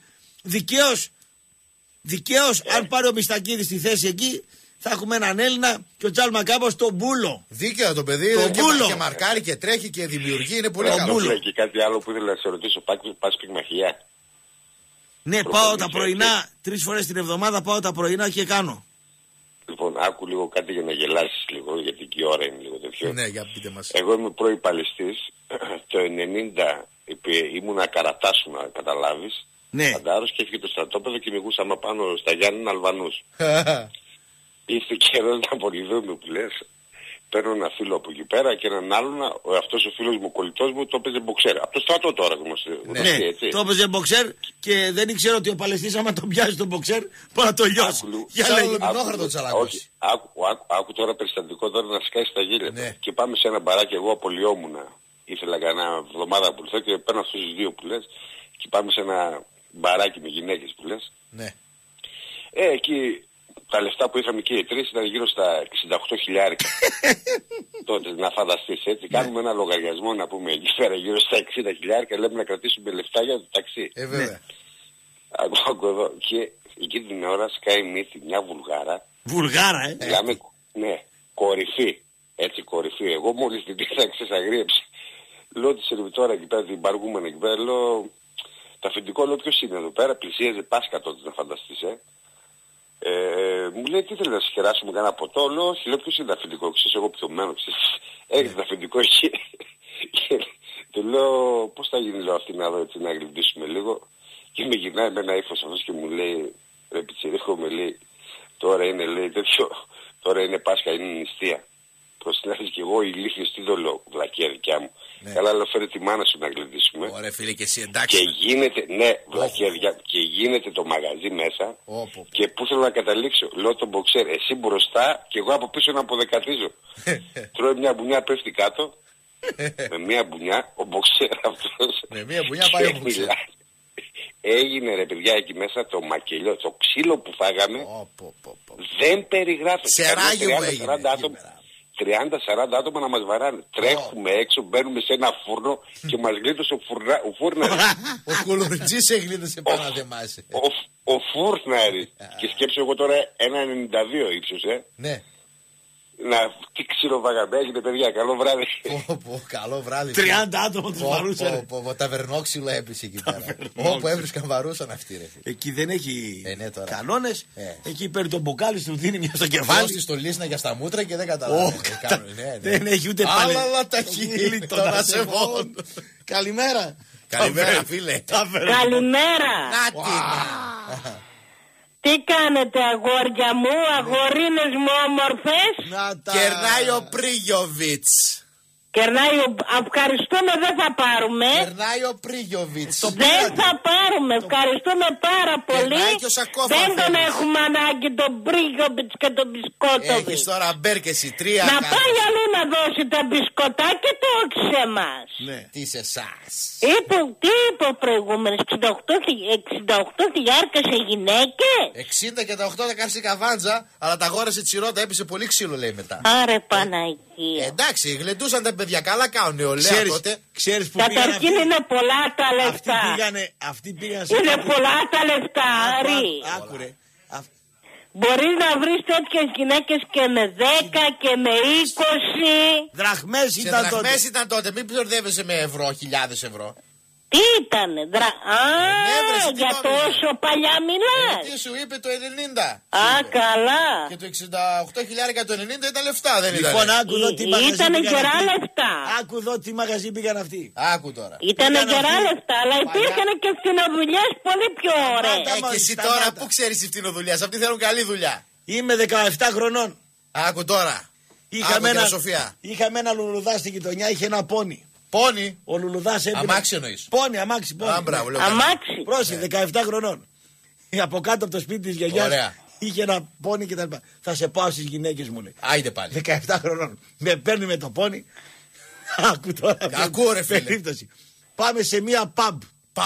δικαίως αν πάρει ο Μιστακίδης στη θέση εκεί, θα έχουμε έναν Έλληνα και ο Τζαλμακάμπος τον Μπούλο. Δίκαια το παιδί, και μαρκάρει και τρέχει και δημιουργεί, είναι πολύ καλό. Και κάτι άλλο που ήθελα να σε ρωτήσω, πας πυγμαχιά? Ναι, πάω τα πρωινά, 3 φορές την εβδομάδα πάω τα πρωινά και κάνω. Λοιπόν, άκου λίγο κάτι για να γελάσεις λίγο, γιατί και η ώρα είναι λίγο τέτοιο. Ναι, για πείτε μας. Εγώ είμαι προϋπαλαιστής, το 90 ήμουνα καρατάσου, να καταλάβεις. Ναι. Φαντάρος, και έφυγε το στρατόπεδο και μηγούσαμε πάνω στα Γιάννηνα Αλβανούς. Ήρθε καιρός να απολυδούμε που λες. Παίρνω ένα φίλο από εκεί πέρα και έναν άλλον, αυτός ο φίλος μου, ο κολλητός μου, το έπαιζε μποξέρ. Από το στρατό τώρα γνωστή, έτσι. Το έπαιζε μποξέρ και δεν ήξερα ότι ο Παλαιστής άμα τον πιάσει τον μποξέρ μπορεί να το λιώσει. Όχι, άκου τώρα περιστατικό τώρα να σκάσει τα γύρια. Ναι. Και πάμε σε ένα μπαράκι, εγώ απολυόμουνα. Ήθελα κανένα εβδομάδα που ήρθα και παίρνω αυτούς τους δύο που λες. Και πάμε σε ένα μπαράκι με γυναίκες που λες. Ναι. Εκεί τα λεφτά που είχαμε και οι τρεις ήταν γύρω στα 68.000. Τότε να φανταστείς έτσι. Κάνουμε ένα λογαριασμό να πούμε εκεί πέρα γύρω στα 60.000 λέμε να κρατήσουμε λεφτά για το ταξί. Βέβαια. Άκου εδώ. Και εκεί την ώρα σκάει μύθι μια Βουλγάρα. Βουλγάρα, Μιλάμε, ναι, κορυφή. Έτσι κορυφή. Εγώ μόλις την πήρα ξεσαγρίεψε. Λέω τη σερβιτόρα εκεί πέρα, την παργούμενη εκεί πέρα, λέω το αφεντικό, λέω ποιος είναι εδώ πέρα, πλησίαζε Πάσχα τότε να φανταστείς, μου λέει τι θέλει να σε χεράσουμε κανένα ποτό, λέω όχι, λέω ποιος είναι το αφεντικό, ξέρεις εγώ πιωμένο, έχετε το αφεντικό εκεί. Του λέω πώς θα γίνει, λέω αυτή να δω έτσι να γλυμπήσουμε λίγο, και με γυρνάει με ένα ύφος αυτός και μου λέει ρε πιτσιρίκο, με λέει τώρα είναι, λέει τέτοιο, τώρα είναι Πάσχα, είναι νηστεία. Προς την αρχή και εγώ ηλίθιος τι το λέω, βλακία δικιά μου. Ναι. Καλά, λέω φέρε τη μάνα σου να γλεντήσουμε. Ωραία φίλε και εσύ εντάξει. Και γίνεται, ναι, βλακία δικιά, και γίνεται το μαγαζί μέσα. Και πού θέλω να καταλήξω, λέω τον μποξέρ, εσύ μπροστά και εγώ από πίσω να αποδεκατίζω. Τρώει μια μπουνιά, πέφτει κάτω. Με μια μπουνιά, ο μποξέρ αυτός. Με μια μπουνιά πάει ο μποξέρ. Έγινε ρε παιδιά εκεί μέσα το μακελιό, το ξύλο που φάγαμε. Δεν περιγράφεται. Σε ράγιο μου έγινε. 30-40 άτομα να μας βαράνε. Τρέχουμε έξω, μπαίνουμε σε ένα φούρνο και μας γλίτωσε ο φούρναρης. Ο κουλουριτζής σε γλίτωσε πάνω να δεμάσει. Ο φούρναρης. Και σκέψω εγώ τώρα 1,92 ύψος, Ναι. Τι ξύλο βάγαμε, έγινε παιδιά, καλό βράδυ. Καλό βράδυ. 30 άτομα τους βαρούσαν. Ταβερνόξυλο έπεισε εκεί πέρα. Όπου έβρισκαν βαρούσαν αυτοί ρε. Εκεί δεν έχει κανόνες. Εκεί παίρνει τον μποκάλι σου, δίνει μια στο κεφάλι. Δώσει στο λίσνα για στα μούτρα και δεν καταλαβαίνει. Δεν έχει ούτε πάλι. Άλλα τα χείλη των ασεβών. Καλημέρα. Καλημέρα φίλε. Καλημέρα. Τι κάνετε αγόρια μου, αγορίνες μου όμορφες? Κερνάει ο Πρίγιοβιτς. Κερνάει ο... Ευχαριστούμε, δεν θα πάρουμε. Κερνάει ο Πρίγιοβιτς. Δεν θα πάρουμε, ευχαριστούμε πάρα πολύ. Δεν τον έχουμε ανάγκη τον Πρίγιοβιτς και τον Μπισκότοβιτς. Έχεις τώρα μπέρκες οι τρία. Να πάει αλλού να δώσει τα μπισκοτάκια και όχι σε εμάς. Ναι. Τι σε εσάς. Τι είπε ο προηγούμενος, 68 χιλιάρικα σε γυναίκες. 60 και τα 8 τα κάρσει καβάντζα, αλλά τα αγόρασε τσιρότα, έπεισε πολύ ξύλο λέει μετά. Άρε Παναγία. Εντάξει, γλεντούσαν τα παιδιά, καλά κάνουν νεολαία τότε. Ξέρεις που καταρχήν είναι πολλά τα λεφτά. Αυτοί πήγαν σε είναι πολλά τα λεφτά, Άρη. Άκουρε. Μπορείς να βρεις τέτοιες γυναίκες και με 10 και με 20. Δραχμές ήταν τότε. Δραχμές ήταν τότε, μην πληροδεύεσαι με ευρώ, χιλιάδες ευρώ. Τι ήτανε, για τόσο παλιά μιλάς. Τι σου είπε το 90. Καλά. Και το 68.000 το 90 ήταν λεφτά, δεν ήταν. Λοιπόν, άκου εδώ τι μαγαζί. Ήτανε γερά λεφτά. Άκου εδώ τι μαγαζί πήγαν αυτοί. Άκου τώρα. Ήτανε γερά λεφτά, αλλά υπήρχαν και φτηνοδουλειές πολύ πιο ωραίες. Και εσύ τώρα που ξέρεις τις φτηνοδουλειές, αυτοί θέλουν καλή δουλειά. Είμαι 17 χρονών. Άκου τώρα. Είχαμε ένα λουλουδά στην γειτονιά, είχε ένα πόνι. Πόνι. Ο λουλουδάς έπαιρνε. Αμάξι εννοείς. Πόνι, αμάξι. Αμάξι. Πρόσεχε, 17 χρονών. Από κάτω από το σπίτι της γιαγιάς είχε ένα πόνι και τα λοιπά. Θα σε πάω στις γυναίκες μου, λέει. Άιντε πάλι. 17 χρονών. Με παίρνει με το πόνι. Άκου τώρα. Ακούω ρε φίλε. Περίπτωση. Πάμε σε μία pub.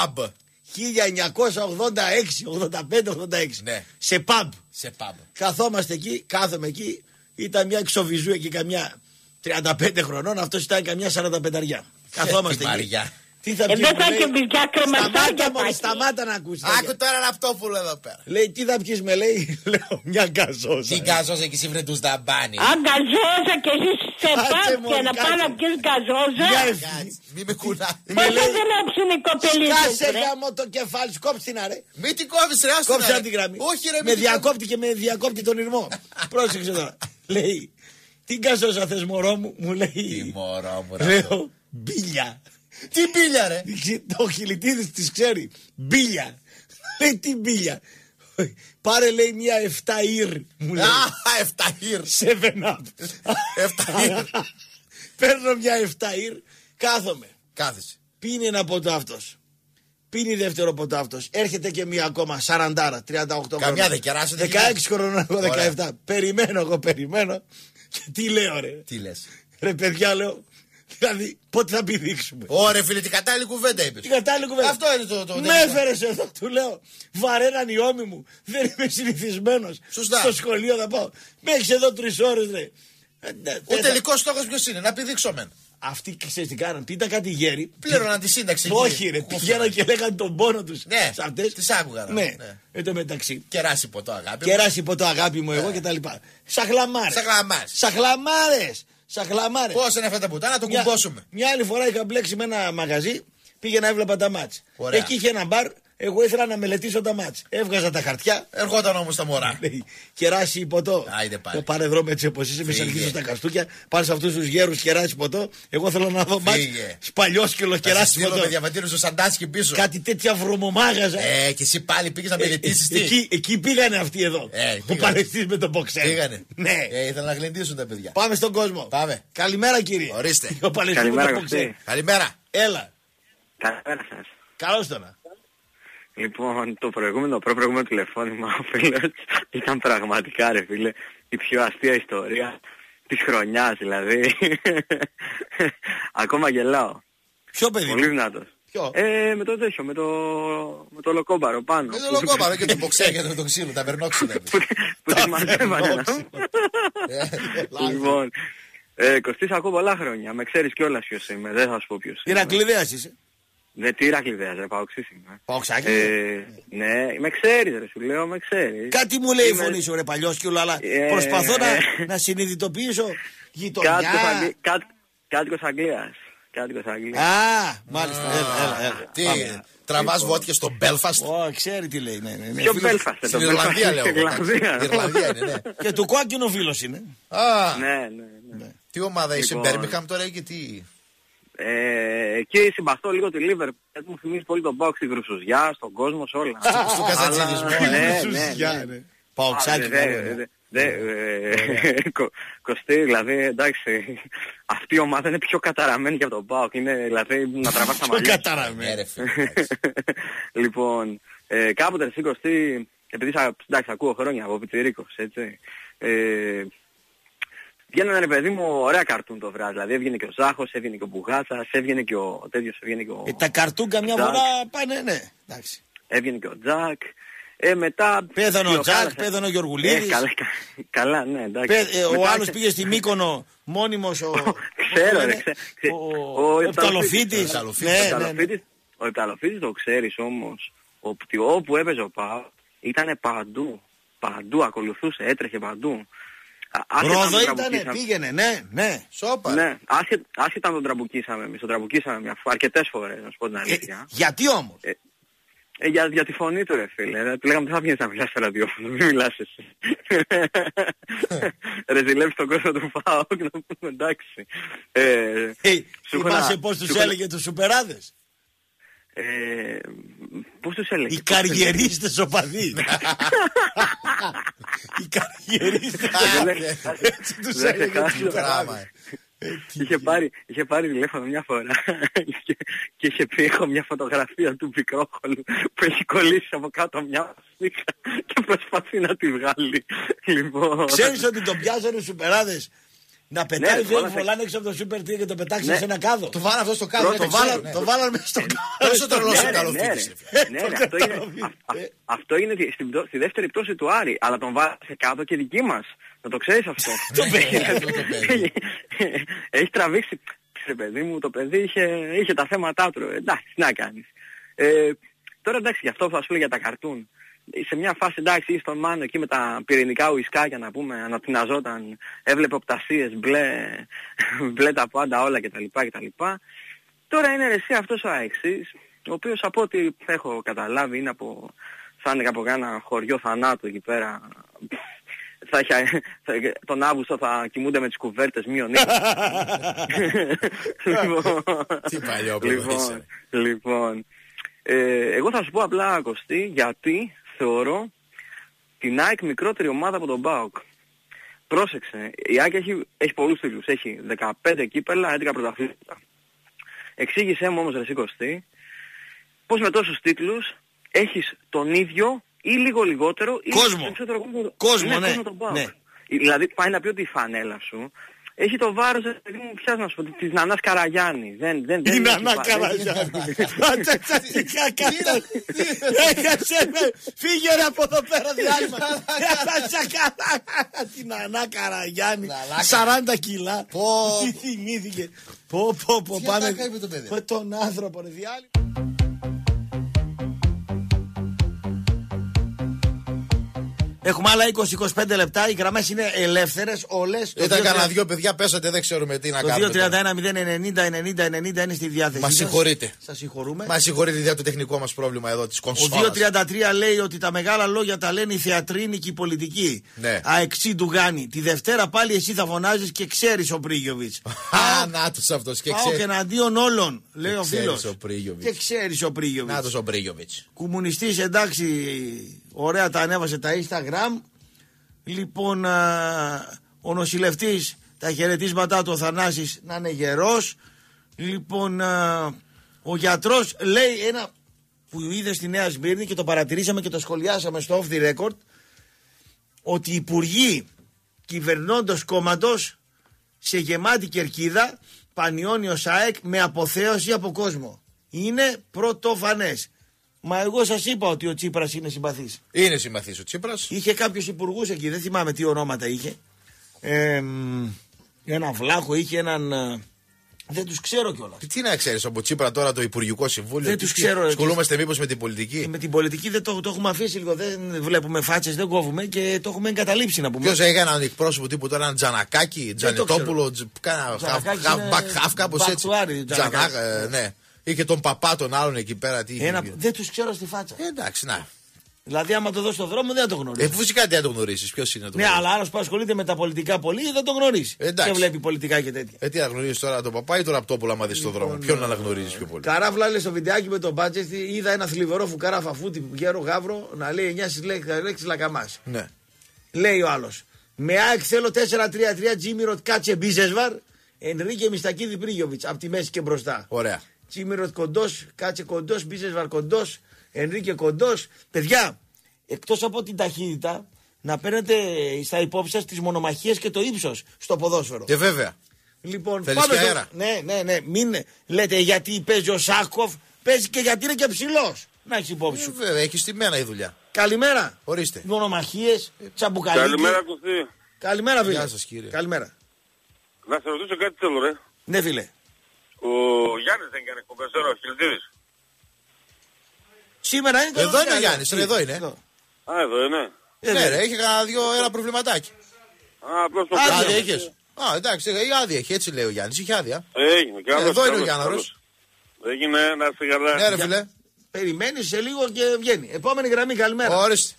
1986, Ναι. Σε pub. Καθόμαστε εκεί, κάθομαι εκεί. Ήταν μια εξοβιζού εκεί καμιά 35 χρονών, αυτός ήταν καμιά 45. Καθόμαστε εκεί. Τι θα πιεις, σταμάτα να ακούσεις. Άκου τώρα Ραπτόπουλο εδώ πέρα. Λέει, τι θα πιεις, με λέει, λέω, μια γκαζόζα. Τι γκαζόζα και εσύ βρε τους δαμπάνι. Γκαζόζα και εσύ σε πάπ και να πάω να πιεις γκαζόζα. Μη με κουρά. Πώς θα δεν έψουν οι κοπελίτες. Σκάσε γάμο το κεφάλι, σκόψε την αρέ. Μη την κόβεις ρε, κόψε από την γραμμή. Όχι ρε, με διακόπτει και με διακόπτει τον ήρμο. Πρόσεξε τώρα. Λέει, τι γκαζόζα θες μωρό μου, μου λέει. Τι μωρό μου ρε. Λέω, μπίλια. Τι μπίλια ρε. Το Χιλιτίδης της ξέρει. Μπίλια. Λέει τι μπίλια. Πάρε λέει μια 7 ήρ. Μου λέει. 7 ήρ. 7 up. 7 ήρ. Παίρνω μια 7 ήρ. Κάθομαι. Κάθεσαι. Πίνει ένα ποτό αυτός. Πίνει δεύτερο ποτό αυτός. Έρχεται και μία ακόμα 40, 38. Καμιά δεν κεράσετε. 16 χρονών, εγώ 17. Περιμένω. Και τι λέω ρε. Τι λες. Ρε παιδιά λέω. Δηλαδή, πότε θα πηδήξουμε. Ωραία, φίλε, την κατάλληλη κουβέντα είπες. Την κατάλληλη κουβέντα. Αυτό είναι το. Με έφερες εδώ, του λέω. Βαρέναν οι ώμοι μου. Δεν είμαι συνηθισμένος. Σωστά. Στο σχολείο θα πάω. Με έχεις εδώ 3 ώρες, ρε. Ο τελικός στόχος ποιος είναι, να πηδήξω μεν. Αυτοί ξέρεις τι κάναν, τι ήταν κάτι γέροι. Πλήρωναν τη σύνταξη. Όχι, ρε. Πηγαίναν και λέγανε τον πόνο τους. Ναι, τις άκουγα. Ναι, εν τω μεταξύ. Κεράσι ποτό, αγάπη. Κεράσι ποτό, αγάπη μου, εγώ κτλ. Σαχλαμάρες. Σαχλαμάρες. Πώς είναι αυτά τα πουτά, να το κουμπώσουμε. Μια άλλη φορά είχα μπλέξει με ένα μαγαζί, πήγαινα έβλεπα τα μάτς. Εκεί είχε ένα μπαρ, εγώ ήθελα να μελετήσω τα μάτς. Έβγαζα τα χαρτιά. Ερχόταν όμως τα μωρά. Κεράσι ποτό. Το πάρε εδώ με έτσι όπως είσαι, με σαλκίσω στα καστούκια. Πάρε σε αυτούς τους γέρους κεράσι ποτό. Εγώ θέλω να δω μάτς. Σπαλιόσκυλο κεράσι ποτό. Με διαβατήριο στο σαντάσκι πίσω. Κάτι τέτοια βρωμομάγαζα. Και εσύ πάλι πήγες να μελετήσεις τι. Εκεί πήγανε αυτοί εδώ. Ο Παλαιστής με τον Μποξέρ. Πήγανε. Ναι. Ήθελα να γλεντήσουν τα παιδιά. Πάμε στον κόσμο. Πάμε. Καλημέρα κύριε. Ορίστε. Ο Παλαιστής με τον Μποξέρ. Καλημέρα. Έλα. Καλημέρα σας. Καλώς τώρα. Λοιπόν, το προηγούμενο τηλεφώνημα ο φίλος ήταν πραγματικά ρε φίλε η πιο αστεία ιστορία της χρονιάς δηλαδή. Ακόμα γελάω. Ποιο παιδί? Πολύ δυνατός. Ποιο? Με το τέτοιο, με το λοκόμπαρο πάνω. Με το λοκόμπαρο και το μποξέ και το ξύλο, τα βερνόξυλα. Που τη μαζεύανε. Λοιπόν, Κωστής ακούω πολλά χρόνια. Με ξέρεις κιόλας ποιος είμαι, δεν θα σου πω ποιος είμαι. Ηρακλειδέας είσαι? Ναι, τι Ηρακλειδέας ρε, Παοξής είμαι. Παοξάκι? Ναι, με ξέρεις ρε, σου λέω, με ξέρεις. Κάτι μου λέει η φωνή σου ρε παλιόσκυλο, αλλά προσπαθώ να συνειδητοποιήσω γειτονιά. Κάτοικος Αγγλίας. Α, μάλιστα, έλα. Τι, τραβάς βότια στο Μπέλφαστ? Ξέρει τι λέει, ναι. Ποιο Μπέλφαστ? Στην Ιρλανδία λέω. Ιρλανδία είναι, ναι. Και του κόκκινου φίλος είναι. Ναι. Τι ομάδα είσαι, Μπέρμιχαμ τώρα ή και τι? Εκεί συμπαθώ λίγο τη Λίβερ, γιατί μου θυμίζει πολύ τον Πάο στη Βρουσουζιά, στον κόσμο, σε όλα. Στο καζατζίδισμό. Ναι. Παοξάκι. Κωστή, δηλαδή, εντάξει, αυτή η ομάδα είναι πιο καταραμένη και από τον ΠΑΟΚ, είναι δηλαδή να τραβάς τα μαλλιά. Πιο καταραμένη. Λοιπόν, κάποτε εσύ Κωστή, επειδή εντάξει ακούω χρόνια από πιτσιρίκος, έτσι, βγαίνανε ρε παιδί μου ωραία καρτούν το βράδυ, δηλαδή έβγαινε και ο Ζάχος, έβγαινε και ο Μπουγάτσας, έβγαινε και ο τέτοιος, έβγαινε και ο... Τα καρτούν καμιά φορά πάνε, ναι, εντάξει. Έβγαινε και ο Τζακ. Μετά πέθανε ο Τζακ, πέθανε ο Γιωργουλίδης. Καλά, ναι, εντάξει. Ο άλλος πήγε στη Μύκονο μόνιμος Ξέρω, ο Επταλοφίτης. Ο Επταλοφίτης το ξέρεις όμως, ότι όπου έπαιζε ο ΠΑΟΚ ήτανε παντού, ακολουθούσε, έτρεχε παντού. Ρόδο ήτανε, πήγαινε, ναι. Σόπα. Ναι, άσχετα αν τον τραμπουκίσαμε εμείς. Τον τραμπουκίσαμε αρκετές φορές, να σου πω την αλήθεια. Γιατί όμως? Για τη φωνή του, ρε φίλε. Του λέγαμε θα βγαίνεις να μιλάς στο ραδιόφωνο, μην μιλάς εσύ. Ρε ζηλεύεις τον κόσμο του ΠΑΟΚ, να πούμε εντάξει. Θυμάσαι πώς τους έλεγε τους σουπεράδες? Πώς τους έλεγε? Οι καριερίστες οπαδοί. Οι καριερίστες οπαδοί. Έτσι τους έλεγε τους σουπεράδες. Είχε πάρει τηλέφωνο μια φορά και είχε πει έχω μια φωτογραφία του Πικρόχολου που έχει κολλήσει από κάτω μια μασίκα και προσπαθεί να τη βγάλει. Λοιπόν... Ξέρεις ότι τον πιάσανε οι σουπεράδες να πετάει δύο βολάνε έξω από το Super 3 και το πετάξει σε ένα κάδο? Το βάλανε αυτό στο κάδο. Το βάλανε μέσα στο κάδο. Πόσο τρελός ο Καλοφίτης. Αυτό είναι στη δεύτερη πτώση του Άρη. Αλλά τον βάλανε σε κάδο και δική μας. Να το ξέρεις αυτό. Έχει τραβήξει. Ρε παιδί μου, το παιδί είχε τα θέματα του. Εντάξει, τι να κάνεις. Τώρα εντάξει, γι' αυτό θα σου λέω για τα καρτούν. Σε μια φάση εντάξει, είσαι στον Μάνο εκεί με τα πυρηνικά ουισκάκια να πούμε, ανατιναζόταν, έβλεπε οπτασίες, μπλε τα πάντα όλα κτλ. Τώρα είναι εσύ αυτός ο Αεξής, ο οποίος από ό,τι έχω καταλάβει είναι θα είναι από ένα χωριό θανάτου εκεί πέρα. Τον Αύγουστο θα κοιμούνται με τις κουβέρτες μείον 20. Τι παλιό που Λοιπόν, εγώ θα σου πω απλά, Κωστή, γιατί θεωρώ την ΑΕΚ μικρότερη ομάδα από τον ΠΑΟΚ. Πρόσεξε, η ΑΕΚ έχει πολλούς τίτλους. Έχει 15 κύπελα, 11 πρωταθλήματα. Εξήγησέ μου όμως, ρε Κωστή, πως με τόσους τίτλους έχεις τον ίδιο ή λίγο λιγότερο ή κόσμο, ναι. Δηλαδή πάει να πει ότι η φανέλα σου έχει το βάρος, δηλαδή μου πιάσει να σου πω, της Νανάς Καραγιάννη. Η Νανά Καραγιάννη. Έχασε με, φύγε ρε από εδώ πέρα διάλειμμα. Τη Νανά Καραγιάννη, 40 κιλά. Τι θυμήθηκε. Πάμε τον άνθρωπο ρε διάλειμμα. Έχουμε άλλα 20-25 λεπτά, οι γραμμές είναι ελεύθερες όλες. Ήταν κανένα δυο παιδιά, πέσατε, δεν ξέρουμε τι να κάνουμε. Το 2-31-090-90 είναι στη διάθεση. Μας συγχωρείτε. Σας συγχωρούμε. Μας συγχωρείτε για το τεχνικό μας πρόβλημα εδώ της κονσόλας. Ο 2-33 λέει ότι τα μεγάλα λόγια τα λένε οι θεατρίνοι και οι πολιτικοί. Ναι. Αεξί του Γάνη. Τη Δευτέρα πάλι εσύ θα φωνάζεις και ξέρεις ο Πρίγιοβιτς. Νάτος αυτός και ξέρεις. Πάω και εναντίον όλων, λέει ο φίλος. Και ξέρεις ο Πρίγιοβιτς. Νάτος ο Πρίγιοβιτς. Κομμουνιστής, εντάξει. Ωραία, τα ανέβασε τα Instagram. Λοιπόν, ο νοσηλευτής, τα χαιρετίσματά του ο Θανάσης να είναι γερός. Λοιπόν, ο γιατρός λέει ένα που είδε στη Νέα Σμύρνη και το παρατηρήσαμε και το σχολιάσαμε στο off the record, ότι οι υπουργοί κυβερνώντος κόμματος σε γεμάτη κερκίδα πανιώνει ο ΣΑΕΚ με αποθέωση από κόσμο. Είναι πρωτοφανές. Μα εγώ σας είπα ότι ο Τσίπρας είναι συμπαθής. Είναι συμπαθής ο Τσίπρας. Είχε κάποιους υπουργούς εκεί, δεν θυμάμαι τι ονόματα είχε. Έναν Βλάχο, είχε έναν... δεν τους ξέρω κιόλας. Τι να ξέρεις από Τσίπρα τώρα το Υπουργικό Συμβούλιο? Δεν τους ξέρω. Ασχολούμαστε μήπως με την πολιτική? Με την πολιτική δεν το έχουμε αφήσει λίγο. Δεν βλέπουμε φάτσες, δεν κόβουμε και το έχουμε εγκαταλείψει να πούμε. Ποιος έγινε έναν εκπρόσωπο τύπου τώρα, έναν Τζανακάκι, Τζανετόπουλο, κάνα half κάπως έτσι. Ναι. Ή και τον παπά των άλλων εκεί πέρα. Δεν τους ξέρω στη φάτσα. Εντάξει, να. Δηλαδή, άμα το δω στον δρόμο, δεν θα το γνωρίζει. Φυσικά δεν το γνωρίζει. Ποιος είναι το? Ναι, αλλά άλλος που ασχολείται με τα πολιτικά πολύ δεν το γνωρίζει. Εντάξει. Και βλέπει πολιτικά και τέτοια. Τι αναγνωρίζει τώρα τον παπά ή τον Ραπτόπουλο, άμα δει στον δρόμο? Ποιον αναγνωρίζει πιο πολύ? Καράφλα λέει στο βιντεάκι με τον Μπάτσεστη, είδα ένα θλιβερό φουκάρα φαφούτη γέρο γάβρο να λέει 9 λέξεις λακαμάς. Ναι. Λέει ο άλλος. Με ΑΕΚ θέλω 4-3-3 Τζίμιροτ Κάτσε Μπίζεσβαρ, Ενρίκε Μιστακίδη Πρίγιοβιτς από τη μέση και μπροστά. Ωραία. Τσίμιροτ κοντός, Κάτσε κοντός, Μπίζεσβαρ κοντός, Ενρίκε κοντός. Παιδιά, εκτός από την ταχύτητα, να παίρνετε στα υπόψη σας τις μονομαχίες και το ύψος στο ποδόσφαιρο. Και βέβαια. Λοιπόν, πάμε αέρα. Ναι. Μην λέτε γιατί παίζει ο Σάκοφ, παίζει και γιατί είναι και ψηλός. Να έχεις υπόψη σου. Βέβαια, έχει στημένα η δουλειά. Καλημέρα. Ορίστε. Μονομαχίες, τσαμπουκαλίκι. Καλημέρα, Κωστή. Καλημέρα, φίλε. Γεια σας, κύριε. Καλημέρα. Να σε ρωτήσω κάτι θέλω, ρε. Ναι, φίλε. Ο Γιάννης δεν έκανε εκπομπές τώρα, ο Χιλτίδης. Σήμερα είναι εδώ είναι ο Γιάννης, εδώ είναι. Α, εδώ είναι. Ναι, ρε, έχει κανένα ένα προβληματάκι. Απλώς το άδεια είχες. Εντάξει, η άδεια έχει, έτσι λέει ο Γιάννης. Είχε άδεια. Έγινε. Εδώ είναι ο Γιάνναρος. Έγινε, να είστε καλά. Ναι, ρε φίλε. Περιμένεις σε λίγο και βγαίνει. Επόμενη γραμμή, καλημέρα. Ορίστε.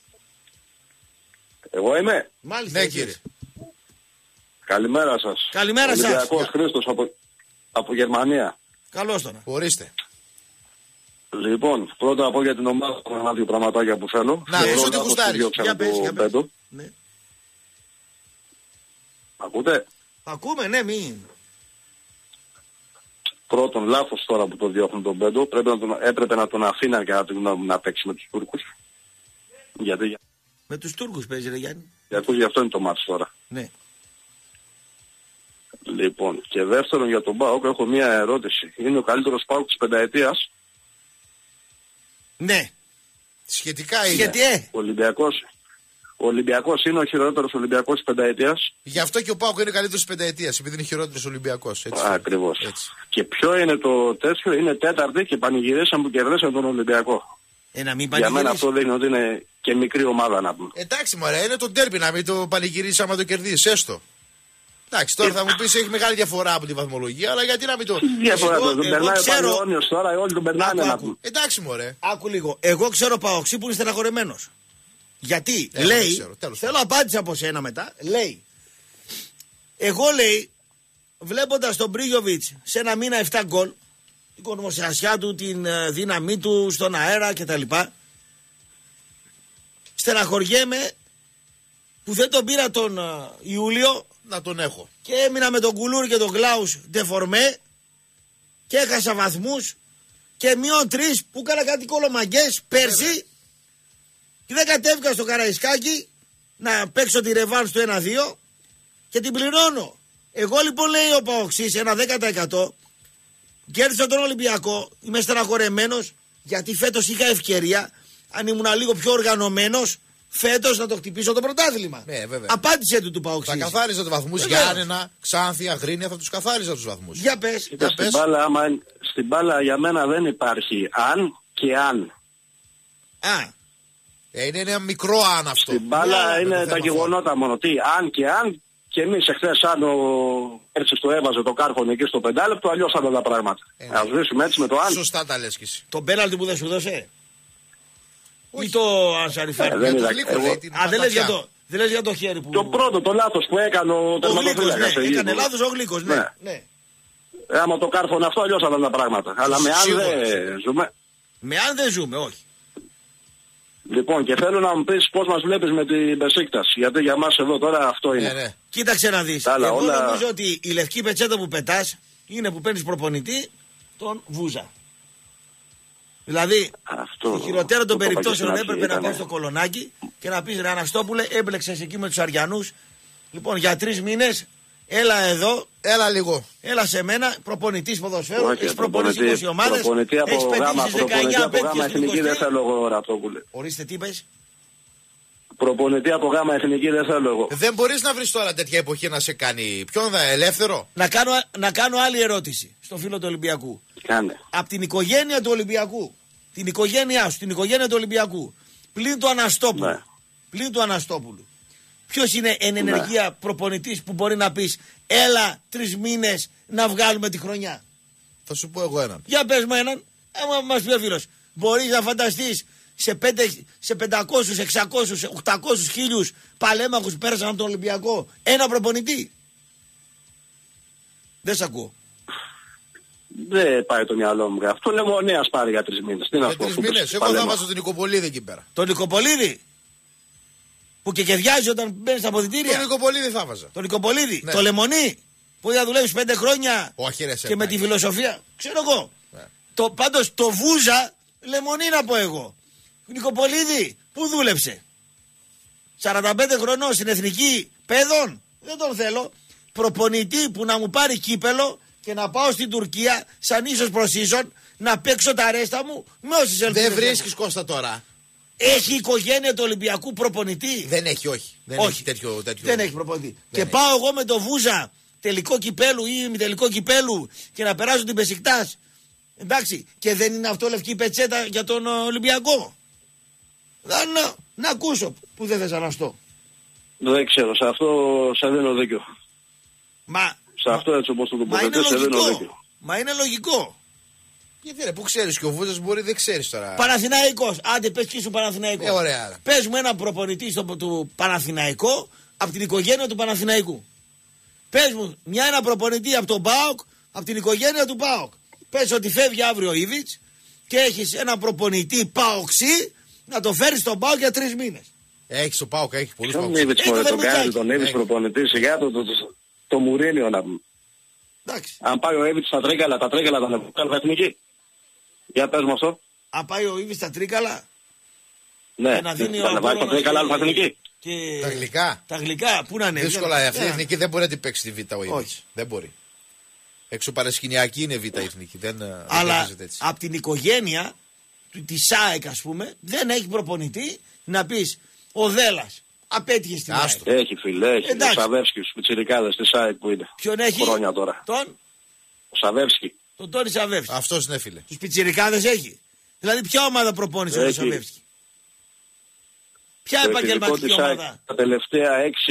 Εγώ είμαι. Μάλιστα. Ναι, κύριε. Καλημέρα σας. Καλημέρα σας. Ολυμπιακός Χρήστος από Γερμανία. Καλώς τώρα. Ορίστε. Λοιπόν, πρώτα να πω για την ομάδα που ένα-δύο πραγματάκια που θέλω. Να, πεις ότι γουστάρεις. Για πες. Ναι. Ακούτε? Ακούμε, ναι, μην. Πρώτον, λάθος τώρα που το διώχνουν τον Μπέντο. Έπρεπε να τον αφήναν και να παίξει με τους Τούρκους. Γιατί... Με τους Τούρκους παίζει, ρε Γιάννη. Γι' αυτό είναι το μάτς τώρα. Ναι. Λοιπόν, και δεύτερον για τον ΠΑΟΚ έχω μία ερώτηση. Είναι ο καλύτερος ΠΑΟΚ της πενταετίας? Ναι. Σχετικά είναι. Γιατί Ο Ολυμπιακός είναι ο χειρότερος Ολυμπιακός της πενταετίας. Γι' αυτό και ο ΠΑΟΚ είναι καλύτερος της πενταετίας, επειδή είναι χειρότερος Ολυμπιακός. Ακριβώς. Και ποιο είναι το τέτοιο? Είναι τέταρτη και πανηγυρίσαν που κερδίσαν τον Ολυμπιακό. Να μην για μένα αυτό δείχνει ότι είναι και μικρή ομάδα να πούμε. Εντάξει μωρέ, είναι το ντέρμπι, να μην το πανηγυρίσεις άμα το κερδίσεις, έστω. Εντάξει, τώρα θα μου πεις έχει μεγάλη διαφορά από τη βαθμολογία, αλλά γιατί να μην το... Διαφορά, τον περνάει ο Πανιόνιος τώρα, όλοι τον περνάνε να πούμε. Εντάξει μωρέ. Άκου λίγο, εγώ ξέρω Παοξή που είναι στεναχωρεμένος. Γιατί λέει, θέλω απάντηση από σένα μετά, λέει, εγώ λέει, βλέποντας τον Μπρίγιοβιτς σε ένα μήνα 7 γκολ, την κονομοσιασιά του, την δύναμή του στον αέρα κτλ. Στεναχωριέμαι που δεν τον πήρα τον Ιούλιο να τον έχω. Και έμεινα με τον Κουλούρ και τον Κλάους ντεφορμέ και έχασα βαθμούς και μείον 3 που έκανα κάτι κολομαγκές πέρσι και δεν κατέβηκα στο Καραϊσκάκι να παίξω τη ρεβάνς του 1-2 και την πληρώνω. Εγώ λοιπόν λέει ο Παοξής ένα 10% κέρδισα τον Ολυμπιακό, είμαι στεναχωρεμένος γιατί φέτος είχα ευκαιρία, αν ήμουν λίγο πιο οργανωμένος, φέτος να το χτυπήσω το πρωτάθλημα. Ναι, βέβαια. Απάντησε του Παοξής. Θα καθάριζα τους βαθμούς. Γιάννενα, Ξάνθη, Αγρίνια, θα τους καθάριζα τους βαθμούς. Για πες. Στην μπάλα για μένα δεν υπάρχει αν και αν. Είναι ένα μικρό αν αυτό. Στην μπάλα είναι τα γεγονότα μόνο. Τι αν και αν. Και εμείς εχθές αν ο Έρτσης το έβαζε το Κάρχον εκεί στο 5 λεπτό, αλλιώς θα τα πράγματα. Ας βρίσκουμε έτσι με το αν. Σωστά τα λες κι εσύ. Το πέναλτι που δεν σου δώσε. Ή το Ανσαριφάρι. Δεν λες για το χέρι που... Το πρώτο, το λάθος που έκανε ο τερματοφύλακας. Ναι, έκανε λάθος ο Γλίκος, ναι. Άμα το Κάρχον αυτό, αλλιώς θα τα πράγματα. Αλλά με αν δεν ζούμε. Με αν δεν ζούμε, όχι. Λοιπόν, και θέλω να μου πεις πώς μας βλέπεις με την Μπεσίκτας. Γιατί για μας εδώ τώρα αυτό είναι. Ναι. Κοίταξε να δεις. Εγώ νομίζω ότι η λευκή πετσέτα που πετάς είναι που παίρνεις προπονητή τον Βούζα. Δηλαδή, στο χειρότερο των περιπτώσεων έπρεπε να πάω στο Κολονάκι και να πεις ρε Αναστόπουλε, έμπλεξες εκεί με τους Αριανούς. Λοιπόν, για 3 μήνες έλα εδώ. Έλα λίγο. Έλα σε μένα, προπονητής ποδοσφαίρου, έχεις προπονητή 20 ομάδες. Προπονητή από γάμα εθνική δεν θέλω εγώ, Ραπτόπουλε. Ορίστε τι είπες. Προπονητή από γάμα εθνική δεν θέλω εγώ. Δεν μπορείς να βρεις τώρα τέτοια εποχή να σε κάνει ποιον ελεύθερο. Να κάνω άλλη ερώτηση στο φίλο του Ολυμπιακού. Κάνε. Από την οικογένεια του Ολυμπιακού, την οικογένειά σου, την οικογένεια του Ολυμπιακού, πλην του Αναστόπουλου. Ναι. Πλην του Αναστόπουλου. Ποιος είναι εν ενεργεία προπονητής που μπορεί να πεις έλα 3 μήνες να βγάλουμε τη χρονιά. Θα σου πω εγώ έναν. Για πες μου έναν, άμα μας πει ο φίλος. Μπορείς να φανταστείς σε 500, 600, 800, 1000 παλέμαχους που πέρασαν από τον Ολυμπιακό ένα προπονητή. Δεν σ' ακούω. Δεν πάει το μυαλό μου. Αυτό Λεμονέας πάρει για 3 μήνες. Τι να σου πω. 3 μήνες. Εγώ θα βάζω τον Νικοπολίδη εκεί πέρα. Τον Νικοπολίδη. Που και κεδιάζει όταν μπαίνει στα αποδυτήρια. Τον Νικοπολίδη θα βάζα. Τον Νικοπολίδη. Ναι. Το Λεμονί που θα δουλεύει 5 χρόνια. Όχι, ρε, και με τη φιλοσοφία. Ξέρω εγώ. Ναι. Πάντως το Βούζα Λεμονί να πω εγώ. Νικοπολίδη που δούλεψε. 45 χρονών στην εθνική παιδών. Δεν τον θέλω. Προπονητή που να μου πάρει κύπελο και να πάω στην Τουρκία σαν ίσως προς ίσον να παίξω τα ρέστα μου με όσες ελπίδες. Δεν βρίσκεις Κώστα τώρα. Έχει οικογένεια του Ολυμπιακού προπονητή. Δεν έχει, όχι. Δεν έχει τέτοιο. Δεν έχει προπονητή. Και πάω εγώ με το Βούζα τελικό κυπέλου ή μη τελικό κυπέλου και να περάσω την Μπεσικτάς. Εντάξει. Και δεν είναι αυτό λευκή πετσέτα για τον Ολυμπιακό. Να ακούσω που δεν θες αναστώ. Δεν ξέρω, σε αυτό σε δίνω δίκιο. Σε αυτό έτσι όπως το τοποθετείς σε δίνω δίκιο. Μα είναι λογικό. Γιατί ρε, πού ξέρεις και ο Βούζας μπορεί, δεν ξέρεις τώρα. Παναθηναϊκός, άντε πες και σου Παναθηναϊκός. Ωραία. Πες μου ένα προπονητή του Παναθηναϊκό από την οικογένεια του Παναθηναϊκού. Πες μου ένα προπονητή από τον ΠΑΟΚ, από την οικογένεια του ΠΑΟΚ. Πες ότι φεύγει αύριο ο Ήβιτς και έχεις ένα προπονητή ΠΑΟΚΣί να το φέρεις στον ΠΑΟΚ για 3 μήνες. Έχεις το ΠΑΟΚ, έχει πολλούς ΠΑΟΚ. Τον Ήβιτς μωρέ, τον Ήβιτς προπονητή, σιγά το Μουρίνιο να πούμε. Αν πάει ο Ήβιτς στα Τρίκαλα, τα Τρίκαλα θα ανεβούν εθνική. Για πες μου αυτό. Αν πάει ο Ήβιτς στα Τρίκαλα. Ναι, θα ανεβάει τα Τρίκαλα εθνική. Τα γλυκά. Τα γλυκά, πού να είναι. Δύσκολα, αυτή η εθνική δεν μπορεί να την παίξει τη Β' ο Ήβιτς. Δεν μπορεί. Εξωπαρασκηνιακή είναι Β' η εθνική. Αλλά από την οικογένεια της ΑΕΚ, ας πούμε, δεν έχει προπονητή να πεις ο Δέλλας. Απέτυχε στην ΑΕΚ. Έχει φίλε, έχει. Ο Σαβεύσκι, στους πιτσιρικάδες της ΑΕΚ που είναι. Ποιον έχει? Χρόνια τώρα. Ο Σαβεύσκι. Τον Τόνι Σαβεύσκι. Αυτός είναι φίλε. Τους πιτσιρικάδες έχει. Δηλαδή ποια ομάδα προπόνησε ο Σαβεύσκι? Ποια επαγγελματική ομάδα? Τα τελευταία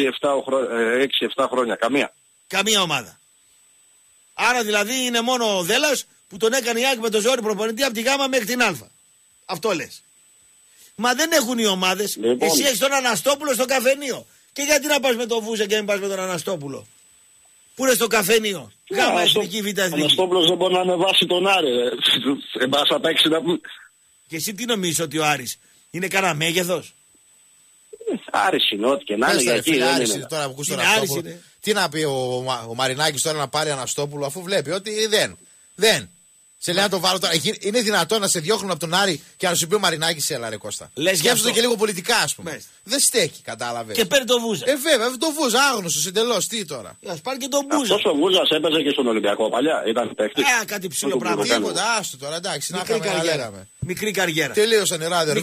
6-7 χρόνια. Καμία ομάδα. Άρα δηλαδή είναι μόνο ο Δέλλας που τον έκανε η ΑΕΚ με το ζόρι προπονητή από τη Γ μέχρι την Α. Αυτό λες. Μα δεν έχουν οι ομάδες. Λοιπόν. Εσύ έχεις τον Αναστόπουλο στο καφενείο. Και γιατί να πας με τον Βούζα και μην πας με τον Αναστόπουλο? Πού είναι στο καφενείο? Γάμα εθνική, Β' εθνική. Ο Αναστόπουλος δεν μπορεί να ανεβάσει τον Άρη. Δεν πας να παίξει να πούμε. Και εσύ τι νομίζεις, ότι ο Άρης είναι κανένα μέγεθος? Άρης είναι, ό,τι και να είναι. Γιατί Άρης είναι τώρα που ακούς τον Αναστόπουλο. Τι να πει ο Μαρινάκης τώρα να πάρει Αναστόπουλο, αφού βλέπει ότι δεν. Σε λέει να το βάλω τώρα. Είναι δυνατόν να σε διώχνουν από τον Άρη και να σου πει ο Μαρινάκης, έλα ρε Κώστα. Σκέφτονται και λίγο πολιτικά, ας πούμε. Δεν στέκει, κατάλαβες. Και παίρνει τον Βούζα. Βέβαια, τον Βούζα, άγνωστος εντελώς. Τι τώρα. Ας πάρει και τον Βούζα. Αυτός ο Βούζας έπαιζε και στον Ολυμπιακό παλιά. Ήταν παίκτης. Κάτι ψηλό πράγμα. Τίποτα, άστο τώρα, εντάξει. Μικρή καριέρα. Τελείωσαν οι ράδιο.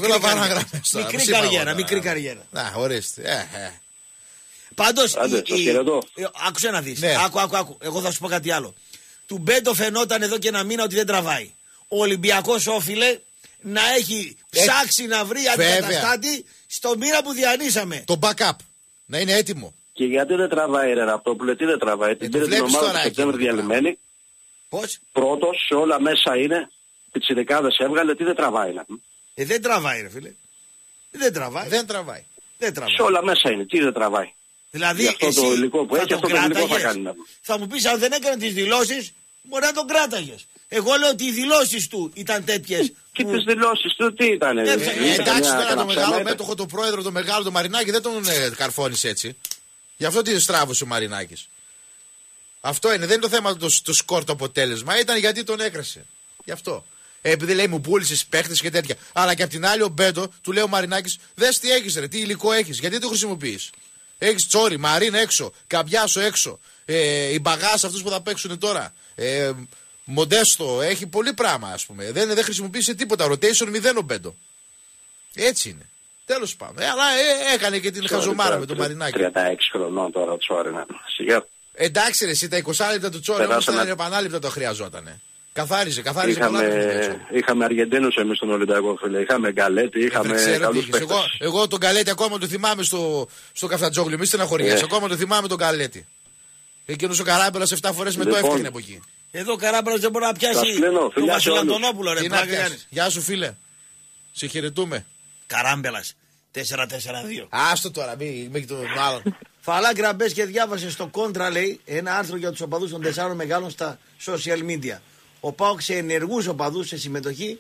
Μικρή καριέρα. Να, ορίστε. Πάντως, άκουσε να δεις. Άκου. Εγώ θα σου πω κάτι άλλο. Του Μπέντο φαινόταν εδώ και ένα μήνα ότι δεν τραβάει. Ο Ολυμπιακός όφιλε να έχει ψάξει να βρει αντικαταστάτη στο μήνα που διανύσαμε. Το backup. Να είναι έτοιμο. Και γιατί δεν τραβάει ρε Ραπτόπουλε, τι δεν τραβάει? Την πήρε την ομάδα του Σεπτέμβρη διαλυμένη. Πώς? Πρώτος σε όλα μέσα είναι. Πιτσιρικάδες έβγαλε, τι δεν τραβάει να πούμε. Δεν τραβάει ρε φίλε. Δεν τραβάει. Σε όλα μέσα είναι, τι δεν τραβάει. Δηλαδή αυτό το υλικό που έχει, αυτό το υλικό θα κάνει. Θα μου πεις, αν δεν έκανε τις δηλώσεις, μπορεί να τον κράταγες. Εγώ λέω ότι οι δηλώσεις του ήταν τέτοιες. Και τις δηλώσεις του τι ήταν? Εντάξει τώρα το μεγάλο μέτοχο, το πρόεδρο, το μεγάλο, το Μαρινάκη δεν τον καρφώνεις έτσι. Γι' αυτό τη στράβωσε ο Μαρινάκης. Αυτό είναι, δεν είναι το θέμα το σκορ, το αποτέλεσμα. Ήταν γιατί τον έκρασε. Γι' αυτό. Επειδή λέει μου πούλησες παίχτες και τέτοια. Αλλά και απ' την άλλη ο Μπέντο του λέει ο Μαρινάκης, δες τι έχεις ρε, τι υλικό έχεις, γιατί το χρησιμοποιείς. Έχεις Τσόρι, Μαρίν έξω, Καμπιάσο έξω, οι Μπαγάς αυτούς που θα παίξουν τώρα, Μοντέστο, έχει πολύ πράγμα ας πούμε. Δεν χρησιμοποίησε τίποτα, rotation 0 ο Μπέντο. Έτσι είναι. Τέλος πάντων. Αλλά έκανε και την χαζομάρα με τον Μαρινάκη. 36 χρονών τώρα ο Τσόρι να σιγά. Εντάξει ρε, εσύ τα 20 λεπτά του Τσόρι όμως ήταν επανάληπτα το χρειαζότανε. Καθάριζε είχαμε Αργεντίνους εμείς στον Ολυμπιακό φίλε. Είχαμε Γκαλέτη, είχαμε καλούς παίκτες. Εγώ τον Γκαλέτη ακόμα το θυμάμαι στο Καφτατζόγλιο. Μη στεναχωριέσαι, ακόμα το θυμάμαι τον Γκαλέτη. Εκείνος ο Καράμπελας 7 φορές με το έφτιαχνε από εκεί. Εδώ ο Καράμπελας δεν μπορεί να πιάσει τον Βασιλαντονόπουλο ρε. Γεια σου φίλε. Σε χαιρετούμε. Καράμπελας 4-4-2. Άστο τώρα, μην τον άλλον. Φαλά Γκραμπές και διάβασε στο Κόντρα λέει ένα άρθρο για τους οπαδούς των 4 μεγάλων στα social media. Ο ΠΑΟΚ σε ενεργούς οπαδούς σε συμμετοχή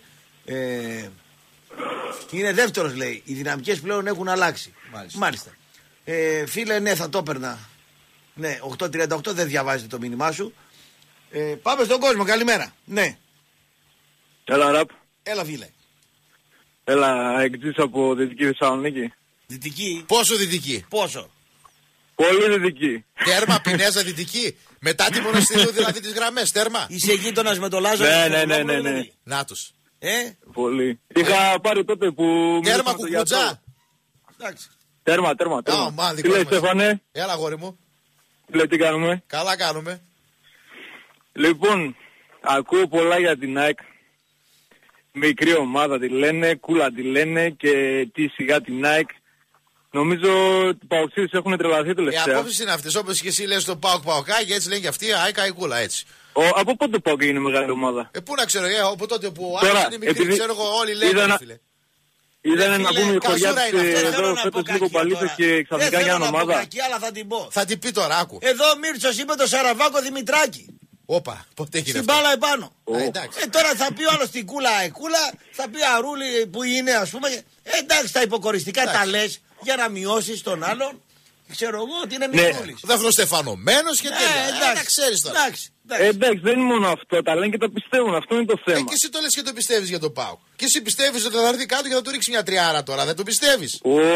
είναι δεύτερος λέει. Οι δυναμικές πλέον έχουν αλλάξει. Μάλιστα. Φίλε, ναι, θα το έπαιρνα. Ναι, 8.38 δεν διαβάζετε το μήνυμά σου. Πάμε στον κόσμο, καλημέρα. Ναι. Έλα ραπ. Έλα φίλε. Έλα, εκτζής από Δυτική Θεσσαλονίκη. Δυτική. Πόσο δυτική? Πόσο? Πολύ δυτική. Τέρμα, Πινέζα, δυτική. Μετά τη Μοναστηρίου δηλαδή τις γραμμές, τέρμα. Είσαι γείτονας με το Λάζαρο. Ναι. Να τους. Πολύ. Είχα πάρει τότε που... Τέρμα, κουκουτζά. Εντάξει. Τέρμα. Τι λέει Στέφανε? Έλα γόρι μου. Τι λέει, τι κάνουμε? Καλά κάνουμε. Λοιπόν, ακούω πολλά για την ΑΕΚ. Μικρή ομάδα τη λένε, κούλα τη λένε και τι σιγά την ΑΕΚ. Νομίζω ότι οι Παοξίδες έχουν τρελαθεί τελευταία. Οι απόψεις είναι αυτές, όπως και εσύ λες το ΠΑΟΚ Παοκάκι, έτσι λένε και αυτοί, ΑΕΚ Αικούλα, έτσι. Από πότε το ΠΑΟΚ είναι μεγάλη ομάδα? Πού να ξέρω, από τότε που ο Άρης είναι μικρή, ξέρω εγώ, όλοι λένε, φίλε. Είδανε να πούμε η χωριά της εδώ φέτος λίγο παλίτο και ξαφνικά για μια ομάδα. Θα την πει τώρα, άκου. Εδώ ο Μίρτσος είπε το Σαραβάκο Δημητράκη. Όπα, ποτέ έγινε στην μπάλα επάνω. Τώρα θα πει ο άλλος την κούλα εκούλα, θα πει Αρούλη που είναι, ας πούμε. Εντάξει, τα υποκοριστικά τα λες για να μειώσεις τον άλλον. Ξέρω εγώ ότι είναι μικρούλης. Δαφνοστεφανωμένος και τέτοια. Εντάξει, ξέρεις τώρα. Εντάξει, δεν είναι μόνο αυτό. Τα λένε και τα πιστεύουν. Αυτό είναι το θέμα. Και εσύ το λες και το πιστεύεις για τον ΠΑΟΚ. Και εσύ πιστεύεις ότι θα έρθει κάτω και θα του ρίξει μια τριάρα τώρα. Δεν το πιστεύεις.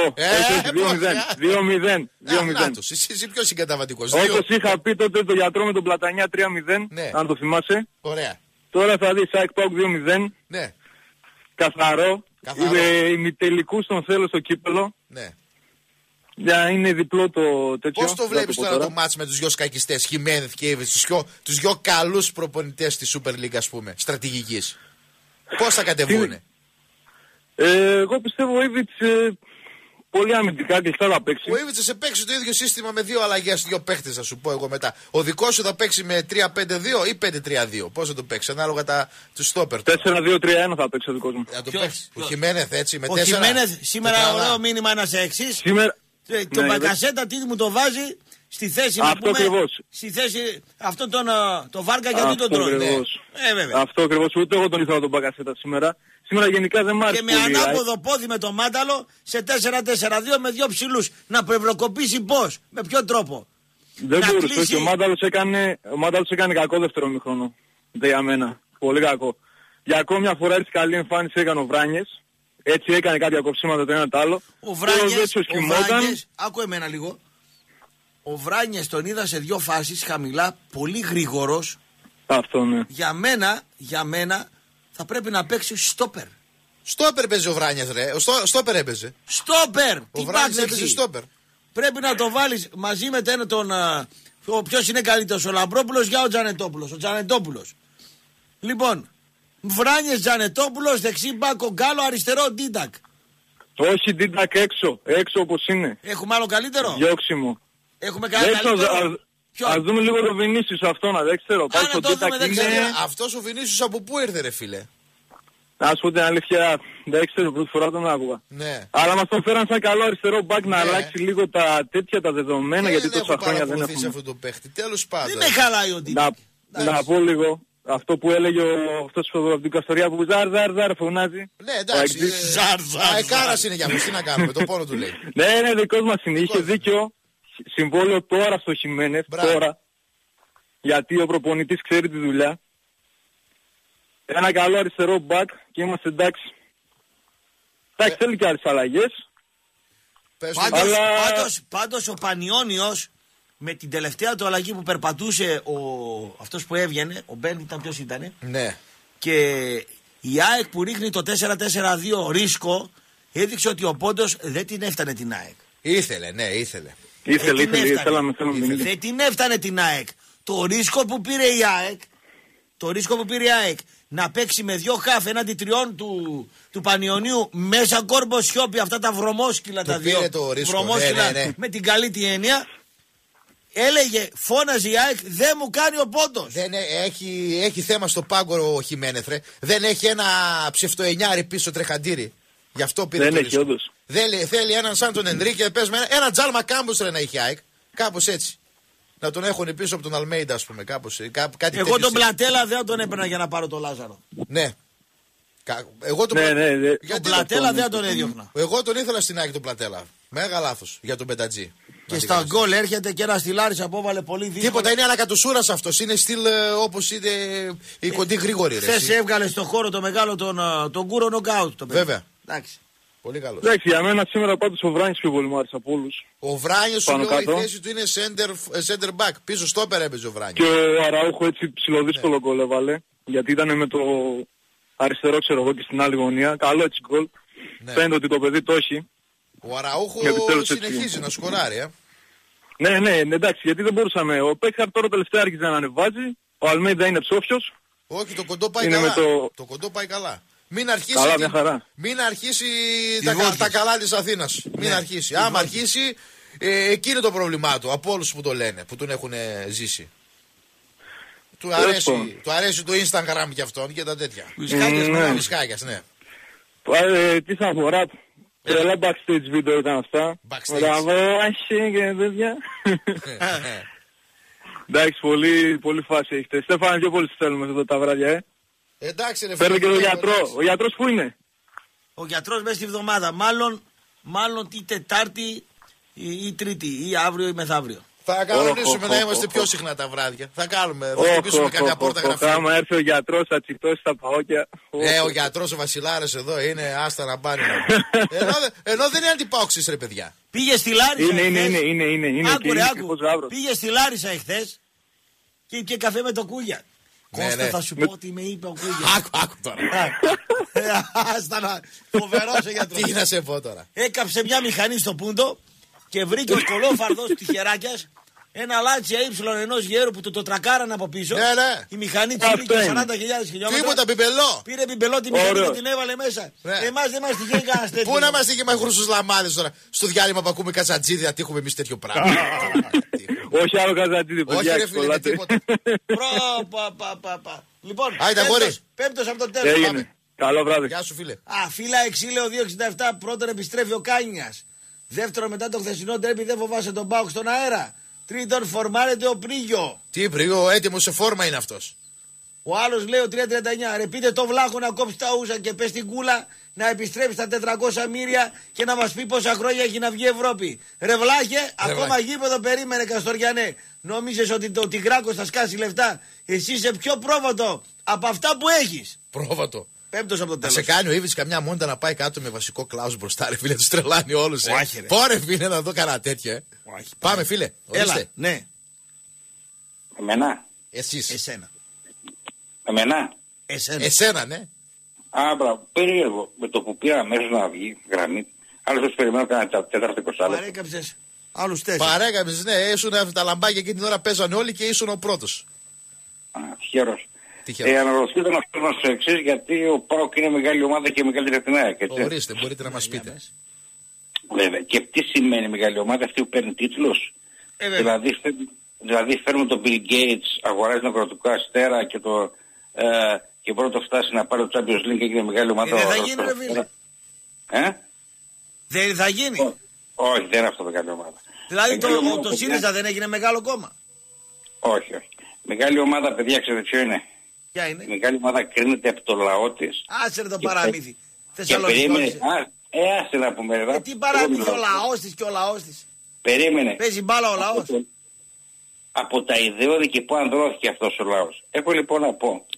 2-0. Εσύ ποιος συγκαταβατικός? Όπως είχα πει τότε το γιατρό με τον Πλατανιά 3-0. Αν το θυμάσαι. Ωραία. Τώρα θα δεις ΑΕΚ ΠΑΟΚ 2-0. Ναι. Καθαρό. Ημιτελικούς τον θέλω στο κύπελο. Ναι. Για είναι διπλό το τέτοιο. Πώς το βλέπεις τώρα το μάτς με τους δυο σκακιστές, Χιμένεθ και Ήβιτς, τους δυο καλούς προπονητές της Super League, ας πούμε, στρατηγικής? Πώς θα κατεβούνε? Εγώ πιστεύω ο Ήβιτς πολύ αμυντικά και θα παίξει. Ο Ήβιτς θα παίξει το ίδιο σύστημα με δύο αλλαγές, δύο παίχτες, θα σου πω εγώ μετά. Ο δικός σου θα παίξει με 3-5-2 ή 5-3-2. Πώς θα το παίξει, ανάλογα τους στόπερ. 4-2-3-1 θα παίξει ο δικός μου. Ο Χιμένεθ έτσι με 4. Ο Χιμένεθ σήμερα ωραίο μήνυμα να σε εξής. Το Μπακασέτα τι μου το βάζει στη θέση αυτό πούμε, ακριβώς. Στη θέση αυτόν το Βάρκα γιατί τον τρώνε. Αυτό ακριβώς. Ούτε εγώ τον ήθελα τον Μπακασέτα σήμερα. Σήμερα γενικά δεν μ' άρεσε. Και με ανάποδο πόδι με το Μάνταλο σε 4-4-2 με δύο ψηλούς. Να πρευλοκοπήσει πώς, με ποιο τρόπο? Δεν μπορούσε. Κλείσει... Ο Μάνταλος έκανε κακό δεύτερο μήχρονο. Για μένα. Πολύ κακό. Για ακόμη μια φορά έτσι καλή εμφάνιση έκανε ο Βράνιες. Έτσι έκανε κάποια κοψίματα το ένα το άλλο. Ο Βράνιες, άκου εμένα λίγο. Ο Βράνιες τον είδα σε δύο φάσεις χαμηλά, πολύ γρήγορος. Αυτό ναι. Για μένα θα πρέπει να παίξει στόπερ. Στόπερ παίζει ο Βράνιες ρε, στόπερ έπαιζε. Στόπερ! Ο Βράνιες έπαιζε στόπερ. Πρέπει να το βάλεις μαζί με τον... Ποιος είναι καλύτερος, ο Λαμπρόπουλος για ο Τζανετόπουλος. Ο Τζανετόπουλος. Λοιπόν... Βράνιες Τζανετόπουλος, δεξί μπάκο Γκάλο, αριστερό Ντίντακ. Όχι Ντίντακ έξω όπως είναι. Έχουμε άλλο καλύτερο? Διώξιμο. Έχουμε καλύτερο? Ας δούμε λίγο το Βινίσιους αυτό να δεν ξέρω. Αυτός ο Βινίσιους από πού ήρθε ρε φίλε? Ας πω την αλήθεια, δεν ξέρω, πρώτη φορά τον άκουγα. Ναι. Αλλά μας τον φέραν σαν καλό αριστερό μπακ να αλλάξει λίγο τα δεδομένα γιατί τόσα χρόνια δεν έχουμε. Αυτό το παίχτη. Τέλος πάντων. Δεν με χαλάει ο Ντίντακ. Να πω λίγο. Αυτό που έλεγε αυτός από την Καστοριά που ζαρ φωνάζει. Ναι εντάξει, αεκάρας είναι για αυτός, τι να κάνουμε, το πόνο του λέει. Ναι, δικός μας είναι, είχε δίκιο, συμβόλαιο τώρα στο Χιμένεθ, τώρα, γιατί ο προπονητής ξέρει τη δουλειά. Ένα καλό αριστερό μπακ και είμαστε εντάξει. Εντάξει, θέλει και άλλες αλλαγές. Πάντως ο Πανιόνιος, με την τελευταία του αλλαγή που περπατούσε αυτός που έβγαινε, ο Μπεν ήταν ποιος ήτανε. Ναι. Και η ΑΕΚ που ρίχνει το 4-4-2 ρίσκο έδειξε ότι ο Πόντος δεν την έφτανε την ΑΕΚ. Ήθελε. Δεν την έφτανε την ΑΕΚ. Το ρίσκο που πήρε η ΑΕΚ, να παίξει με δύο χαφ έναντι τριών του Πανιωνίου μέσα Κόρμπο Σιώπη, αυτά τα βρωμόσκυλα τα δύο. Βρωμόσκυλα με την καλή τη έννοια. Έλεγε, φώναζε η ΑΕΚ, δεν μου κάνει ο Πόντος. Έχει θέμα στο πάγκο ο Χιμένεθ ρε. Δεν έχει ένα ψευτοενιάρι πίσω τρεχαντήρι. Γι' αυτό πήρε το ρίσκο. Θέλει έναν σαν τον Ενρίκε, πες με ένα Τζάλμα Κάμπος ρε να έχει ΑΕΚ. Κάπως έτσι. Να τον έχουν πίσω από τον Αλμέιντα ας πούμε. Κάτι εγώ τον Πλατέλα δεν τον έπαιρνα για να πάρω τον Λάζαρο. Ναι. Εγώ τον Πλατέλα δεν τον έδιωχνα. Εγώ τον ήθελα στην ΑΕΚ τον Πλατέλα. Μέγα λάθος για τον Πεντατζή. Και στα γκολ έρχεται και ένα στυλάρης απόβαλε πολύ δύσκολο. Τίποτα, είναι ανακατοσούρας αυτός. Είναι στυλ όπως είναι η κοντή γρήγορη. Χθες έβγαλε στο χώρο το μεγάλο τον Κούρο νοκάουτ. Βέβαια. Εντάξει. Πολύ καλός. Εντάξει, για μένα σήμερα πάντως ο Βράνιες πιο πολύ μου άρεσε από όλους. Ο Βράνιες σου λέω η θέση του είναι center back. Πίσω στόπερ έπαιζε ο Βράνιες. Και ο Αραούχο έτσι ψιλοδύσκολο γκολ έβαλε. Γιατί ήταν με το αριστερό ξέρω εγώ και στην άλλη γωνία. Καλό έτσι γκολ. Φαίνεται ότι το παιδί το έχει. Ο Αραούχο συνεχίζει να σκοράρει, Ναι, εντάξει, γιατί δεν μπορούσαμε. Ο Πέκχαρτ τώρα τελευταία άρχιζε να ανεβάζει. Ο Αλμέιντα είναι ψόφιος. Όχι, το κοντό πάει καλά. Το κοντό πάει καλά. Μην αρχίσει τα καλά της Αθήνας. Μην αρχίσει. Άμα αρχίσει, εκεί είναι το πρόβλημά του. Από όλους που το λένε, που τον έχουν ζήσει. Του αρέσει το Instagram και αυτόν και τα τέτοια. Βυσκάκιας, ναι. Τι θα αφορά, τρελά backstage βίντεο ήταν αυτά. Με τα βάση και τέτοια. Εντάξει, πολύ φάση έχετε. Στέφανε, πιο πολύ θέλουμε εδώ τα βράδια, Εντάξει, ρε φίλε. Παίρνω και τον γιατρό. Ο γιατρός πού είναι? Ο γιατρός μέσα στη βδομάδα. Μάλλον τη Τετάρτη ή Τρίτη ή αύριο ή μεθαύριο. Θα κανονίσουμε να είμαστε πιο συχνά τα βράδια. Θα κάνουμε, θα χτυπήσουμε καμιά πόρτα γραφή. Άμα έρθει ο γιατρός θα τσιτώσει τα παόκια. Ο γιατρός ο Βασιλάρης εδώ είναι άστα να πάνε. Ενώ δεν είναι αντιπάοξης ρε παιδιά. Πήγε στη Λάρισα. Είναι. Άκου. Πήγε στη Λάρισα εχθές και καφέ με το Κούγια. Κώστα, θα σου πω ότι με είπε ο Κούγια. Άκου τώρα. Άστα να φοβερός ο γιατρός. Τι να σε πω τώρα. Έκαψε μια μηχανή στο πούντο και βρήκε ο σκολόφαρδος τυχεράκιας ένα λάτσια ύψιλον ενός γέρου που το τρακάραν από πίσω. Ναι. Η μηχανή τσιλίκη 40.000 χιλιόμετρα. Τίποτα, μπιμπελό. Πήρε μπιμπελό τη μηχανή και την έβαλε μέσα. Εμάς δεν μας τυχαίνει κανένας τέτοιο. Πού να μας τυχαίνει με χρούσους λαμάδες τώρα. Στο διάλειμμα που ακούμε Κατσατζίδη θα τύχουμε εμείς τέτοιο πράγμα. Όχι άλλο Κατσατζίδη, όχι ρε φίλε, με τίποτα. Λοιπόν, πέμπτος από το τέλος. Καλό βράδυ. Γεια σου φίλε. Φύλλα Εξήλαιο 267. Πρώτον επιστρέφει ο Κάνιας. Δεύτερον, μετά το χθεσινό ντέρμπι δεν φοβάσαι τον ΠΑΟΚ στον αέρα. Τρίτον, φορμάρεται ο Πρίγιο. Τι Πρίγιο, έτοιμο σε φόρμα είναι αυτός. Ο άλλος λέει ο 339. Ρε πείτε το Βλάχο να κόψει τα ούσα και πες την Κούλα να επιστρέψει στα 400 μοίρια και να μας πει πόσα χρόνια έχει να βγει Ευρώπη. Ρε Βλάχε, ακόμα γήπεδο περίμενε Καστοριανέ. Νόμιζες ότι το Τιγράκος θα σκάσει λεφτά. Εσύ είσαι πιο πρόβατο από αυτά που έχεις. Πρόβατο. Πέμπτος από το τέλος. Θα σε κάνει ο Ήβιτς καμιά μόντα να πάει κάτω με βασικό Κλάους μπροστά, ρε φίλε, τους τρελάνει όλους. Πόρε φίλε να δω κανένα τέτοιο, Πάμε φίλε, ορίστε. Ναι. Εμένα. Εσείς. Εσένα. Εμένα. Εσένα, ναι. Μπράβο, περίεργο. Με το που πήρα αμέσως να βγει γραμμή, άλλος τους περιμένω κανένα 4-20 λεπτά. Παρέκαψες άλλους 4. Παρέκαψες, ναι, ήσουν τα λαμπάκια εκείνη την ώρα παίζανε όλοι και ήσουν ο πρώτος. Τυχερός. Αναρωτηθείτε να πούμε στο εξής, γιατί ο ΠΑΟΚ είναι μεγάλη ομάδα και μεγάλη Αθηνάκη, έτσι. Ορίστε, μπορείτε να μας πείτε. Βέβαια. Και τι σημαίνει μεγάλη ομάδα, αυτή που παίρνει τίτλους. Δηλαδή φέρνουμε τον Bill Gates, αγοράζει τον Ακροτικό Αστέρα και πρώτο φτάσει να πάρει το Champions League και έγινε μεγάλη ομάδα. Δεν θα γίνει ρε φίλε. Δεν θα γίνει. Όχι, δεν είναι αυτό μεγάλη ομάδα. Δηλαδή το ΣΥΡΙΖΑ δεν έγινε μεγάλο κόμμα. Όχι. Μεγάλη ομάδα, παιδιά, ξέρετε ποιο είναι. Ποια είναι? Η μεγάλη ομάδα κρίνεται από το λαό της. Άσε ρε το παραμύθι. Θεσσαλονίκη. Άσε να πούμε. Τι παραμύθι, ο λαός της και ο λαός της. Περίμενε. Παίζει μπάλα ο λαός. Από τα ιδεώδη και πού ανδρώθηκε αυτός ο λαός. Έχω λοιπόν να πω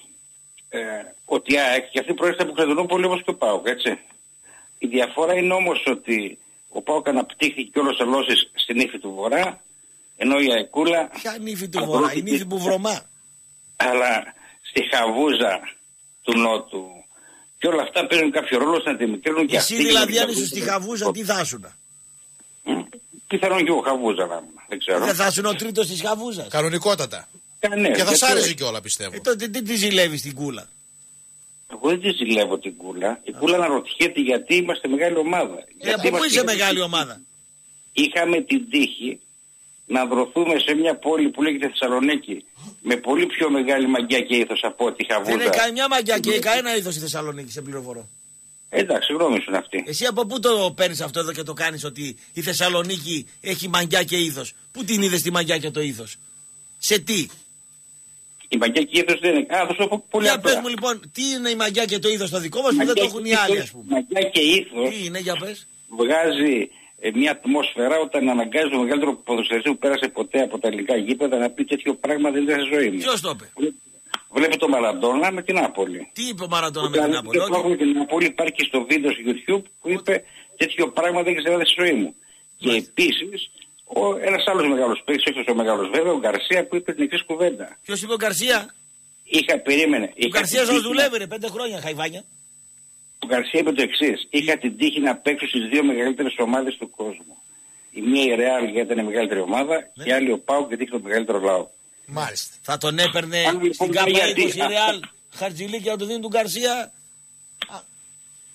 ότι και αυτή προέρχεται από Κωνσταντινούπολη όπως και ο ΠΑΟΚ, έτσι. Η διαφορά είναι όμως ότι ο ΠΑΟΚ αναπτύχθηκε όλος ο Λόσης στην ύφη του Βορρά, ενώ η Αεκούλα... Ποια νύφη του Βορρά, η νύφη που βρωμά. Αλλά στη Χαβούζα του Νότου. Και όλα αυτά παίρνουν κάποιο ρόλο να τη μικρύνουν και αυτοί. Εσύ δηλαδή αν είσαι στη Χαβούζα τι θα ήσουν? Πιθανόν και ο Χαβούζα να δεν ξέρω. Δεν θα ήσουν ο τρίτος της Χαβούζας. Κανονικότατα. Ναι, και θα σ' άρεσε κιόλα πιστεύω. Τότε τι τη ζηλεύεις την Κούλα? Εγώ δεν τη ζηλεύω την Κούλα. Η Κούλα αναρωτιέται γιατί είμαστε μεγάλη ομάδα. Από πού είσαι μεγάλη ομάδα? Είχαμε την τύχη να δροθούμε σε μια πόλη που λέγεται Θεσσαλονίκη με πολύ πιο μεγάλη μαγιά και ήθος από ό,τι Χαβούζα. Δεν είναι καμιά μαγιά και κανένα ήθος η Θεσσαλονίκη, σε πληροφορώ. Εντάξει, γνώμη σου είναι αυτή. Εσύ από πού το παίρνεις αυτό εδώ και το κάνεις ότι η Θεσσαλονίκη έχει μαγιά και ήθος? Πού την είδες τη μαγιά και το ήθος? Σε τι? Η μαγιά και ήθος δεν είναι. Θα σου πω πολύ απλά. Για πες μου λοιπόν, τι είναι η μαγιά και το ήθος στο δικό μας που δεν το έχουν οι άλλοι, ας πούμε? Μαγιά και ήθος. Τι είναι, για πες. Βγάζει μια ατμόσφαιρα όταν αναγκάζει το μεγαλύτερο ποδοσφαιριστή που πέρασε ποτέ από τα ελληνικά γήπεδα να πει τέτοιο πράγμα δεν ήταν στη ζωή μου. Ποιος το είπε? Βλέπει το Μαραντόνα με την Νάπολη. Τι είπε ο Μαραντόνα με την Νάπολη? Με την Νάπολη υπάρχει και στο βίντεο στο YouTube που είπε τέτοιο πράγμα δεν ξέρω στη ζωή μου. Και επίσης ένας άλλος μεγάλος παίκτης, όχι ο μεγάλος βέβαια, ο Γκαρσία που είπε την εξής κουβέντα. Ποιος είπε ο Γκαρσία? Περίμενε. Ο Γκαρσία σας δουλεύει ρε 5 χρόνια χαϊβάνια. Ο Γκαρσία είπε το εξής. Είχα την τύχη να παίξω στις δύο μεγαλύτερες ομάδες του κόσμου. Η μία η Ρεάλ γιατί ήταν η μεγαλύτερη ομάδα και η άλλη ο ΠΑΟΚ γιατί είχε το μεγαλύτερο λαό. Μάλιστα. Θα τον έπαιρνε στην ΚΑΠΑ 20 η Ρεάλ Χαρτζηλίκη να του δίνει του Γκαρσία?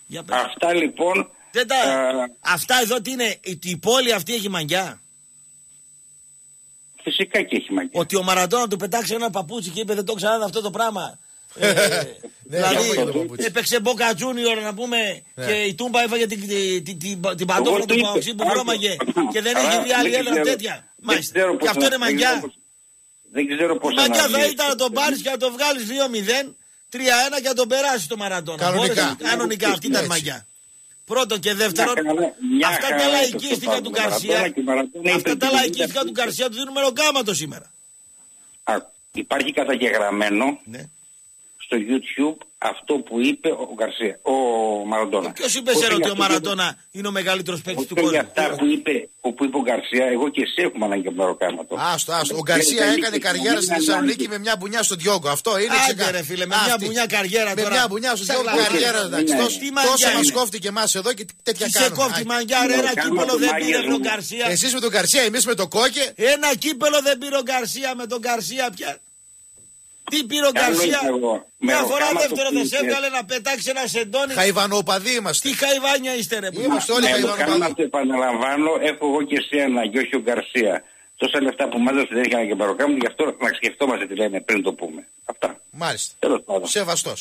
Αυτά λοιπόν. Αυτά εδώ τι είναι, η πόλη αυτή έχει μαγιά. Φυσικά και έχει μαγιά. Ότι ο Μαραντόνα του πετάξει ένα παπούτσι και είπε δεν το ξανάδε αυτό το πράγμα. Δηλαδή έπαιξε Μπόκα Τζούνιορ να πούμε και η Τούμπα έφαγε την παντόφλα του Παοξή που βρώμαγε και δεν έχει δει άλλη έδρα τέτοια. Μάλιστα. Και αυτό είναι μαγιά. Δεν ξέρω πώς. Η μαγιά θα ήταν να τον πάρεις και να τον βγάλεις 2-0, 3-1 και να τον περάσεις το Μαραντόνα. Κανονικά αυτή ήταν μαγιά. Πρώτον και δεύτερον, αυτά τα λαϊκίστικα του Γκαρσία, αυτά τα λαϊκίστικα του Γκαρσία του δίνουν μεροκάματο σήμερα. Υπάρχει καταγεγραμμένο στο YouTube αυτό που είπε ο Γκαρσία, ο Μαραντόνα. Ποιος είπε σε ότι ο Μαραντόνα είναι ο μεγαλύτερος παίκτης του κόσμου? Για αυτά που είπε ο Γκαρσία, εγώ και εσύ έχουμε ανάγκη από μεροκάματο. Άστο. Ο Γκαρσία έκανε καριέρα στη Θεσσαλονίκη με μια μπουνιά στο Διόγκο. Αυτό είναι ξεκάθαρο. Άντε ρε φίλε, με μια μπουνιά καριέρα τώρα. Με μια μπουνιά στο Διόγκο καριέρα. Τόσα μας κόφτηκε εμάς εδώ και τέτοια κάνουμε. Σε κόφτη μαγιά ρε, ένα κύπελο δεν πήρε ο Γκαρσία. Εσείς με τον Γκαρσία, εμείς με το Κόκε. Ένα κύπελο δεν πήρε ο Γκαρσία με τον Γκαρσία πια. Τι πήρε ο Γκαρσία? Μια φορά δεύτερο δεν σε έβγαλε να πετάξει ένα σεντόνι. Χαϊβανοπαδί είμαστε. Τι χαϊβάνια είστε ρε? Είμαστε όλοι χαϊβανοπαδί. Επαναλαμβάνω, έχω εγώ και εσύ ανάγκη, όχι ο Γκαρσία. Τόσα λεφτά που μάζεψε δεν είχαν και παροκάμουν, γι' αυτό να σκεφτόμαστε τι λένε πριν το πούμε. Αυτά. Μάλιστα. Σεβαστός.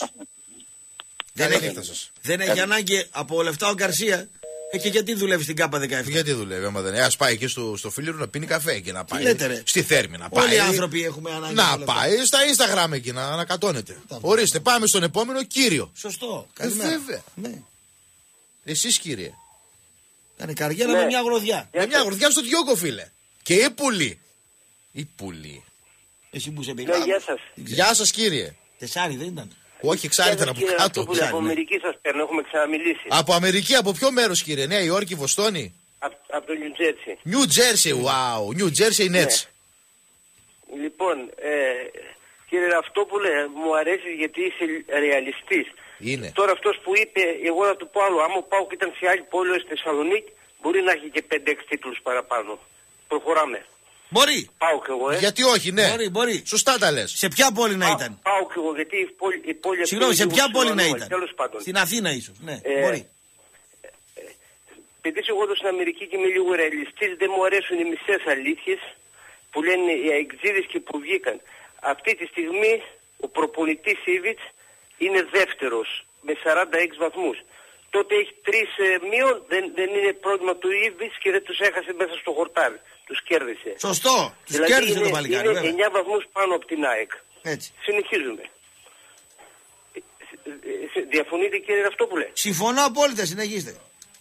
Δεν έχει ανάγκη από λεφτά ο Γκαρσία. Και γιατί δουλεύει στην ΚΑΠΑ 17? Γιατί δουλεύει, άμα δεν είναι. Ας πάει εκεί στο Φίλιρο να πίνει καφέ και να πάει. Λέτε, στη Θέρμη να πάει. Όλοι οι άνθρωποι έχουμε ανάγκη. Να πάει στα Instagram εκεί να ανακατώνεται. Ορίστε, πάμε στον επόμενο κύριο. Σωστό. Βέβαια. Ναι. Εσείς κύριε. Κάνε καριέρα με μια γροδιά. Με μια γροδιά στο Διόγκο, φίλε. Και η πουλή. Η πουλή. Εσύ που σε πει. Γεια σας. Γεια σας κύριε. Τεσάρι δεν ήταν? Όχι, εξάρι ήταν από κάτω. Από Αμερική σας παίρνω, έχουμε ξαναμιλήσει. Από Αμερική, από ποιο μέρος κύριε? Νέα Υόρκη, Βοστόνη? Από το Νιου Τζέρσι. Νιου Τζέρσι, wow. Νιου Τζέρσι Nets. Λοιπόν, κύριε Ραυτόπουλε, μου αρέσει γιατί είσαι ρεαλιστής. Είναι. Τώρα αυτός που είπε, εγώ να του πω άλλο, άμα πάω και ήταν σε άλλη πόλη στη Θεσσαλονίκη, μπορεί να έχει και 5-6 τίτλους παραπάνω. Προχωράμε. Μπορεί. Πάω κι εγώ, Γιατί όχι, ναι. Μπορεί. Σωστά τα λες. Σε ποια πόλη να ήταν? Πάω κι εγώ, γιατί η πόλη αυτή. Συγγνώμη, σε ποια πόλη να ήταν? Τέλος πάντων. Στην Αθήνα ίσως. Ναι, μπορεί. Επειδή εγώ εδώ στην Αμερική και είμαι λίγο ρεαλιστής, δεν μου αρέσουν οι μισές αλήθειες που λένε οι αεξίδες και που βγήκαν. Αυτή τη στιγμή ο προπονητής Ήβιτς είναι δεύτερος με 46 βαθμούς. Τότε έχει 3 μείον, δεν είναι πρόβλημα του Ήβιτς και δεν τους έχασε μέσα στο χορτάρι. Τους κέρδισε. Σωστό. Τους κέρδισε το παλικάρι. Είναι 9 βαθμούς πάνω από την ΑΕΚ. Έτσι. Συνεχίζουμε. Διαφωνείτε κύριε Ραυτόπουλε? Συμφωνώ απόλυτα, συνεχίστε.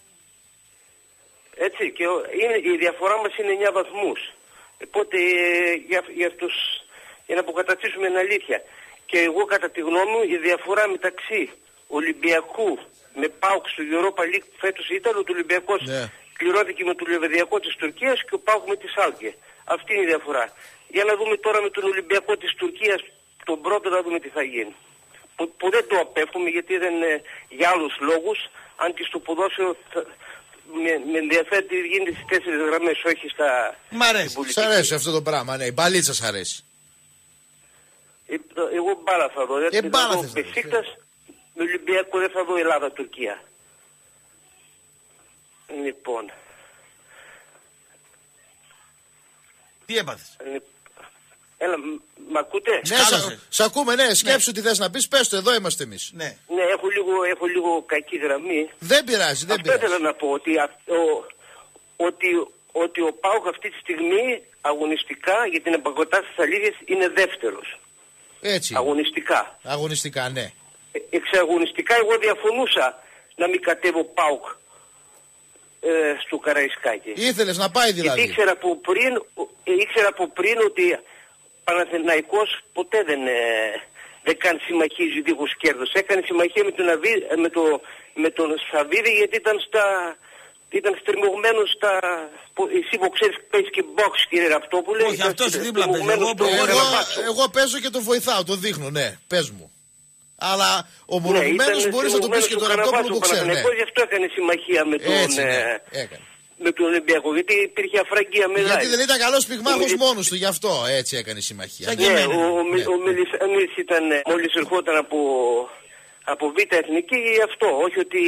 Έτσι, και η διαφορά μας είναι 9 βαθμούς. Οπότε για να αποκαταστήσουμε την αλήθεια. Και εγώ κατά τη γνώμη μου η διαφορά μεταξύ Ολυμπιακού με ΠΑΟΚ στο Europa League φέτος ήταν ότι ο Ολυμπιακός κληρώθηκε με τον Λεβεδιακό της Τουρκίας και ο ΠΑΟΚ με τη Σάλκε. Αυτή είναι η διαφορά. Για να δούμε τώρα με τον Ολυμπιακό της Τουρκίας τον πρώτο να δούμε τι θα γίνει. Που δεν το απέφχομαι γιατί δεν για άλλους λόγους, αν και στο ποδόσφαιρο με ενδιαφέρει τι γίνεται στις 4 γραμμές, όχι στα... Μ' αρέσει. Σ' αρέσει αυτό το πράγμα, ναι. Η μπαλίτσα σ' αρέσει. Εγώ μπάλα θα δω. Δεν θα δω Μπεσίκτας, με Ολυμπιακό δεν θα δω Ελλάδα-Τουρκία. Λοιπόν. Τι έπαθες? Έλα, μ' ακούτε? Ναι, σ' ακούμε, ναι. Σκέψου τι θες να πεις, πες το, εδώ είμαστε εμείς. Ναι, έχω λίγο κακή γραμμή. Δεν πειράζει, δεν πειράζει. Αυτό ήθελα να πω, ότι ο ΠΑΟΚ αυτή τη στιγμή αγωνιστικά για την επακοτάσταση της αλήθειας είναι δεύτερος. Έτσι. Αγωνιστικά. Αγωνιστικά, ναι. Εξαγωνιστικά εγώ διαφωνούσα να μην κατέβω ΠΑΟΚ στο Καραϊσκάκι. Ήθελες να πάει δηλαδή? Γιατί ήξερα από πριν ότι Παναθηναϊκός ποτέ δεν κάνει συμμαχίες δίχως κέρδος. Έκανε συμμαχία με τον Σαββίδη γιατί ήταν στριμωγμένος στα... Εσύ που ξέρεις παίζεις και box κύριε Ραυτόπουλε. Όχι, αυτός δίπλα παίζει. Εγώ παίζω και τον βοηθάω, τον δείχνω, ναι, πες μου. Αλλά ο μονοποιημένος μπορείς να το πεις και τον Ραπτόπουλο που ξέρει. Γι' αυτό έκανε συμμαχία με τον Ολυμπιακό, γιατί υπήρχε αφραγγία μεγάλη. Γιατί δεν ήταν καλός πυγμάχος μόνος του, γι' αυτό έτσι έκανε συμμαχία. Ναι, ο Μελισσανής ήταν, μόλις ερχόταν από Β' Εθνική ή αυτό. Όχι ότι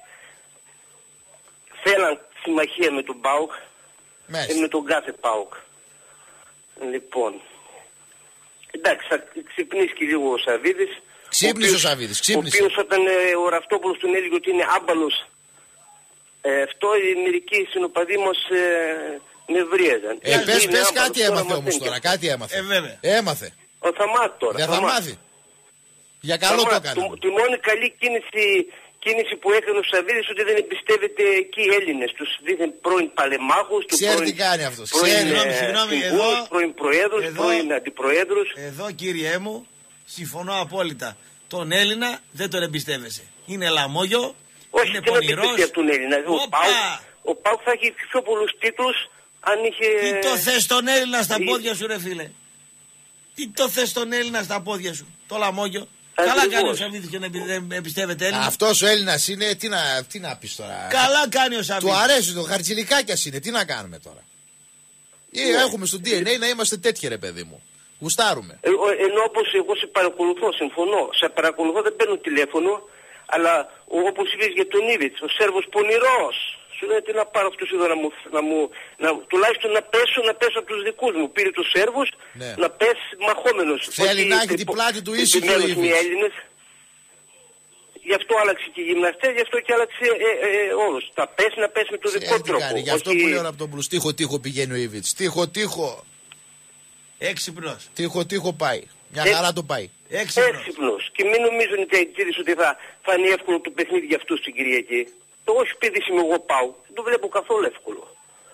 θέλαν συμμαχία με τον ΠΑΟΚ ή με τον κάθε ΠΑΟΚ. Λοιπόν, εντάξει, θα ξυπνήσει και λίγο ο Σαββίδης. Ξύπνησε ο Σαββίδης, ξύπνησε. Ο οποίος όταν ο Ραυτόπουλος τον έλεγε ότι είναι άμπαλος, αυτό οι μερικοί συνοπαδοί μας νευρίαζαν. Πες κάτι έμαθε όμως τώρα, κάτι έμαθε. Έμαθε. Θα μάθει τώρα. Δεν θα μάθει. Για καλό το έκανε. Τη μόνη καλή κίνηση που έκανε ο Σαββίδης ότι δεν εμπιστεύεται εκεί οι Έλληνες, τους δίθεν πρώην παλεμάχους, ξέρει τι κάνει αυτός. Πρώην προέδρους, πρώην αντιπροέδρους. Εδώ κύριέ μου, συμφωνώ απόλυτα. Τον Έλληνα δεν τον εμπιστεύεσαι. Είναι λαμόγιο, όχι, είναι πονηρός. Όχι, τον Έλληνα. Ο ΠΑΟΚ θα έχει πιο πολλούς τίτλους αν είχε... Τι το θες τον Έλληνα στα πόδια σου ρε φίλε. Τι το θες τον Έλληνα στα πόδια σου. Το λαμόγιο. Καλά κάνει ο Σαββίδης και δεν εμπιστεύεται Έλληνα. Αυτός ο Έλληνας είναι, τι να πεις τώρα. Καλά κάνει ο Σαββίδης. Του αρέσει το χαρτζηλικάκιας είναι, τι να κάνουμε τώρα. Έχουμε στο DNA να είμαστε τέτοιοι ρε παιδί μου. Γουστάρουμε. Ενώ όπως εγώ σε παρακολουθώ, συμφωνώ. Σε παρακολουθώ, δεν παίρνω τηλέφωνο, αλλά όπως είπες για τον Ήβιτς, ο Σέρβος πονηρός. Σου λέει τι να πάρω αυτούς εδώ τουλάχιστον να πέσω από τους δικούς μου. Πήρε τους Σέρβους, να πέσει μαχόμενος. Θέλει να έχει την πλάτη του ήσυχη ο Ήβιτς. Γι' αυτό άλλαξε και οι γυμναστές, γι' αυτό και άλλαξε όλος. Να πέσει με το δικό τρόπο. Γι' αυτό που λέω από τον Μπλους, τείχο πηγαίνει ο Ήβιτς. Τείχο. Έξυπνος. Τείχο πάει. Μια χαρά το πάει. Έξυπνος. Και μην νομίζουν οι αιτήρες ότι θα είναι εύκολο το παιχνίδι για αυτούς την Κυριακή. Το όχι επειδή είμαι εγώ πάω. Δεν το βλέπω καθόλου εύκολο.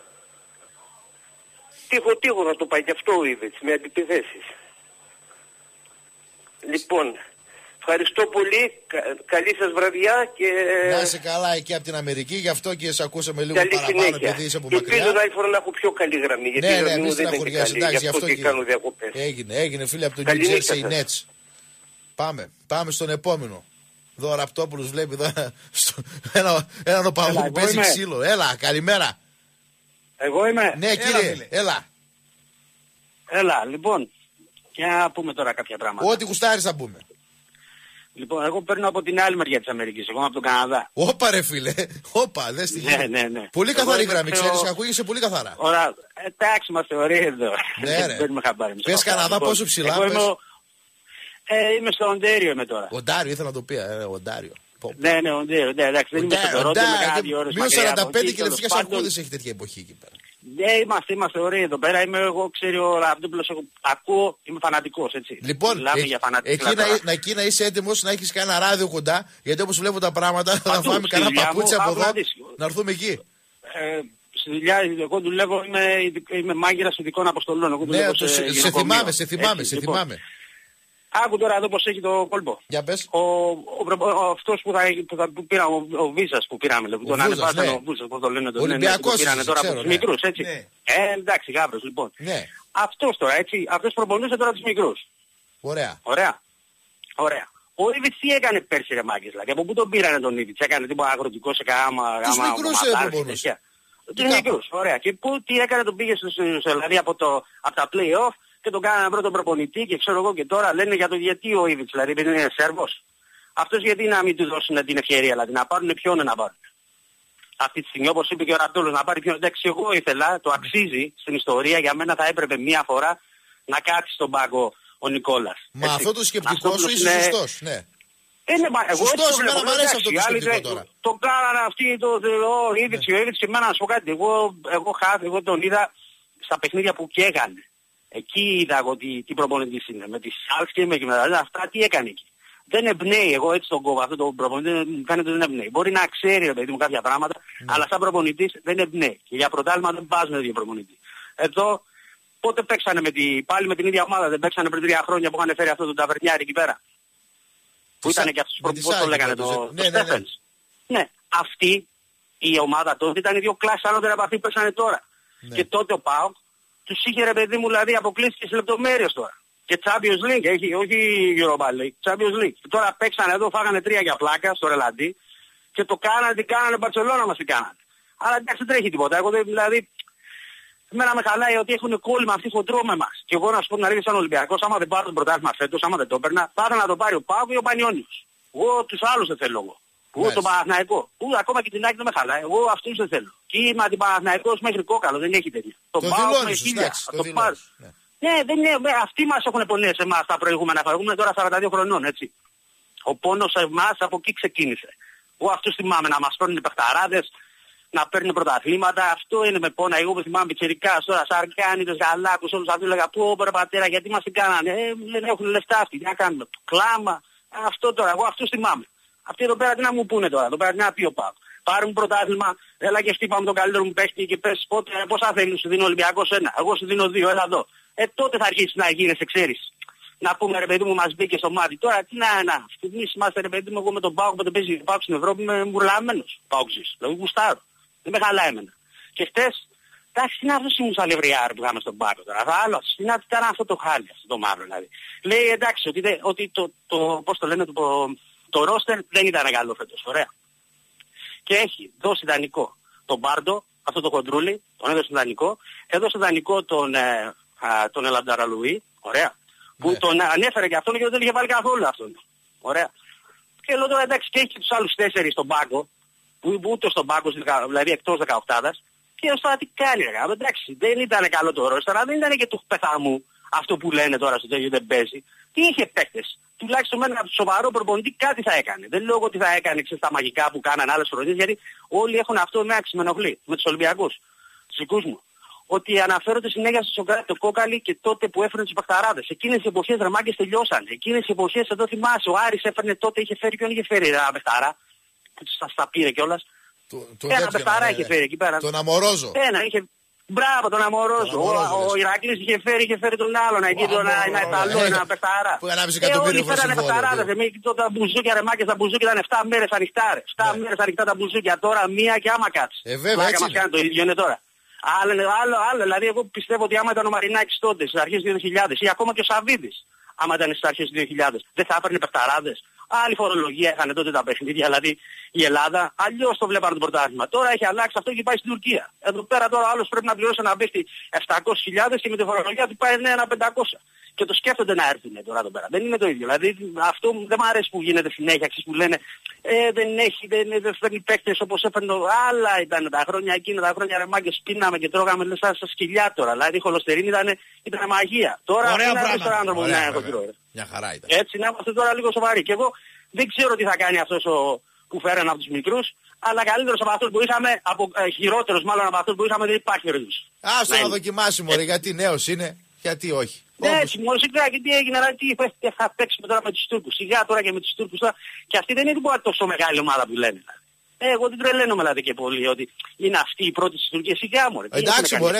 Τείχο θα το πάει και αυτό ο Ήβιτς με αντιπιθέσεις. Λοιπόν, ευχαριστώ πολύ. Καλή σας βραδιά και... Να είσαι καλά εκεί από την Αμερική, γι' αυτό και σε ακούσαμε λίγο παραπάνω επειδή είσαι από μακριά. Ελπίζω να άλλη φορά να έχω πιο καλή γραμμή. Γιατί η γραμμή μου δεν είναι καλή, γι' αυτό και κάνω διακοπές. Έγινε φίλε από το New Jersey Nets. Πάμε στον επόμενο. Εδώ ο Ραπτόπουλος βλέπει έναν οπαδό που παίζει ξύλο. Έλα, καλημέρα. Εγώ είμαι. Ναι κύριε, έλα, λοιπόν. Και να πούμε τώρα κάποια πράγματα. Ό,τι γουστάρεις θα πούμε. Λοιπόν, εγώ παίρνω από την άλλη μεριά της Αμερικής, εγώ είμαι από τον Καναδά. Όπα ρε φίλε, δες τη γη. Ναι. Πολύ καθαρή γραμμή, ξέρεις, ακούγεσαι πολύ καθαρά. Ωραία, εντάξει μας θεωρεί εδώ. Ναι ρε. Πες Καναδά πόσο ψηλά πες. Είμαι στο Οντέριο είμαι τώρα. Οντάριο, ήθελα να το πει, Οντάριο. Ναι, Οντέριο, εντάξει, δεν είμαι στο Τωρόντο, είμαι κάτι ώρες μακριά. Μείον 45 και λευκές αρκούδες έχει τέτοια εποχή εκεί πέρα. Ναι, είμαστε ωραίοι εδώ πέρα. Είμαι εγώ, ξέρει ο Ραπτόπουλος, ακούω, είμαι φανατικός, έτσι. Λοιπόν, εκεί να είσαι έτοιμος να έχεις κανένα ράδιο κοντά, γιατί όπως βλέπω τα πράγματα θα φάμε κανένα παπούτσι από εδώ, να έρθουμε εκεί. Στη δουλειά, εγώ δουλεύω, είμαι μάγειρας ειδικών αποστολών. Ναι, σε θυμάμαι. Άκου τώρα εδώ πως έχει το κόλπο. Για πες. Αυτός που πήρα, ο Βίζας που πήραμε, τον ανεβάσανε ο Βίζας, πώς το λένε τον Ολυμπιακός, πήρανε τώρα από τους μικρούς, έτσι. Εντάξει, γάβρος, λοιπόν. Αυτός τώρα, έτσι, αυτός προπονούσε τώρα τους μικρούς. Ωραία. Ο Ήβιτς τι έκανε πέρσι ρε μάγκες, δηλαδή, από πού τον πήρανε τον Ήβιτς, έκανε τίποτα αγροτικό σε κάμα, τους μικρούς προπονούσε. Τους μικρούς, ωραία. Και τι έκανε, τον πήγε δηλαδή από τα play-off, και τον κάνανε πρώτο προπονητή και ξέρω εγώ και τώρα λένε για το γιατί ο Ήβιτς, δηλαδή δεν είναι Σέρβος. Αυτός γιατί να μην του δώσουν την ευκαιρία, δηλαδή να πάρουν ποιον να πάρουν. Αυτή τη στιγμή όπως είπε και ο Ραπτόλος να πάρει ποιον, εντάξει εγώ ήθελα, το αξίζει στην ιστορία, για μένα θα έπρεπε μία φορά να κάτσει στον πάγκο ο Νικόλας. Μα έτσι. Αυτό το σκεπτικό σου είσαι σωστός, ναι. Σωστός, εμένα μου αρέσει αυτό το σκεπτικό τώρα. Το κάνανε αυτοί, ο Ήβιτς και εμένα να σου πω κάτι, εγώ τον είδα στα παιχνίδια που καίγανε. Εκεί είδα εγώ τι προπονητής είναι. Με τη Σάλξ και με αυτά τι έκανε εκεί. Δεν εμπνέει, εγώ έτσι τον κόβω αυτό το προπονητή, μου φαίνεται δεν εμπνέει. Μπορεί να ξέρει ρε παιδί μου κάποια πράγματα, αλλά σαν προπονητής δεν εμπνέει. Και για πρωτάθλημα δεν πας με ίδιο προπονητή. Εδώ πότε παίξανε πάλι με την ίδια ομάδα, δεν παίξανε πριν 3 χρόνια που είχαν φέρει αυτό τον Ταβερνιάρη εκεί πέρα. Που ήταν και αυτός πώς το λέγανε το Στέφενς. Ναι, αυτή η ομάδα τότε ήταν 2 κλάσεις ανώτερα από αυτή που παίξανε τώρα. Και τότε ο ΠΑΟΚ τους είχε ρε παιδί μου δηλαδή αποκλείσει και σε λεπτομέρειες τώρα. Και Champions League, όχι Europa League, Champions League. Και τώρα παίξανε εδώ, φάγανε 3 για πλάκα στο Ρελαντί και το κάνανε, τι κάνανε, Μπαρτσελώνα μας τι κάνανε. Αλλά εντάξει δεν τρέχει τίποτα. Εγώ δηλαδή, εμένα με χαλάει ότι έχουν κόλλημα αυτοί χοντρό με μας. Και εγώ να σου πω την αλήθεια σαν Ολυμπιακός, άμα δεν πάρω τον πρωτάθλημα φέτος, άμα δεν το έπαιρνα, θα ήθελα να το πάρει ο Πάοκ ή ο Πανιόνιος. Εγώ τους άλλους δεν θέλω εγώ. Ούτε τον Παναθηναϊκό. Ούτε ακόμα και την Άκη δεν με χαλάει. Εγώ αυτούς δεν θέλω. Και είμαι αντιπαναθηναϊκός μέχρι κόκαλο, δεν έχει τέτοια. Το πάω με χίλια. Ναι, δεν είναι, αυτοί μας έχουν πονέσει εμάς τα προηγούμενα χρόνια. Είμαι τώρα 42 χρονών, έτσι. Ο πόνος εμάς από εκεί ξεκίνησε. Εγώ αυτούς θυμάμαι να μας παίρνουν οι παιχταράδες, να παίρνουν πρωταθλήματα. Αυτό είναι με πόνα. Εγώ που θυμάμαι πιτσιρικάς τώρα, Σαρκάνιδες, Γαλάκους, όλους αυτούς λέγα πω ρε πατέρα γιατί μας την κάνανε. Δεν έχουν λεφτά αυτοί, τι να κάνουμε. Κλάμα. Αυτό τώρα, εγώ αυτούς θυμάμαι. Αυτοί εδώ πέρα τι να μου πούνε τώρα, εδώ πέρα τι να πει ο Πάκ. Πάρουν πρωτάθλημα, έλα και χτύπαμε τον καλύτερο μου παίχτη και πες πότε, πόσα θέλει, σου δίνω Ολυμπιακός 1, εγώ σου δίνω 2, έλα εδώ. Τότε θα αρχίσει να γίνεσαι, ξέρεις. Να πούμε ρε παιδί μου μας μπήκε στο μάτι. Τώρα τι να, εμείς είμαστε ρε παιδί μου, εγώ με τον Πάοκ που τον παίζει ο Πάοκ στην Ευρώπη είμαι μπουρλαμένος. Πάοκζης, δηλαδή γουστάρω. Δεν με χαλάει εμένα. Και χτες, εντάξει, τι να αυτός ήμουν σαν λευριάρ που είχαμε στον Πάοκ τώρα. Θα άλλο, τι να ήταν αυτό το χάλι, αυτό το μαύρο δηλαδή. Λέει εντάξει, ότι πώς το λένε, το ρόστερ δεν ήταν καλό φέτος, ωραία. Και έχει δώσει δανεικό τον Μπάρντο, αυτό το κοντρούλι, τον έδωσε δανεικό, έδωσε δανεικό τον Ελανταραλουί, ωραία, που τον ανέφερε και αυτόν και δεν είχε βάλει καθόλου αυτόν, ωραία. Και λέω τώρα εντάξει και έχει τους άλλους 4 στον πάγκο, που ούτε στον πάγκο, δηλαδή εκτός 18ας, και τώρα τι κάνει ρε, εντάξει δεν ήταν καλό το ρόστερ, αλλά δεν ήταν και του πεθαμού αυτό που λένε τώρα στο τέλειο δεν παίζει. Τι είχε παίκτες. Τουλάχιστον με ένα σοβαρό προπονητή κάτι θα έκανε. Δεν λέω ότι θα έκανε τα μαγικά που κάνανε άλλες χρονιές, γιατί όλοι έχουν αυτό με άξι, με ενοχλεί, με τους Ολυμπιακούς, τους δικούς μου. Ότι αναφέρονται συνέχεια στο Σοκράτη, το Κόκαλη και τότε που έφερνε τους παιχταράδες. Εκείνες οι εποχές ρε μάγκες τελειώσαν. Εκείνες οι εποχές εδώ θυμάσαι, ο Άρης έφερνε τότε, είχε φέρει ποιον είχε φέρει ένα παιχταρά, που τα πήρε κιόλας. Ένα παιχταρά είχε φέρει εκεί πέρα. Τον Αμορόζο. Μπράβο τον Αμορόζο. Ο Ηρακλής είχε φέρει τον άλλον εκεί, τον Ιταλό, ένα παιχταρά. Που 1,5 εκατομμύριο φέρανε παιχταράδες. Εμείς τότε τα μπουζούκια ρε μάκες, τα μπουζούκια ήταν 7 μέρες ανοιχτά ρε. 7 μέρες ανοιχτά τα μπουζούκια, τώρα μία και άμα κάτσει. Βέβαια έτσι. Μας κάνει το ίδιο είναι τώρα. Άλλο, δηλαδή εγώ πιστεύω ότι άμα ήταν ο Μαρινάκης τότε στις αρχές του 2000 ή ακόμα και ο Σαββίδης, άμα ήταν στις αρχές του 2000, δεν θα έπαιρνε παιχταράδες. Άλλη φορολογία είχαν τότε τα παιχνίδια, δηλαδή η Ελλάδα. Αλλιώς το βλέπανε το πρωτάθλημα. Τώρα έχει αλλάξει αυτό και πάει στην Τουρκία. Εδώ πέρα τώρα άλλος πρέπει να πληρώσει ένα παίχτη 700.000 και με τη φορολογία του πάει ένα 500. Και το σκέφτονται να έρθουν τώρα εδώ πέρα. Δεν είναι το ίδιο. Δηλαδή αυτό δεν μου αρέσει που γίνεται συνέχεια. Που λένε δεν φέρνει παίχτες όπως έφερνε. Άλλα ήταν τα χρόνια εκείνα, τα χρόνια ρε μάγκες πίναμε και τρώγαμε λες σαν σκυλιά τώρα. Δηλαδή η χολοστερίνη ήταν μαγεία. Τώρα δεν είναι στον άνθρωπο να έχω τρώει. Μια χαρά ήταν. Έτσι να είμαστε τώρα λίγο σοβαροί. Και εγώ δεν ξέρω τι θα κάνει αυτός που φέρανε από τους μικρούς, αλλά καλύτερος από αυτούς που είχαμε, χειρότερος μάλλον από αυτούς που είχαμε δεν υπάρχει περίπτωση. Άστο να δοκιμάσει μωρέ, γιατί νέος είναι, γιατί όχι. Ναι, σιγά και τι έγινε, αλλά τι θα παίξουμε τώρα με τους Τούρκους. Σιγά τώρα και με τους Τούρκους τώρα. Και αυτή δεν είναι τόσο μεγάλη ομάδα που λένε. Εγώ δεν τρελαίνομαι δηλαδή και πολύ ότι είναι αυτή η πρώτη της Τουρκίας. Σιγά μωρέ. Εντάξει μωρέ,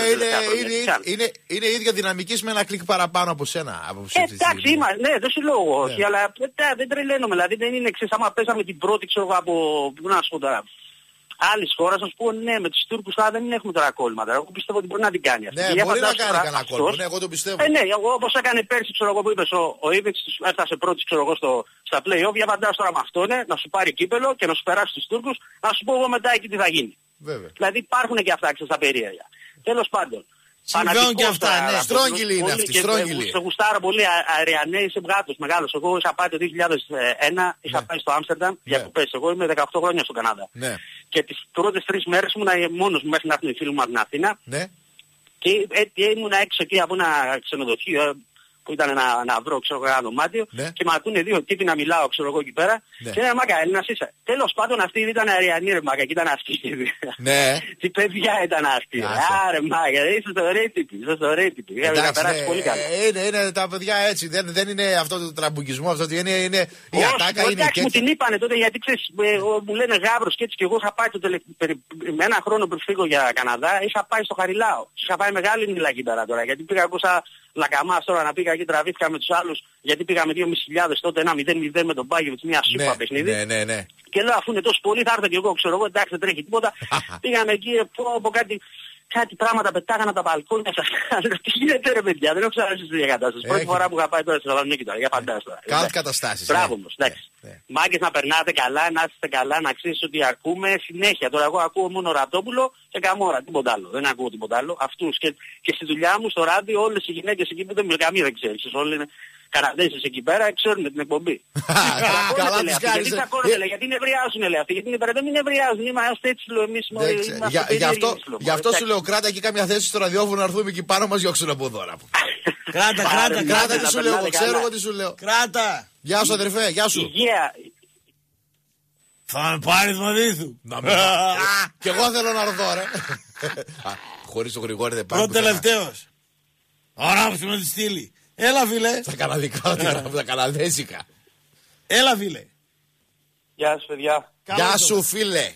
είναι η ίδια δυναμική με ένα κλικ παραπάνω από σένα. Εντάξει, ναι, δεν σου λέω όχι, αλλά δεν τρελαίνομαι. Δηλαδή δεν είναι εξής, άμα πέσαμε την πρώτη ξέρω από, πού να σου πω τώρα, άλλης χώρας, να σου πω ναι, με τους Τούρκους δεν έχουμε τώρα κόλλημα. Εγώ πιστεύω ότι μπορεί να την κάνει αυτή. Ναι, μπορεί να κάνει κανένα κόλλημα, ναι, εγώ το πιστεύω. Ναι, όπως έκανε πέρσι, ξέρω εγώ που είπες, ο Ήβεξ έφτασε πρώτη, ξέρω εγώ, στα play-off, για φαντάζομαι τώρα με αυτό, να σου πάρει κύπελο και να σου περάσει τους Τούρκους, να σου πω εγώ μετά εκεί τι θα γίνει. Βέβαια. Δηλαδή υπάρχουν και αυτά στα περίεργα. Τέλος πάντων. Συμβαίνουν και αυτά, ναι. Στρόγγυλοι είναι αυτοί, στρόγγυλοι. Σε γουστάρω πολύ, Αριανέ, είσαι γάτος μεγάλος. Εγώ είχα πάει το 2001, είχα πάει στο Άμστερνταμ διακοπές. Εγώ είμαι 18 χρόνια στον Καναδά. Ναι. Και τις πρώτες 3 μέρες ήμουν μόνος μου μέχρι να έρθουν οι φίλοι μου από την Αθήνα. Ναι. Και ήμουν έξω εκεί από ένα ξενοδοχείο που ήταν ένα βρω, ξέρω εγώ, ένα δωμάτιο, και με ακούνε 2 τύποι να μιλάω, ξέρω εγώ εκεί πέρα. Και λένε μάκα, Έλληνας είσαι. Τέλος πάντων αυτοί ήταν Αριανοί ρε μάκα, και ήταν αυτοί. Ναι. Τι παιδιά ήταν αυτοί. Άρε μάκα, είστε ωραίοι τύποι, είστε ωραίοι τύποι. Είχαμε περάσει πολύ καλά. Είναι τα παιδιά έτσι, δεν είναι αυτό το τραμπουκισμό, αυτό είναι η ατάκα, είναι και μου την είπανε τότε, γιατί ξέρεις, μου λένε Γάβρος και έτσι, και εγώ είχα πάει με ένα χρόνο πριν φύγω για Καναδά, είχα πάει στο Χαριλάο. Είχα πάει μεγάλη νυλακή τώρα, γιατί πήγα εγώ σαν λακαμάς τώρα να πήγα εκεί, τραβήθηκα με τους άλλους, γιατί πήγαμε 2.500 τότε, ένα 0-0 με τον Πάγιο, μια σούπα παιχνίδι. Ναι. Και λέω αφού είναι τόσο πολύ θα έρθω και εγώ, ξέρω εγώ, εντάξει δεν τρέχει τίποτα. Πήγαμε εκεί, από κάτι πράγματα πετάγανε από τα μπαλκόνια σας. Τι γίνεται ρε παιδιά, δεν έχω ξαναζήσει τέτοια κατάσταση. Πρώτη φορά που είχα πάει τώρα στη Θεσσαλονίκη τώρα, για φαντάζομαι τώρα. Κάτι καταστάσεις. Μπράβο όμως, εντάξει. Μάγκες να περνάτε καλά, να είστε καλά, να ξέρεις ότι ακούμε συνέχεια. Τώρα εγώ ακούω μόνο Ραπτόπουλο και Καμόρα, τίποτα άλλο. Δεν ακούω τίποτα άλλο. Αυτούς και στη δουλειά μου στο ράδιο όλες οι γυναίκες εκεί που δεν μιλάνε, καμία δεν ξέρεις. Όλοι είναι Καναδέσεις εκεί πέρα ξέρουν την εκπομπή. Καλά τις κάνεις. Γιατί νευριάζουν λέει αυτοί, γιατί δεν νευριάζουν, είμαστε έτσι λέω εμείς. Γι' αυτό σου λέω κράτα και κάμια θέση στο ραδιόφωνο να έρθουμε εκεί πάνω μας διώξουν από δώρα. Κράτα τι σου λέω, ξέρω εγώ τι σου λέω. Κράτα. Γεια σου αδερφέ, γεια σου. Θα με πάρεις μαζί σου. Κι εγώ θέλω να έρθω ρε. Χωρίς το Γρηγόρη δεν πάει. Πρώτο τελευταίος. Αράψου με τη στήλη. Έλα φίλε. Στα καναδικά, τα καναδέζικα. Έλα φίλε. Γεια σου παιδιά. Γεια σου φίλε.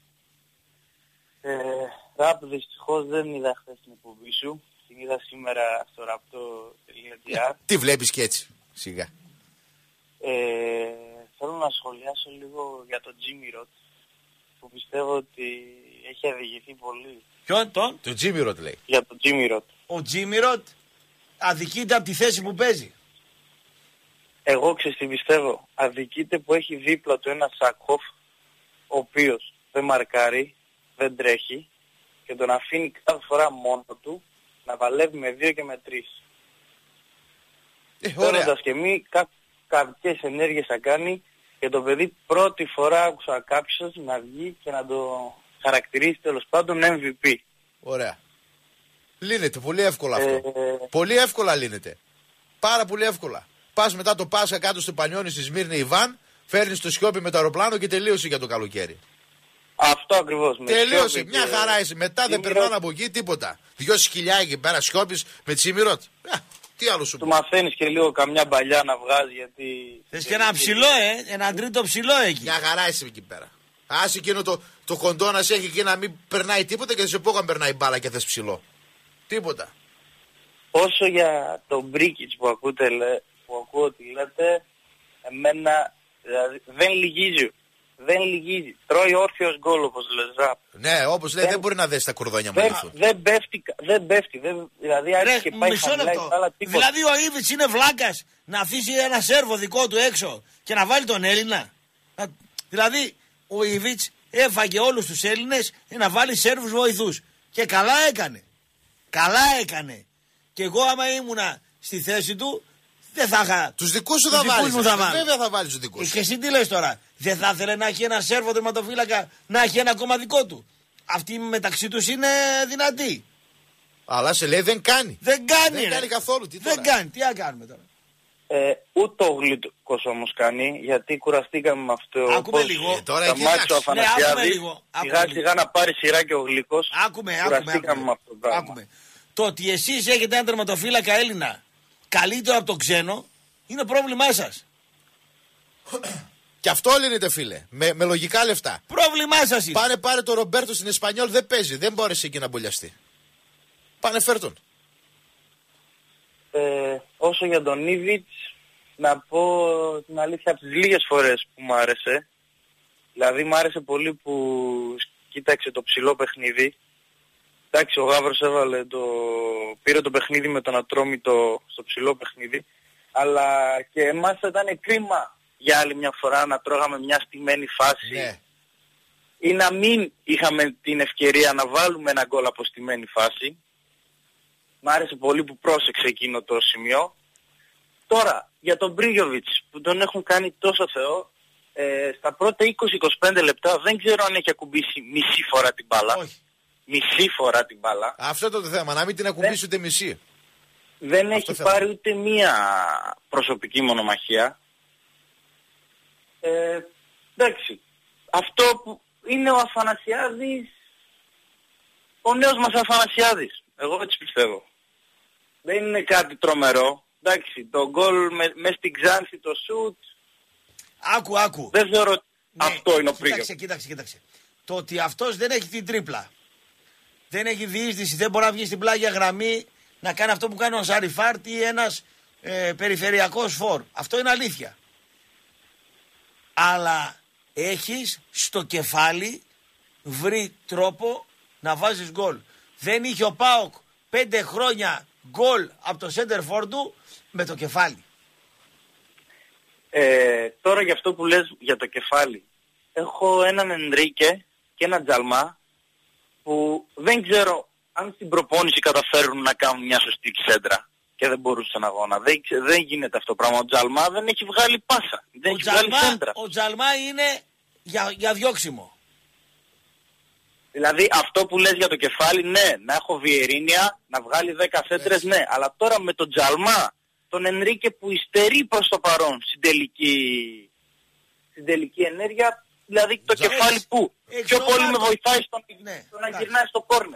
Ραπ, δυστυχώς δεν είδα χθες την εκπομπή σου. Την είδα σήμερα στο rapto.gr. Τι βλέπεις και έτσι, σιγά. Θέλω να σχολιάσω λίγο για τον Jimmy Rod, που πιστεύω ότι έχει αδικηθεί πολύ. Ποιον τον? Το Jimmy Rod λέει. Για τον Jimmy Rod. Ο Jimmy Rod αδικείται από τη θέση που παίζει. Εγώ πιστεύω. Αδικείται που έχει δίπλα του ένα Σάκοφ, ο οποίος δεν μαρκάρει, δεν τρέχει και τον αφήνει κάθε φορά μόνο του να παλεύει με 2 και με 3. Παίρνοντας και μη κάποιες ενέργειες θα κάνει και το παιδί πρώτη φορά άκουσα κάποιος να βγει και να το χαρακτηρίσει τέλος πάντων MVP. Ωραία. Λύνεται πολύ εύκολα αυτό. Πολύ εύκολα λύνεται. Πάρα πολύ εύκολα. Πας μετά το Πάσχα κάτω στο Πανιόνι στη Σμύρνη Ιβάν, φέρνεις το Σιώπη με το αεροπλάνο και τελείωσε για το καλοκαίρι. Αυτό ακριβώς. Τελείωσε. Μια χαρά είσαι. Μετά δεν περνάνε από εκεί τίποτα. 2.000 εκεί πέρα Σιώπης με Τσίμιροτ. Τι άλλο σου του μαθαίνεις και λίγο καμιά παλιά να βγάζει γιατί... Θες και ένα ψηλό ένα τρίτο ψηλό εκεί. Μια χαρά είσαι εκεί πέρα. Άσε εκείνο το κοντό να σε έχει εκεί να μην περνάει τίποτα και σε πόκαν περνάει μπάλα και θες ψηλό. Τίποτα. Όσο για τον Μπρίκιτς που ακούω ότι λέτε, εμένα δηλαδή, δεν λυγίζει. Δεν λυγίζει. Τρώει όρθιος γκολ όπως λες Ραπ. Ναι, όπως λέει δεν μπορεί να δέσει τα κορδόνια μου. Δεν πέφτει. Δηλαδή άρχισε και πάει χαμηλά. Δηλαδή ο Ήβιτς είναι βλάκας να αφήσει ένα Σέρβο δικό του έξω και να βάλει τον Έλληνα. Δηλαδή ο Ήβιτς έφαγε όλους τους Έλληνες να βάλει Σέρβους βοηθούς. Και καλά έκανε. Καλά έκανε. Και εγώ άμα ήμουνα στη θέση του δεν θα είχα. Τους δικούς σου θα βάλεις. Βέβαια θα βάλεις τους δικούς σου. Και εσύ τι λες τώρα. Δεν θα ήθελε να έχει ένα Σέρβο τερματοφύλακα να έχει ένα ακόμα δικό του. Αυτοί μεταξύ τους είναι δυνατοί. Αλλά σε λέει δεν κάνει. Δεν κάνει. Δεν κάνει καθόλου. Δεν κάνει. Τι να κάνουμε τώρα. Ούτε ο Γλυκός όμως κάνει, γιατί κουραστήκαμε με αυτό. Άκουμε λίγο. Τώρα τα μάτια του Αφανασιάδη. Σιγά σιγά να πάρει σειρά και ο Γλυκός. Κουραστήκαμε με αυτό το πράγμα. Το ότι εσείς έχετε ένα τερματοφύλακα Έλληνα καλύτερο από το ξένο είναι πρόβλημά σας. Και αυτό λύνεται φίλε. Με λογικά λεφτά. Πρόβλημά σας είναι. Πάρε το Ρομπέρτο στην Εσπανιόλ, δεν παίζει. Δεν μπόρεσε εκεί να μπολιαστεί. Πάνε φέρ' τον. Όσο για τον Ήβιτς, να πω την αλήθεια από τις λίγες φορές που μου άρεσε. Δηλαδή μου άρεσε πολύ που κοίταξε το ψηλό παιχνίδι. Εντάξει, ο Γάβρος πήρε το παιχνίδι με τον Ατρόμητο στο ψηλό παιχνίδι. Αλλά και εμάς ήταν κρίμα για άλλη μια φορά να τρώγαμε μια στημένη φάση. Ναι. Ή να μην είχαμε την ευκαιρία να βάλουμε ένα γκολ από στημένη φάση. Μ' άρεσε πολύ που πρόσεξε εκείνο το σημείο. Τώρα, για τον Μπρίγιοβιτς που τον έχουν κάνει τόσο θεό, στα πρώτα 20-25 λεπτά δεν ξέρω αν έχει ακουμπήσει μισή φορά την μπάλα. Όχι. Μισή φορά την μπάλα. Αυτό είναι το θέμα, να μην την ακουμπήσει ούτε μισή. Δεν έχει πάρει ούτε μία προσωπική μονομαχία. Εντάξει. Αυτό που είναι ο Αφανασιάδης, ο νέος μας Αφανασιάδης. Εγώ έτσι πιστεύω. Δεν είναι κάτι τρομερό. Εντάξει, το γκολ μέσα στην Ξάνθη, το σουτ. Άκου. Δεν θεωρώ αυτό είναι ο Πρίγιος. Κοίταξε. Το ότι αυτός δεν έχει την τρίπλα. Δεν έχει διείσδυση, δεν μπορεί να βγει στην πλάγια γραμμή να κάνει αυτό που κάνει ο Ζαριφάρτ ή ένας περιφερειακός φορ. Αυτό είναι αλήθεια. Αλλά έχεις στο κεφάλι βρει τρόπο να βάζεις γκολ. Δεν είχε ο ΠΑΟΚ 5 χρόνια γκολ από το center for του με το κεφάλι. Τώρα για αυτό που λες για το κεφάλι. Έχω έναν Ενρίκε και έναν Τζαλμά που δεν ξέρω αν στην προπόνηση καταφέρουν να κάνουν μια σωστή σέντρα. και δεν μπορούσε να αγώνα. Δεν γίνεται αυτό το πράγμα. Ο Τζαλμά δεν έχει βγάλει πάσα. Δεν έχει βγάλει σέντρα. Ο Τζαλμά είναι για διώξιμο. Δηλαδή αυτό που λες για το κεφάλι, ναι, να έχω Βιερίνια, να βγάλει 10 σέντρες, ναι. Αλλά τώρα με τον Τζαλμά, τον Ενρίκε που υστερεί προς το παρόν στην τελική ενέργεια, δηλαδή το κεφάλι που πιο πολύ με βοηθάει στο να γυρνάει στο κόρνερ.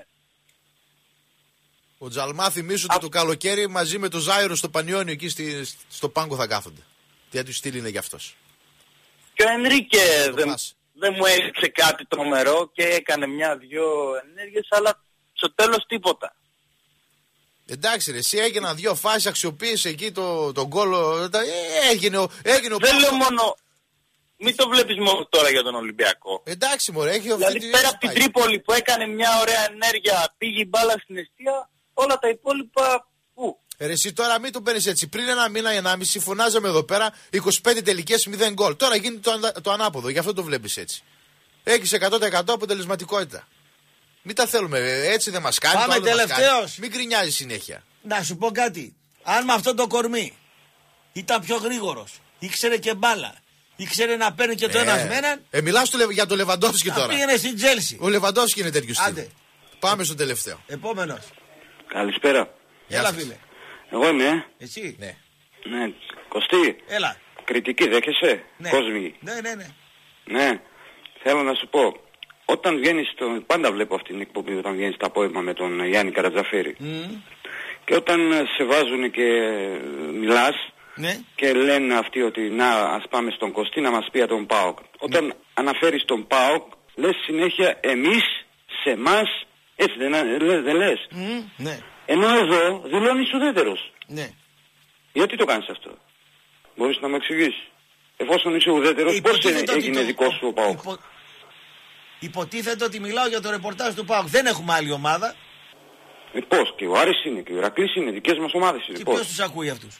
Ο Τζαλμά, θυμίσου ότι το καλοκαίρι μαζί με τον Ζάιρο στο Πανιόνιο εκεί στο πάγκο θα κάθονται. Τι του στυλ είναι για αυτός. Και ο Ενρίκε δεν μου έριξε κάτι τρομερό και έκανε μια-δυο ενέργειες, αλλά στο τέλος τίποτα. Εντάξει ρε, εσύ έγιναν 2 φάσεις, αξιοποίησε εκεί τον γκολ, έγινε ο δεν λέω μόνο, μην το βλέπεις μόνο τώρα για τον Ολυμπιακό. Εντάξει μωρέ, έχει δηλαδή πέρα από την Τρίπολη που έκανε μια ωραία ενέργεια, πήγε η μπάλα στην εστία, όλα τα υπόλοιπα πού. Εσύ τώρα μην το παίρνεις έτσι. Πριν 1 μήνα, 1,5 φωνάζαμε εδώ πέρα 25 τελικές 0 γκολ. Τώρα γίνεται το ανάποδο, γι' αυτό το βλέπεις έτσι. Έχεις 100% αποτελεσματικότητα. Μην τα θέλουμε, έτσι δεν μας κάνει. Πάμε τελευταίος. Μην γκρινιάζει συνέχεια. Να σου πω κάτι. Αν με αυτό το κορμί ήταν πιο γρήγορος, ήξερε και μπάλα, ήξερε να παίρνει και το ένας με έναν. Μιλάς για το Λεβαντόφσκι τώρα. Πήγαινε στην Τζέλσι. Ο Λεβαντόφσκι είναι τέτοιο στυλ. Πάμε στο τελευταίο. Επόμενος. Καλησπέρα. Έλα φίλε. Εγώ είμαι. Εσύ. Ναι. Ναι. Κωστή. Έλα. Κριτική δέχεσαι. Ναι. Κόσμη. Ναι. Θέλω να σου πω. Όταν βγαίνεις, πάντα βλέπω αυτή την εκπομπή όταν βγαίνεις το απόγευμα με τον Γιάννη Καρατζαφέρη. Και όταν σε βάζουν και μιλάς και λένε αυτοί ότι να ας πάμε στον Κωστή να μας πει για τον ΠΑΟΚ. Όταν αναφέρεις τον ΠΑΟΚ λες συνέχεια εμείς, σε εμάς, έτσι δεν λες. Ναι. Ενώ εδώ δηλώνεις ουδέτερος. Ναι. Γιατί το κάνεις αυτό? Μπορείς να μου εξηγήσεις? Εφόσον είσαι ουδέτερος, πώς έγινε δικό σου ο ΠΑΟΚ? Υποτίθεται ότι μιλάω για το ρεπορτάζ του ΠΑΟΚ. Δεν έχουμε άλλη ομάδα. Πώς? Και ο Άρης είναι και ο Ηρακλής είναι, δικές μας ομάδες είναι. Και ποιος τους ακούει αυτούς?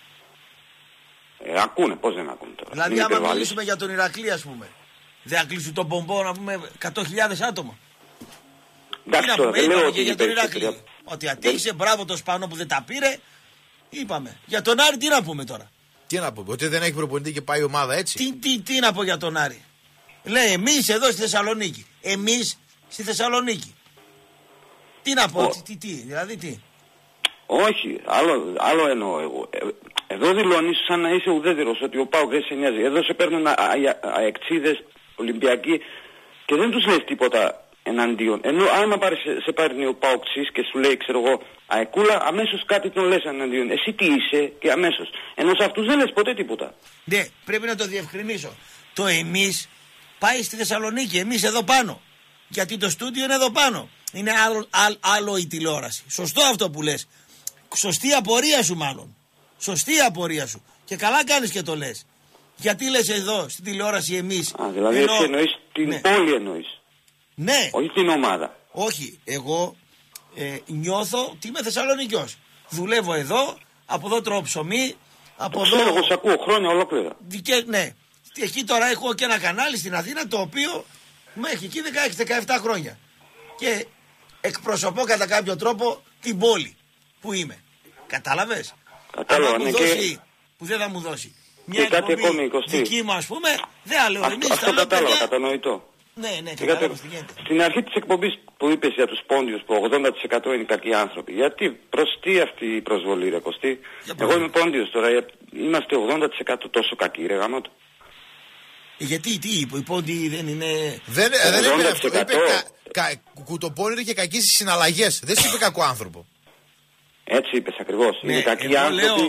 Ακούνε, πώς δεν ακούνε τώρα? Δηλαδή άμα μιλήσουμε για τον Ηρακλή ας πούμε, δεν θα κλείσουν τον πομπό να πούμε 100.000 άτομα? Εντάξει τώρα, δεν λέω ότι για τον Ηρακλή. Ότι ατύχησε, μπράβο το Σπανό που δεν τα πήρε. Είπαμε. Για τον Άρη τι να πούμε τώρα? Τι να πούμε, ότι δεν έχει προπονητή και πάει η ομάδα έτσι? Τι να πω για τον Άρη? Λέει εμείς εδώ στη Θεσσαλονίκη. Εμείς στη Θεσσαλονίκη. Τι να πω, δηλαδή τι? Όχι, άλλο εννοώ εγώ. Εδώ δηλώνεις σαν να είσαι ουδέτερος, ότι ο ΠΑΟΚ δεν σε νοιάζει. Εδώ σε παίρνουν αεξίδες, Ολυμπιακοί και δεν τους λες τίποτα εναντίον. Ενώ άμα σε πάρει ο ΠΑΟΚ και σου λέει, ξέρω εγώ, αεκούλα, αμέσως κάτι τον λες εναντίον. Εσύ τι είσαι και αμέσως. Ενώ σε αυτούς δεν λες ποτέ τίποτα. Ναι, πρέπει να το διευκρινίσω. Το εμείς πάει στη Θεσσαλονίκη, εμείς εδώ πάνω. Γιατί το στούντιο είναι εδώ πάνω. Είναι άλλο η τηλεόραση. Σωστό αυτό που λες. Σωστή απορία σου μάλλον. Σωστή απορία σου. Και καλά κάνεις και το λες. Γιατί λες εδώ στην τηλεόραση εμείς? Δηλαδή εσύ εννοείς την πόλη εννοείς? Ναι. Όχι την ομάδα. Όχι. Εγώ νιώθω ότι είμαι Θεσσαλονικιός. Δουλεύω εδώ, από εδώ τρώω ψωμί. Από εδώ... Ξέρω, εγώ σε ακούω χρόνια ολόκληρα. Ναι. Εκεί τώρα έχω και ένα κανάλι στην Αθήνα το οποίο με έχει εκεί 16-17 χρόνια. Και εκπροσωπώ κατά κάποιο τρόπο την πόλη που είμαι. Κατάλαβες? Κατάλαβα, ναι, και... που δεν θα μου δώσει. Μια και κάτι ακόμη, Κωστή. Δική μου ας πούμε, δεν θα λέω εμείς. Αυτό κατάλαβα, κατανοητό. Ναι, κατάλαβα. Στην αρχή της εκπομπής που είπες για τους πόντιους που 80% είναι κακοί άνθρωποι, γιατί προς τι αυτή η προσβολή ρε Κωστή? Εγώ είμαι πόντιος τώρα, είμαστε 80% τόσο κακοί ρε γαμώτο. Γιατί οι πόντιοι δεν είναι... Δεν είπε αυτό, είπε κουτοπώνηροι και κακοί στις συναλλαγές, δεν σου είπε κακό άνθρωπο. Έτσι είπες ακριβώς, είναι κακοί άνθρωποι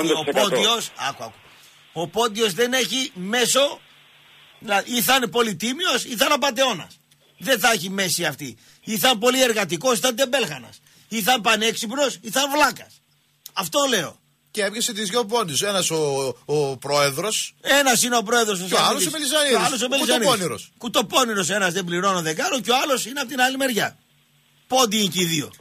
80%. Ο πόντιος δεν έχει μέσο, ή θα είναι πολυτίμιος ή θα είναι απατεώνας. Δεν θα έχει μέση αυτή. Ή θα είναι πολύ εργατικός ή θα είναι τεμπέλχανας. Ή θα είναι πανέξυπνος ή θα είναι βλάκας. Αυτό λέω. Και έβγαινε τις δυο πόντιους. Ένας ο πρόεδρος. Ένας είναι ο πρόεδρος. Και ο άλλος ο Μελισανίδης. Κουτοπώνηρος. Κουτοπώνηρος ένας δεν πληρώνω δεκάρο και ο άλλος είναι από την άλλη μεριά. Πόντι είναι και οι δύο.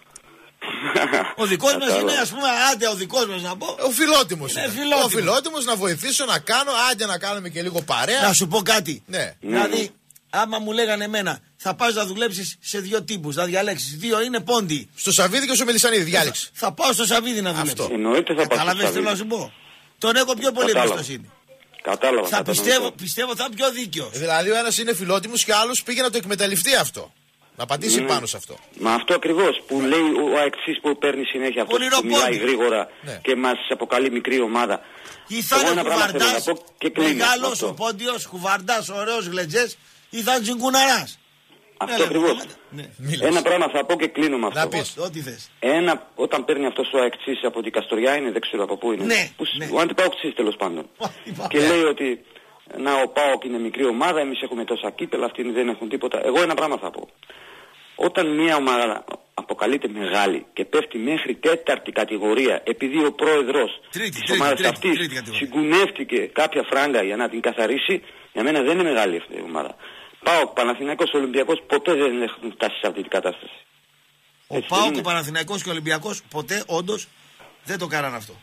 Ο δικός μας είναι, ας πούμε, άντε ο δικός μας να πω. Ο φιλότιμος. Ο φιλότιμος να βοηθήσω να κάνω, άντε να κάνουμε και λίγο παρέα. Να σου πω κάτι. Ναι. Δηλαδή, άμα μου λέγανε εμένα, θα πας να δουλέψεις σε 2 τύπους, να διαλέξεις. 2 είναι πόντι. Στο Σαββίδι και στο Μελισσανίδη, διάλεξε. Θα πάω στο Σαββίδι να δουλέψω. Εννοείται θα πάω. Κατάλαβες τι θέλω να σου πω. Τον έχω πιο πολύ εμπιστοσύνη. Κατάλαβα. Θα πιστεύω θα είμαι πιο δίκαιος. Δηλαδή ο ένας είναι φιλότιμος και ο άλλος πήγε να το εκμεταλλευτεί αυτό. Να πατήσει πάνω σε αυτό. Μα αυτό ακριβώς που λέει ο αεξής που παίρνει συνέχεια αυτό που μιλάει γρήγορα και μας αποκαλεί μικρή ομάδα. Ή θα είναι κουβαρντάς, μεγάλος ο πόντιος, κουβαρντάς, ωραίος γλετζές, ή θα είναι τζιγκουναράς. Αυτό ακριβώς. Ένα πράγμα θα πω και κλείνω με αυτό. Να πεις, ό,τι θες. Όταν παίρνει αυτός ο αεξής από την Καστοριά είναι, δεν ξέρω από πού είναι. Ο αντιπαοξής τέλος πάντων. Και λέει ότι ο ΠΑΟΚ είναι μικρή ομάδα, εμείς έχουμε τόσα κύπελα, αυτοί δεν έχουν τίποτα. Εγώ ένα πράγμα θα πω. Όταν μια ομάδα αποκαλείται μεγάλη και πέφτει μέχρι 4η κατηγορία επειδή ο πρόεδρος της ομάδας αυτής συγκουνεύτηκε κάποια φράγκα για να την καθαρίσει, για μένα δεν είναι μεγάλη αυτή η ομάδα. ΠΑΟΚ, Παναθηναϊκός, Ολυμπιακός ποτέ δεν έχουν φτάσει σε αυτή την κατάσταση. Ο ΠΑΟΚ, ο Παναθηναϊκός και ο Ολυμπιακός ποτέ όντως δεν το κάναν αυτό.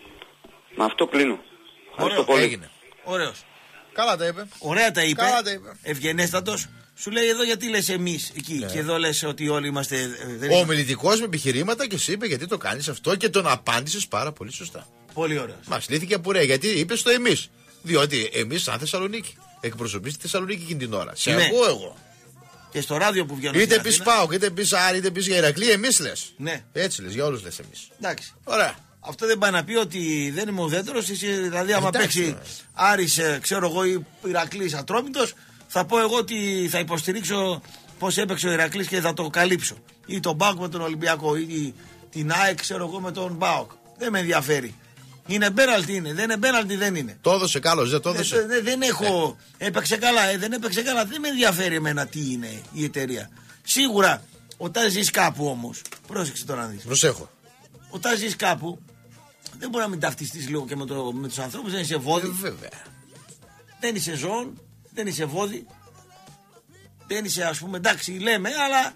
Με αυτό κλείνω. Ωραίο, έγινε. Ωραίος. Καλά τα είπε. Ωραία τα είπε. Ευγενέστατος. Σου λέει εδώ γιατί λες εμείς εκεί και εδώ λες ότι όλοι είμαστε. Ο ομιλητικός με επιχειρήματα και σου είπε γιατί το κάνεις αυτό και τον απάντησες πάρα πολύ σωστά. Πολύ ωραία. Μας λύθηκε απορία γιατί είπες το εμείς. Διότι εμείς σαν Θεσσαλονίκη εκπροσωπείς τη Θεσσαλονίκη εκείνη την ώρα. Σε ακούω εγώ. Και στο ράδιο που βγαίνω. Είτε πεις ΠΑΟΚ, είτε πεις Άρη, είτε πεις Ηρακλή, εμείς λες. Ναι. Έτσι λες, για όλους λες εμείς. Εντάξει. Ωραία. Αυτό δεν πάει να πει ότι δεν είμαι ουδέτερος. Δηλαδή, άμα παίξει Άρης, ξέρω εγώ, ή Ηρακλής Ατρόμητος, θα πω εγώ ότι θα υποστηρίξω πώς έπαιξε ο Ηρακλής και θα το καλύψω. Ή τον ΠΑΟΚ με τον Ολυμπιακό, ή την ΑΕΚ, ξέρω εγώ, με τον ΠΑΟΚ. Δεν με ενδιαφέρει. Είναι πέναλτι, είναι. Δεν είναι πέναλτι, δεν είναι. Το έδωσε καλώς, δεν το έδωσε. Δεν έχω. Έπαιξε καλά, δεν έπαιξε καλά. Δεν με ενδιαφέρει εμένα τι είναι η εταιρεία. Σίγουρα, όταν ζεις κάπου όμως. Πρόσεξε τώρα να δεις. Προσέχω. Όταν ζεις κάπου, δεν μπορεί να μην ταυτιστείς λίγο και με τους ανθρώπους. Δεν είσαι βόδι. Βέβαια. Δεν είσαι ζώων, δεν είσαι βόδι. Δεν είσαι, ας πούμε, εντάξει, λέμε, αλλά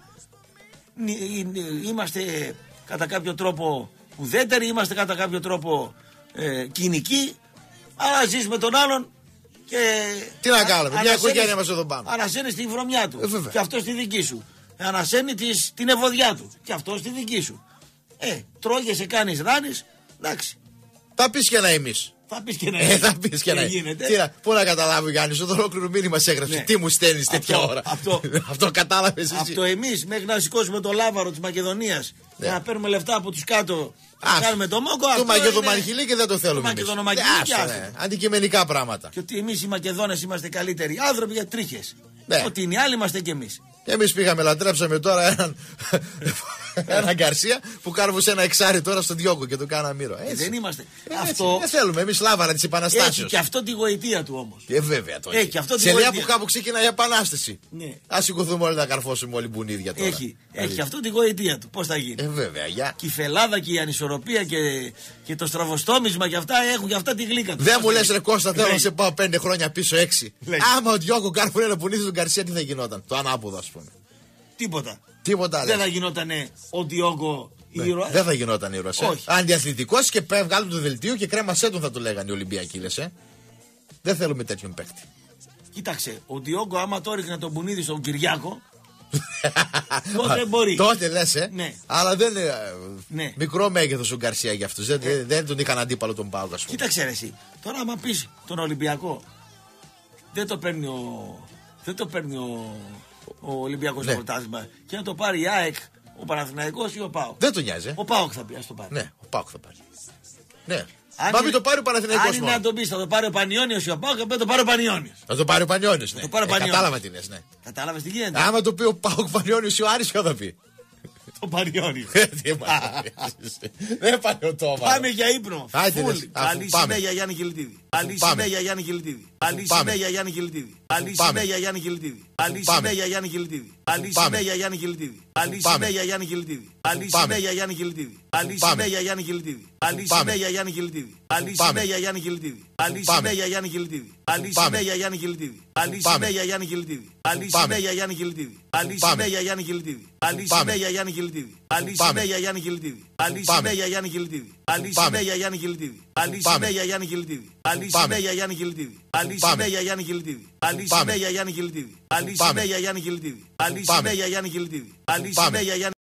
είμαστε κατά κάποιο τρόπο ουδέτεροι, είμαστε κατά κάποιο τρόπο κοινικοί, αλλά ζεις με τον άλλον και. Τι να κάνουμε, μια οικογένεια μας εδώ πάνω. Ανασένεις τη βρωμιά του και αυτό στη δική σου. Ανασένει την ευωδιά του και αυτό στη δική σου. Τρώγεσαι, κάνεις, ράνεις, εντάξει. Θα πεις και ένα εμείς. Θα πεις και ένα εμείς. Θα πεις και ένα εμείς. Πού να καταλάβει ο Γιάννης, το ολόκληρο μήνυμα σε έγραψε. Τι μου στέλνεις τέτοια ώρα. Αυτό κατάλαβες εσύ. Αυτό εμείς μέχρι να σηκώσουμε το λάβαρο της Μακεδονίας και να παίρνουμε λεφτά από τους κάτω. Κάνουμε το μόκο. Το Μακεδομαρχιλί και δεν το θέλουμε. Αντικειμενικά πράγματα. Και ότι εμείς οι Μακεδόνες είμαστε καλύτεροι άνθρωποι για τρίχες. Ότι είναι οι άλλοι είμαστε κι εμείς. Εμείς πήγαμε, λατρέψαμε τώρα έναν Γκαρσία που κάρβωσε ένα εξάρι τώρα στον Διόγκο και του κάνα μύρο. Δεν είμαστε. Αυτό... Δεν θέλουμε, εμείς λάβαρα της Επαναστάσεως. Έχει και αυτό τη γοητεία του όμως. Βέβαια το έχει. Σε λέει που κάπου ξεκινάει η Επανάσταση. Ναι. Ας σηκωθούμε όλοι να καρφώσουμε όλοι μπουνίδια τώρα. Έχει αυτό τη γοητεία του. Πώς θα γίνει. Βέβαια, και η φελάδα και η ανισορροπία και το στραβοστόμισμα και αυτά έχουν και αυτά τη γλύκα του. Δεν μου λες ρε Κώστα, θέλω να σε πάω 5 χρόνια πίσω 6. Άμα ο Διόγκο κάρφωνε ένα μπουνίδι του Γκαρσία, τι θα γινόταν. Το ανάποδο ας πούμε. Τίποτα. Δεν θα γινόταν ο Διόγκο ήρωας. Δεν θα γινόταν ήρωας. Αντιαθλητικός και βγάλουν το δελτίο και κρέμασέ τον θα το λέγανε οι Ολυμπιακοί λες. Δεν θέλουμε τέτοιον παίκτη. Κοίταξε, ο Διόγκο άμα το ρίχνε τον μπουνίδι στον Κυριάκο. Τότε μπορεί. Τότε λες ναι. Αλλά δεν είναι μικρό μέγεθος ο Γκαρσία για αυτούς. Δεν τον είχαν αντίπαλο τον ΠΑΟΚ. Κοίταξε ρε εσύ. Τώρα άμα πεις τον Ολυμπιακό, δεν το παίρνει ο Ολυμπιακός το πρωτάθλημα και να το πάρει η ΑΕΚ, ο Παναθηναϊκός ή ο ΠΑΟΚ. Δεν τον νοιάζει. Ο ΠΑΟΚ θα πει, ας το πάρει. Ναι, ο ΠΑΟΚ θα πάρει. Ναι. Μα μην το πάρει ο Παναθηναϊκός. Αν είναι να τον πει, θα το πάρει ο Πανιόνιος ή ο ΠΑΟΚ, θα το πάρει ο Πανιόνιος. Θα το πάρει ο Πανιόνιος, ναι. Κατάλαβα τι λες, ναι. Κατάλαβες τι γίνεται. Άμα το πει ο ΠΑΟΚ Πανιόνιος ή ο Άρης, ποιο θα πει. Το Πανιόνιο. Δεν πάει ο Τόμα. Πάμε για ύπνο. Καλή συνέχεια Γιάννη Χιλτίδη. Καλή συνέχεια Γιάννη Χιλτίδη. Καλή συνέχεια Γιάννη Χιλτίδη. Καλή συνέχεια Γιάννη Χιλτίδη. Καλή συνέχεια Γιάννη Χιλτίδη. Καλή συνέχεια Γιάννη Χιλτίδη. Καλή συνέχεια Γιάννη Χιλτίδη. Καλή συνέχεια Γιάννη Χιλτίδη. Καλή συνέχεια Γιάννη Χιλτίδη. Καλή συνέχεια Γιάννη Χιλτίδη. Καλή συνέχεια Γιάννη Χιλτίδη. Καλή συνέχεια Γιάννη Χιλτίδη. Καλή συνέχεια Γιάννη Χιλτίδη. Καλή συνέχεια Γιάννη Χιλτίδη. Καλή συνέχεια Γιάννη Χιλτίδη. Καλή συνέχεια Γιάννη Χιλτίδη. Καλή συνέχεια Γιάννη Χιλτίδη. Καλή συνέχεια Γιάννη Χιλτίδη. Καλή συνέχεια Γιάννη Κιλτίδη. Καλή συνέχεια Γιάννη Κιλτίδη. Καλή συνέχεια Γιάννη Κιλτίδη. Καλή συνέχεια Γιάννη Κιλτίδη. Καλή συνέχεια Γιάννη Κιλτίδη. Καλή συνέχεια Γιάννη Κιλτίδη. Καλή συνέχεια Γιάννη Κιλτίδη. Καλή συνέχεια Γιάννη Κιλτίδη. Καλή συνέχεια Γιάννη Κιλτίδη. Καλή συνέχεια Γιάννη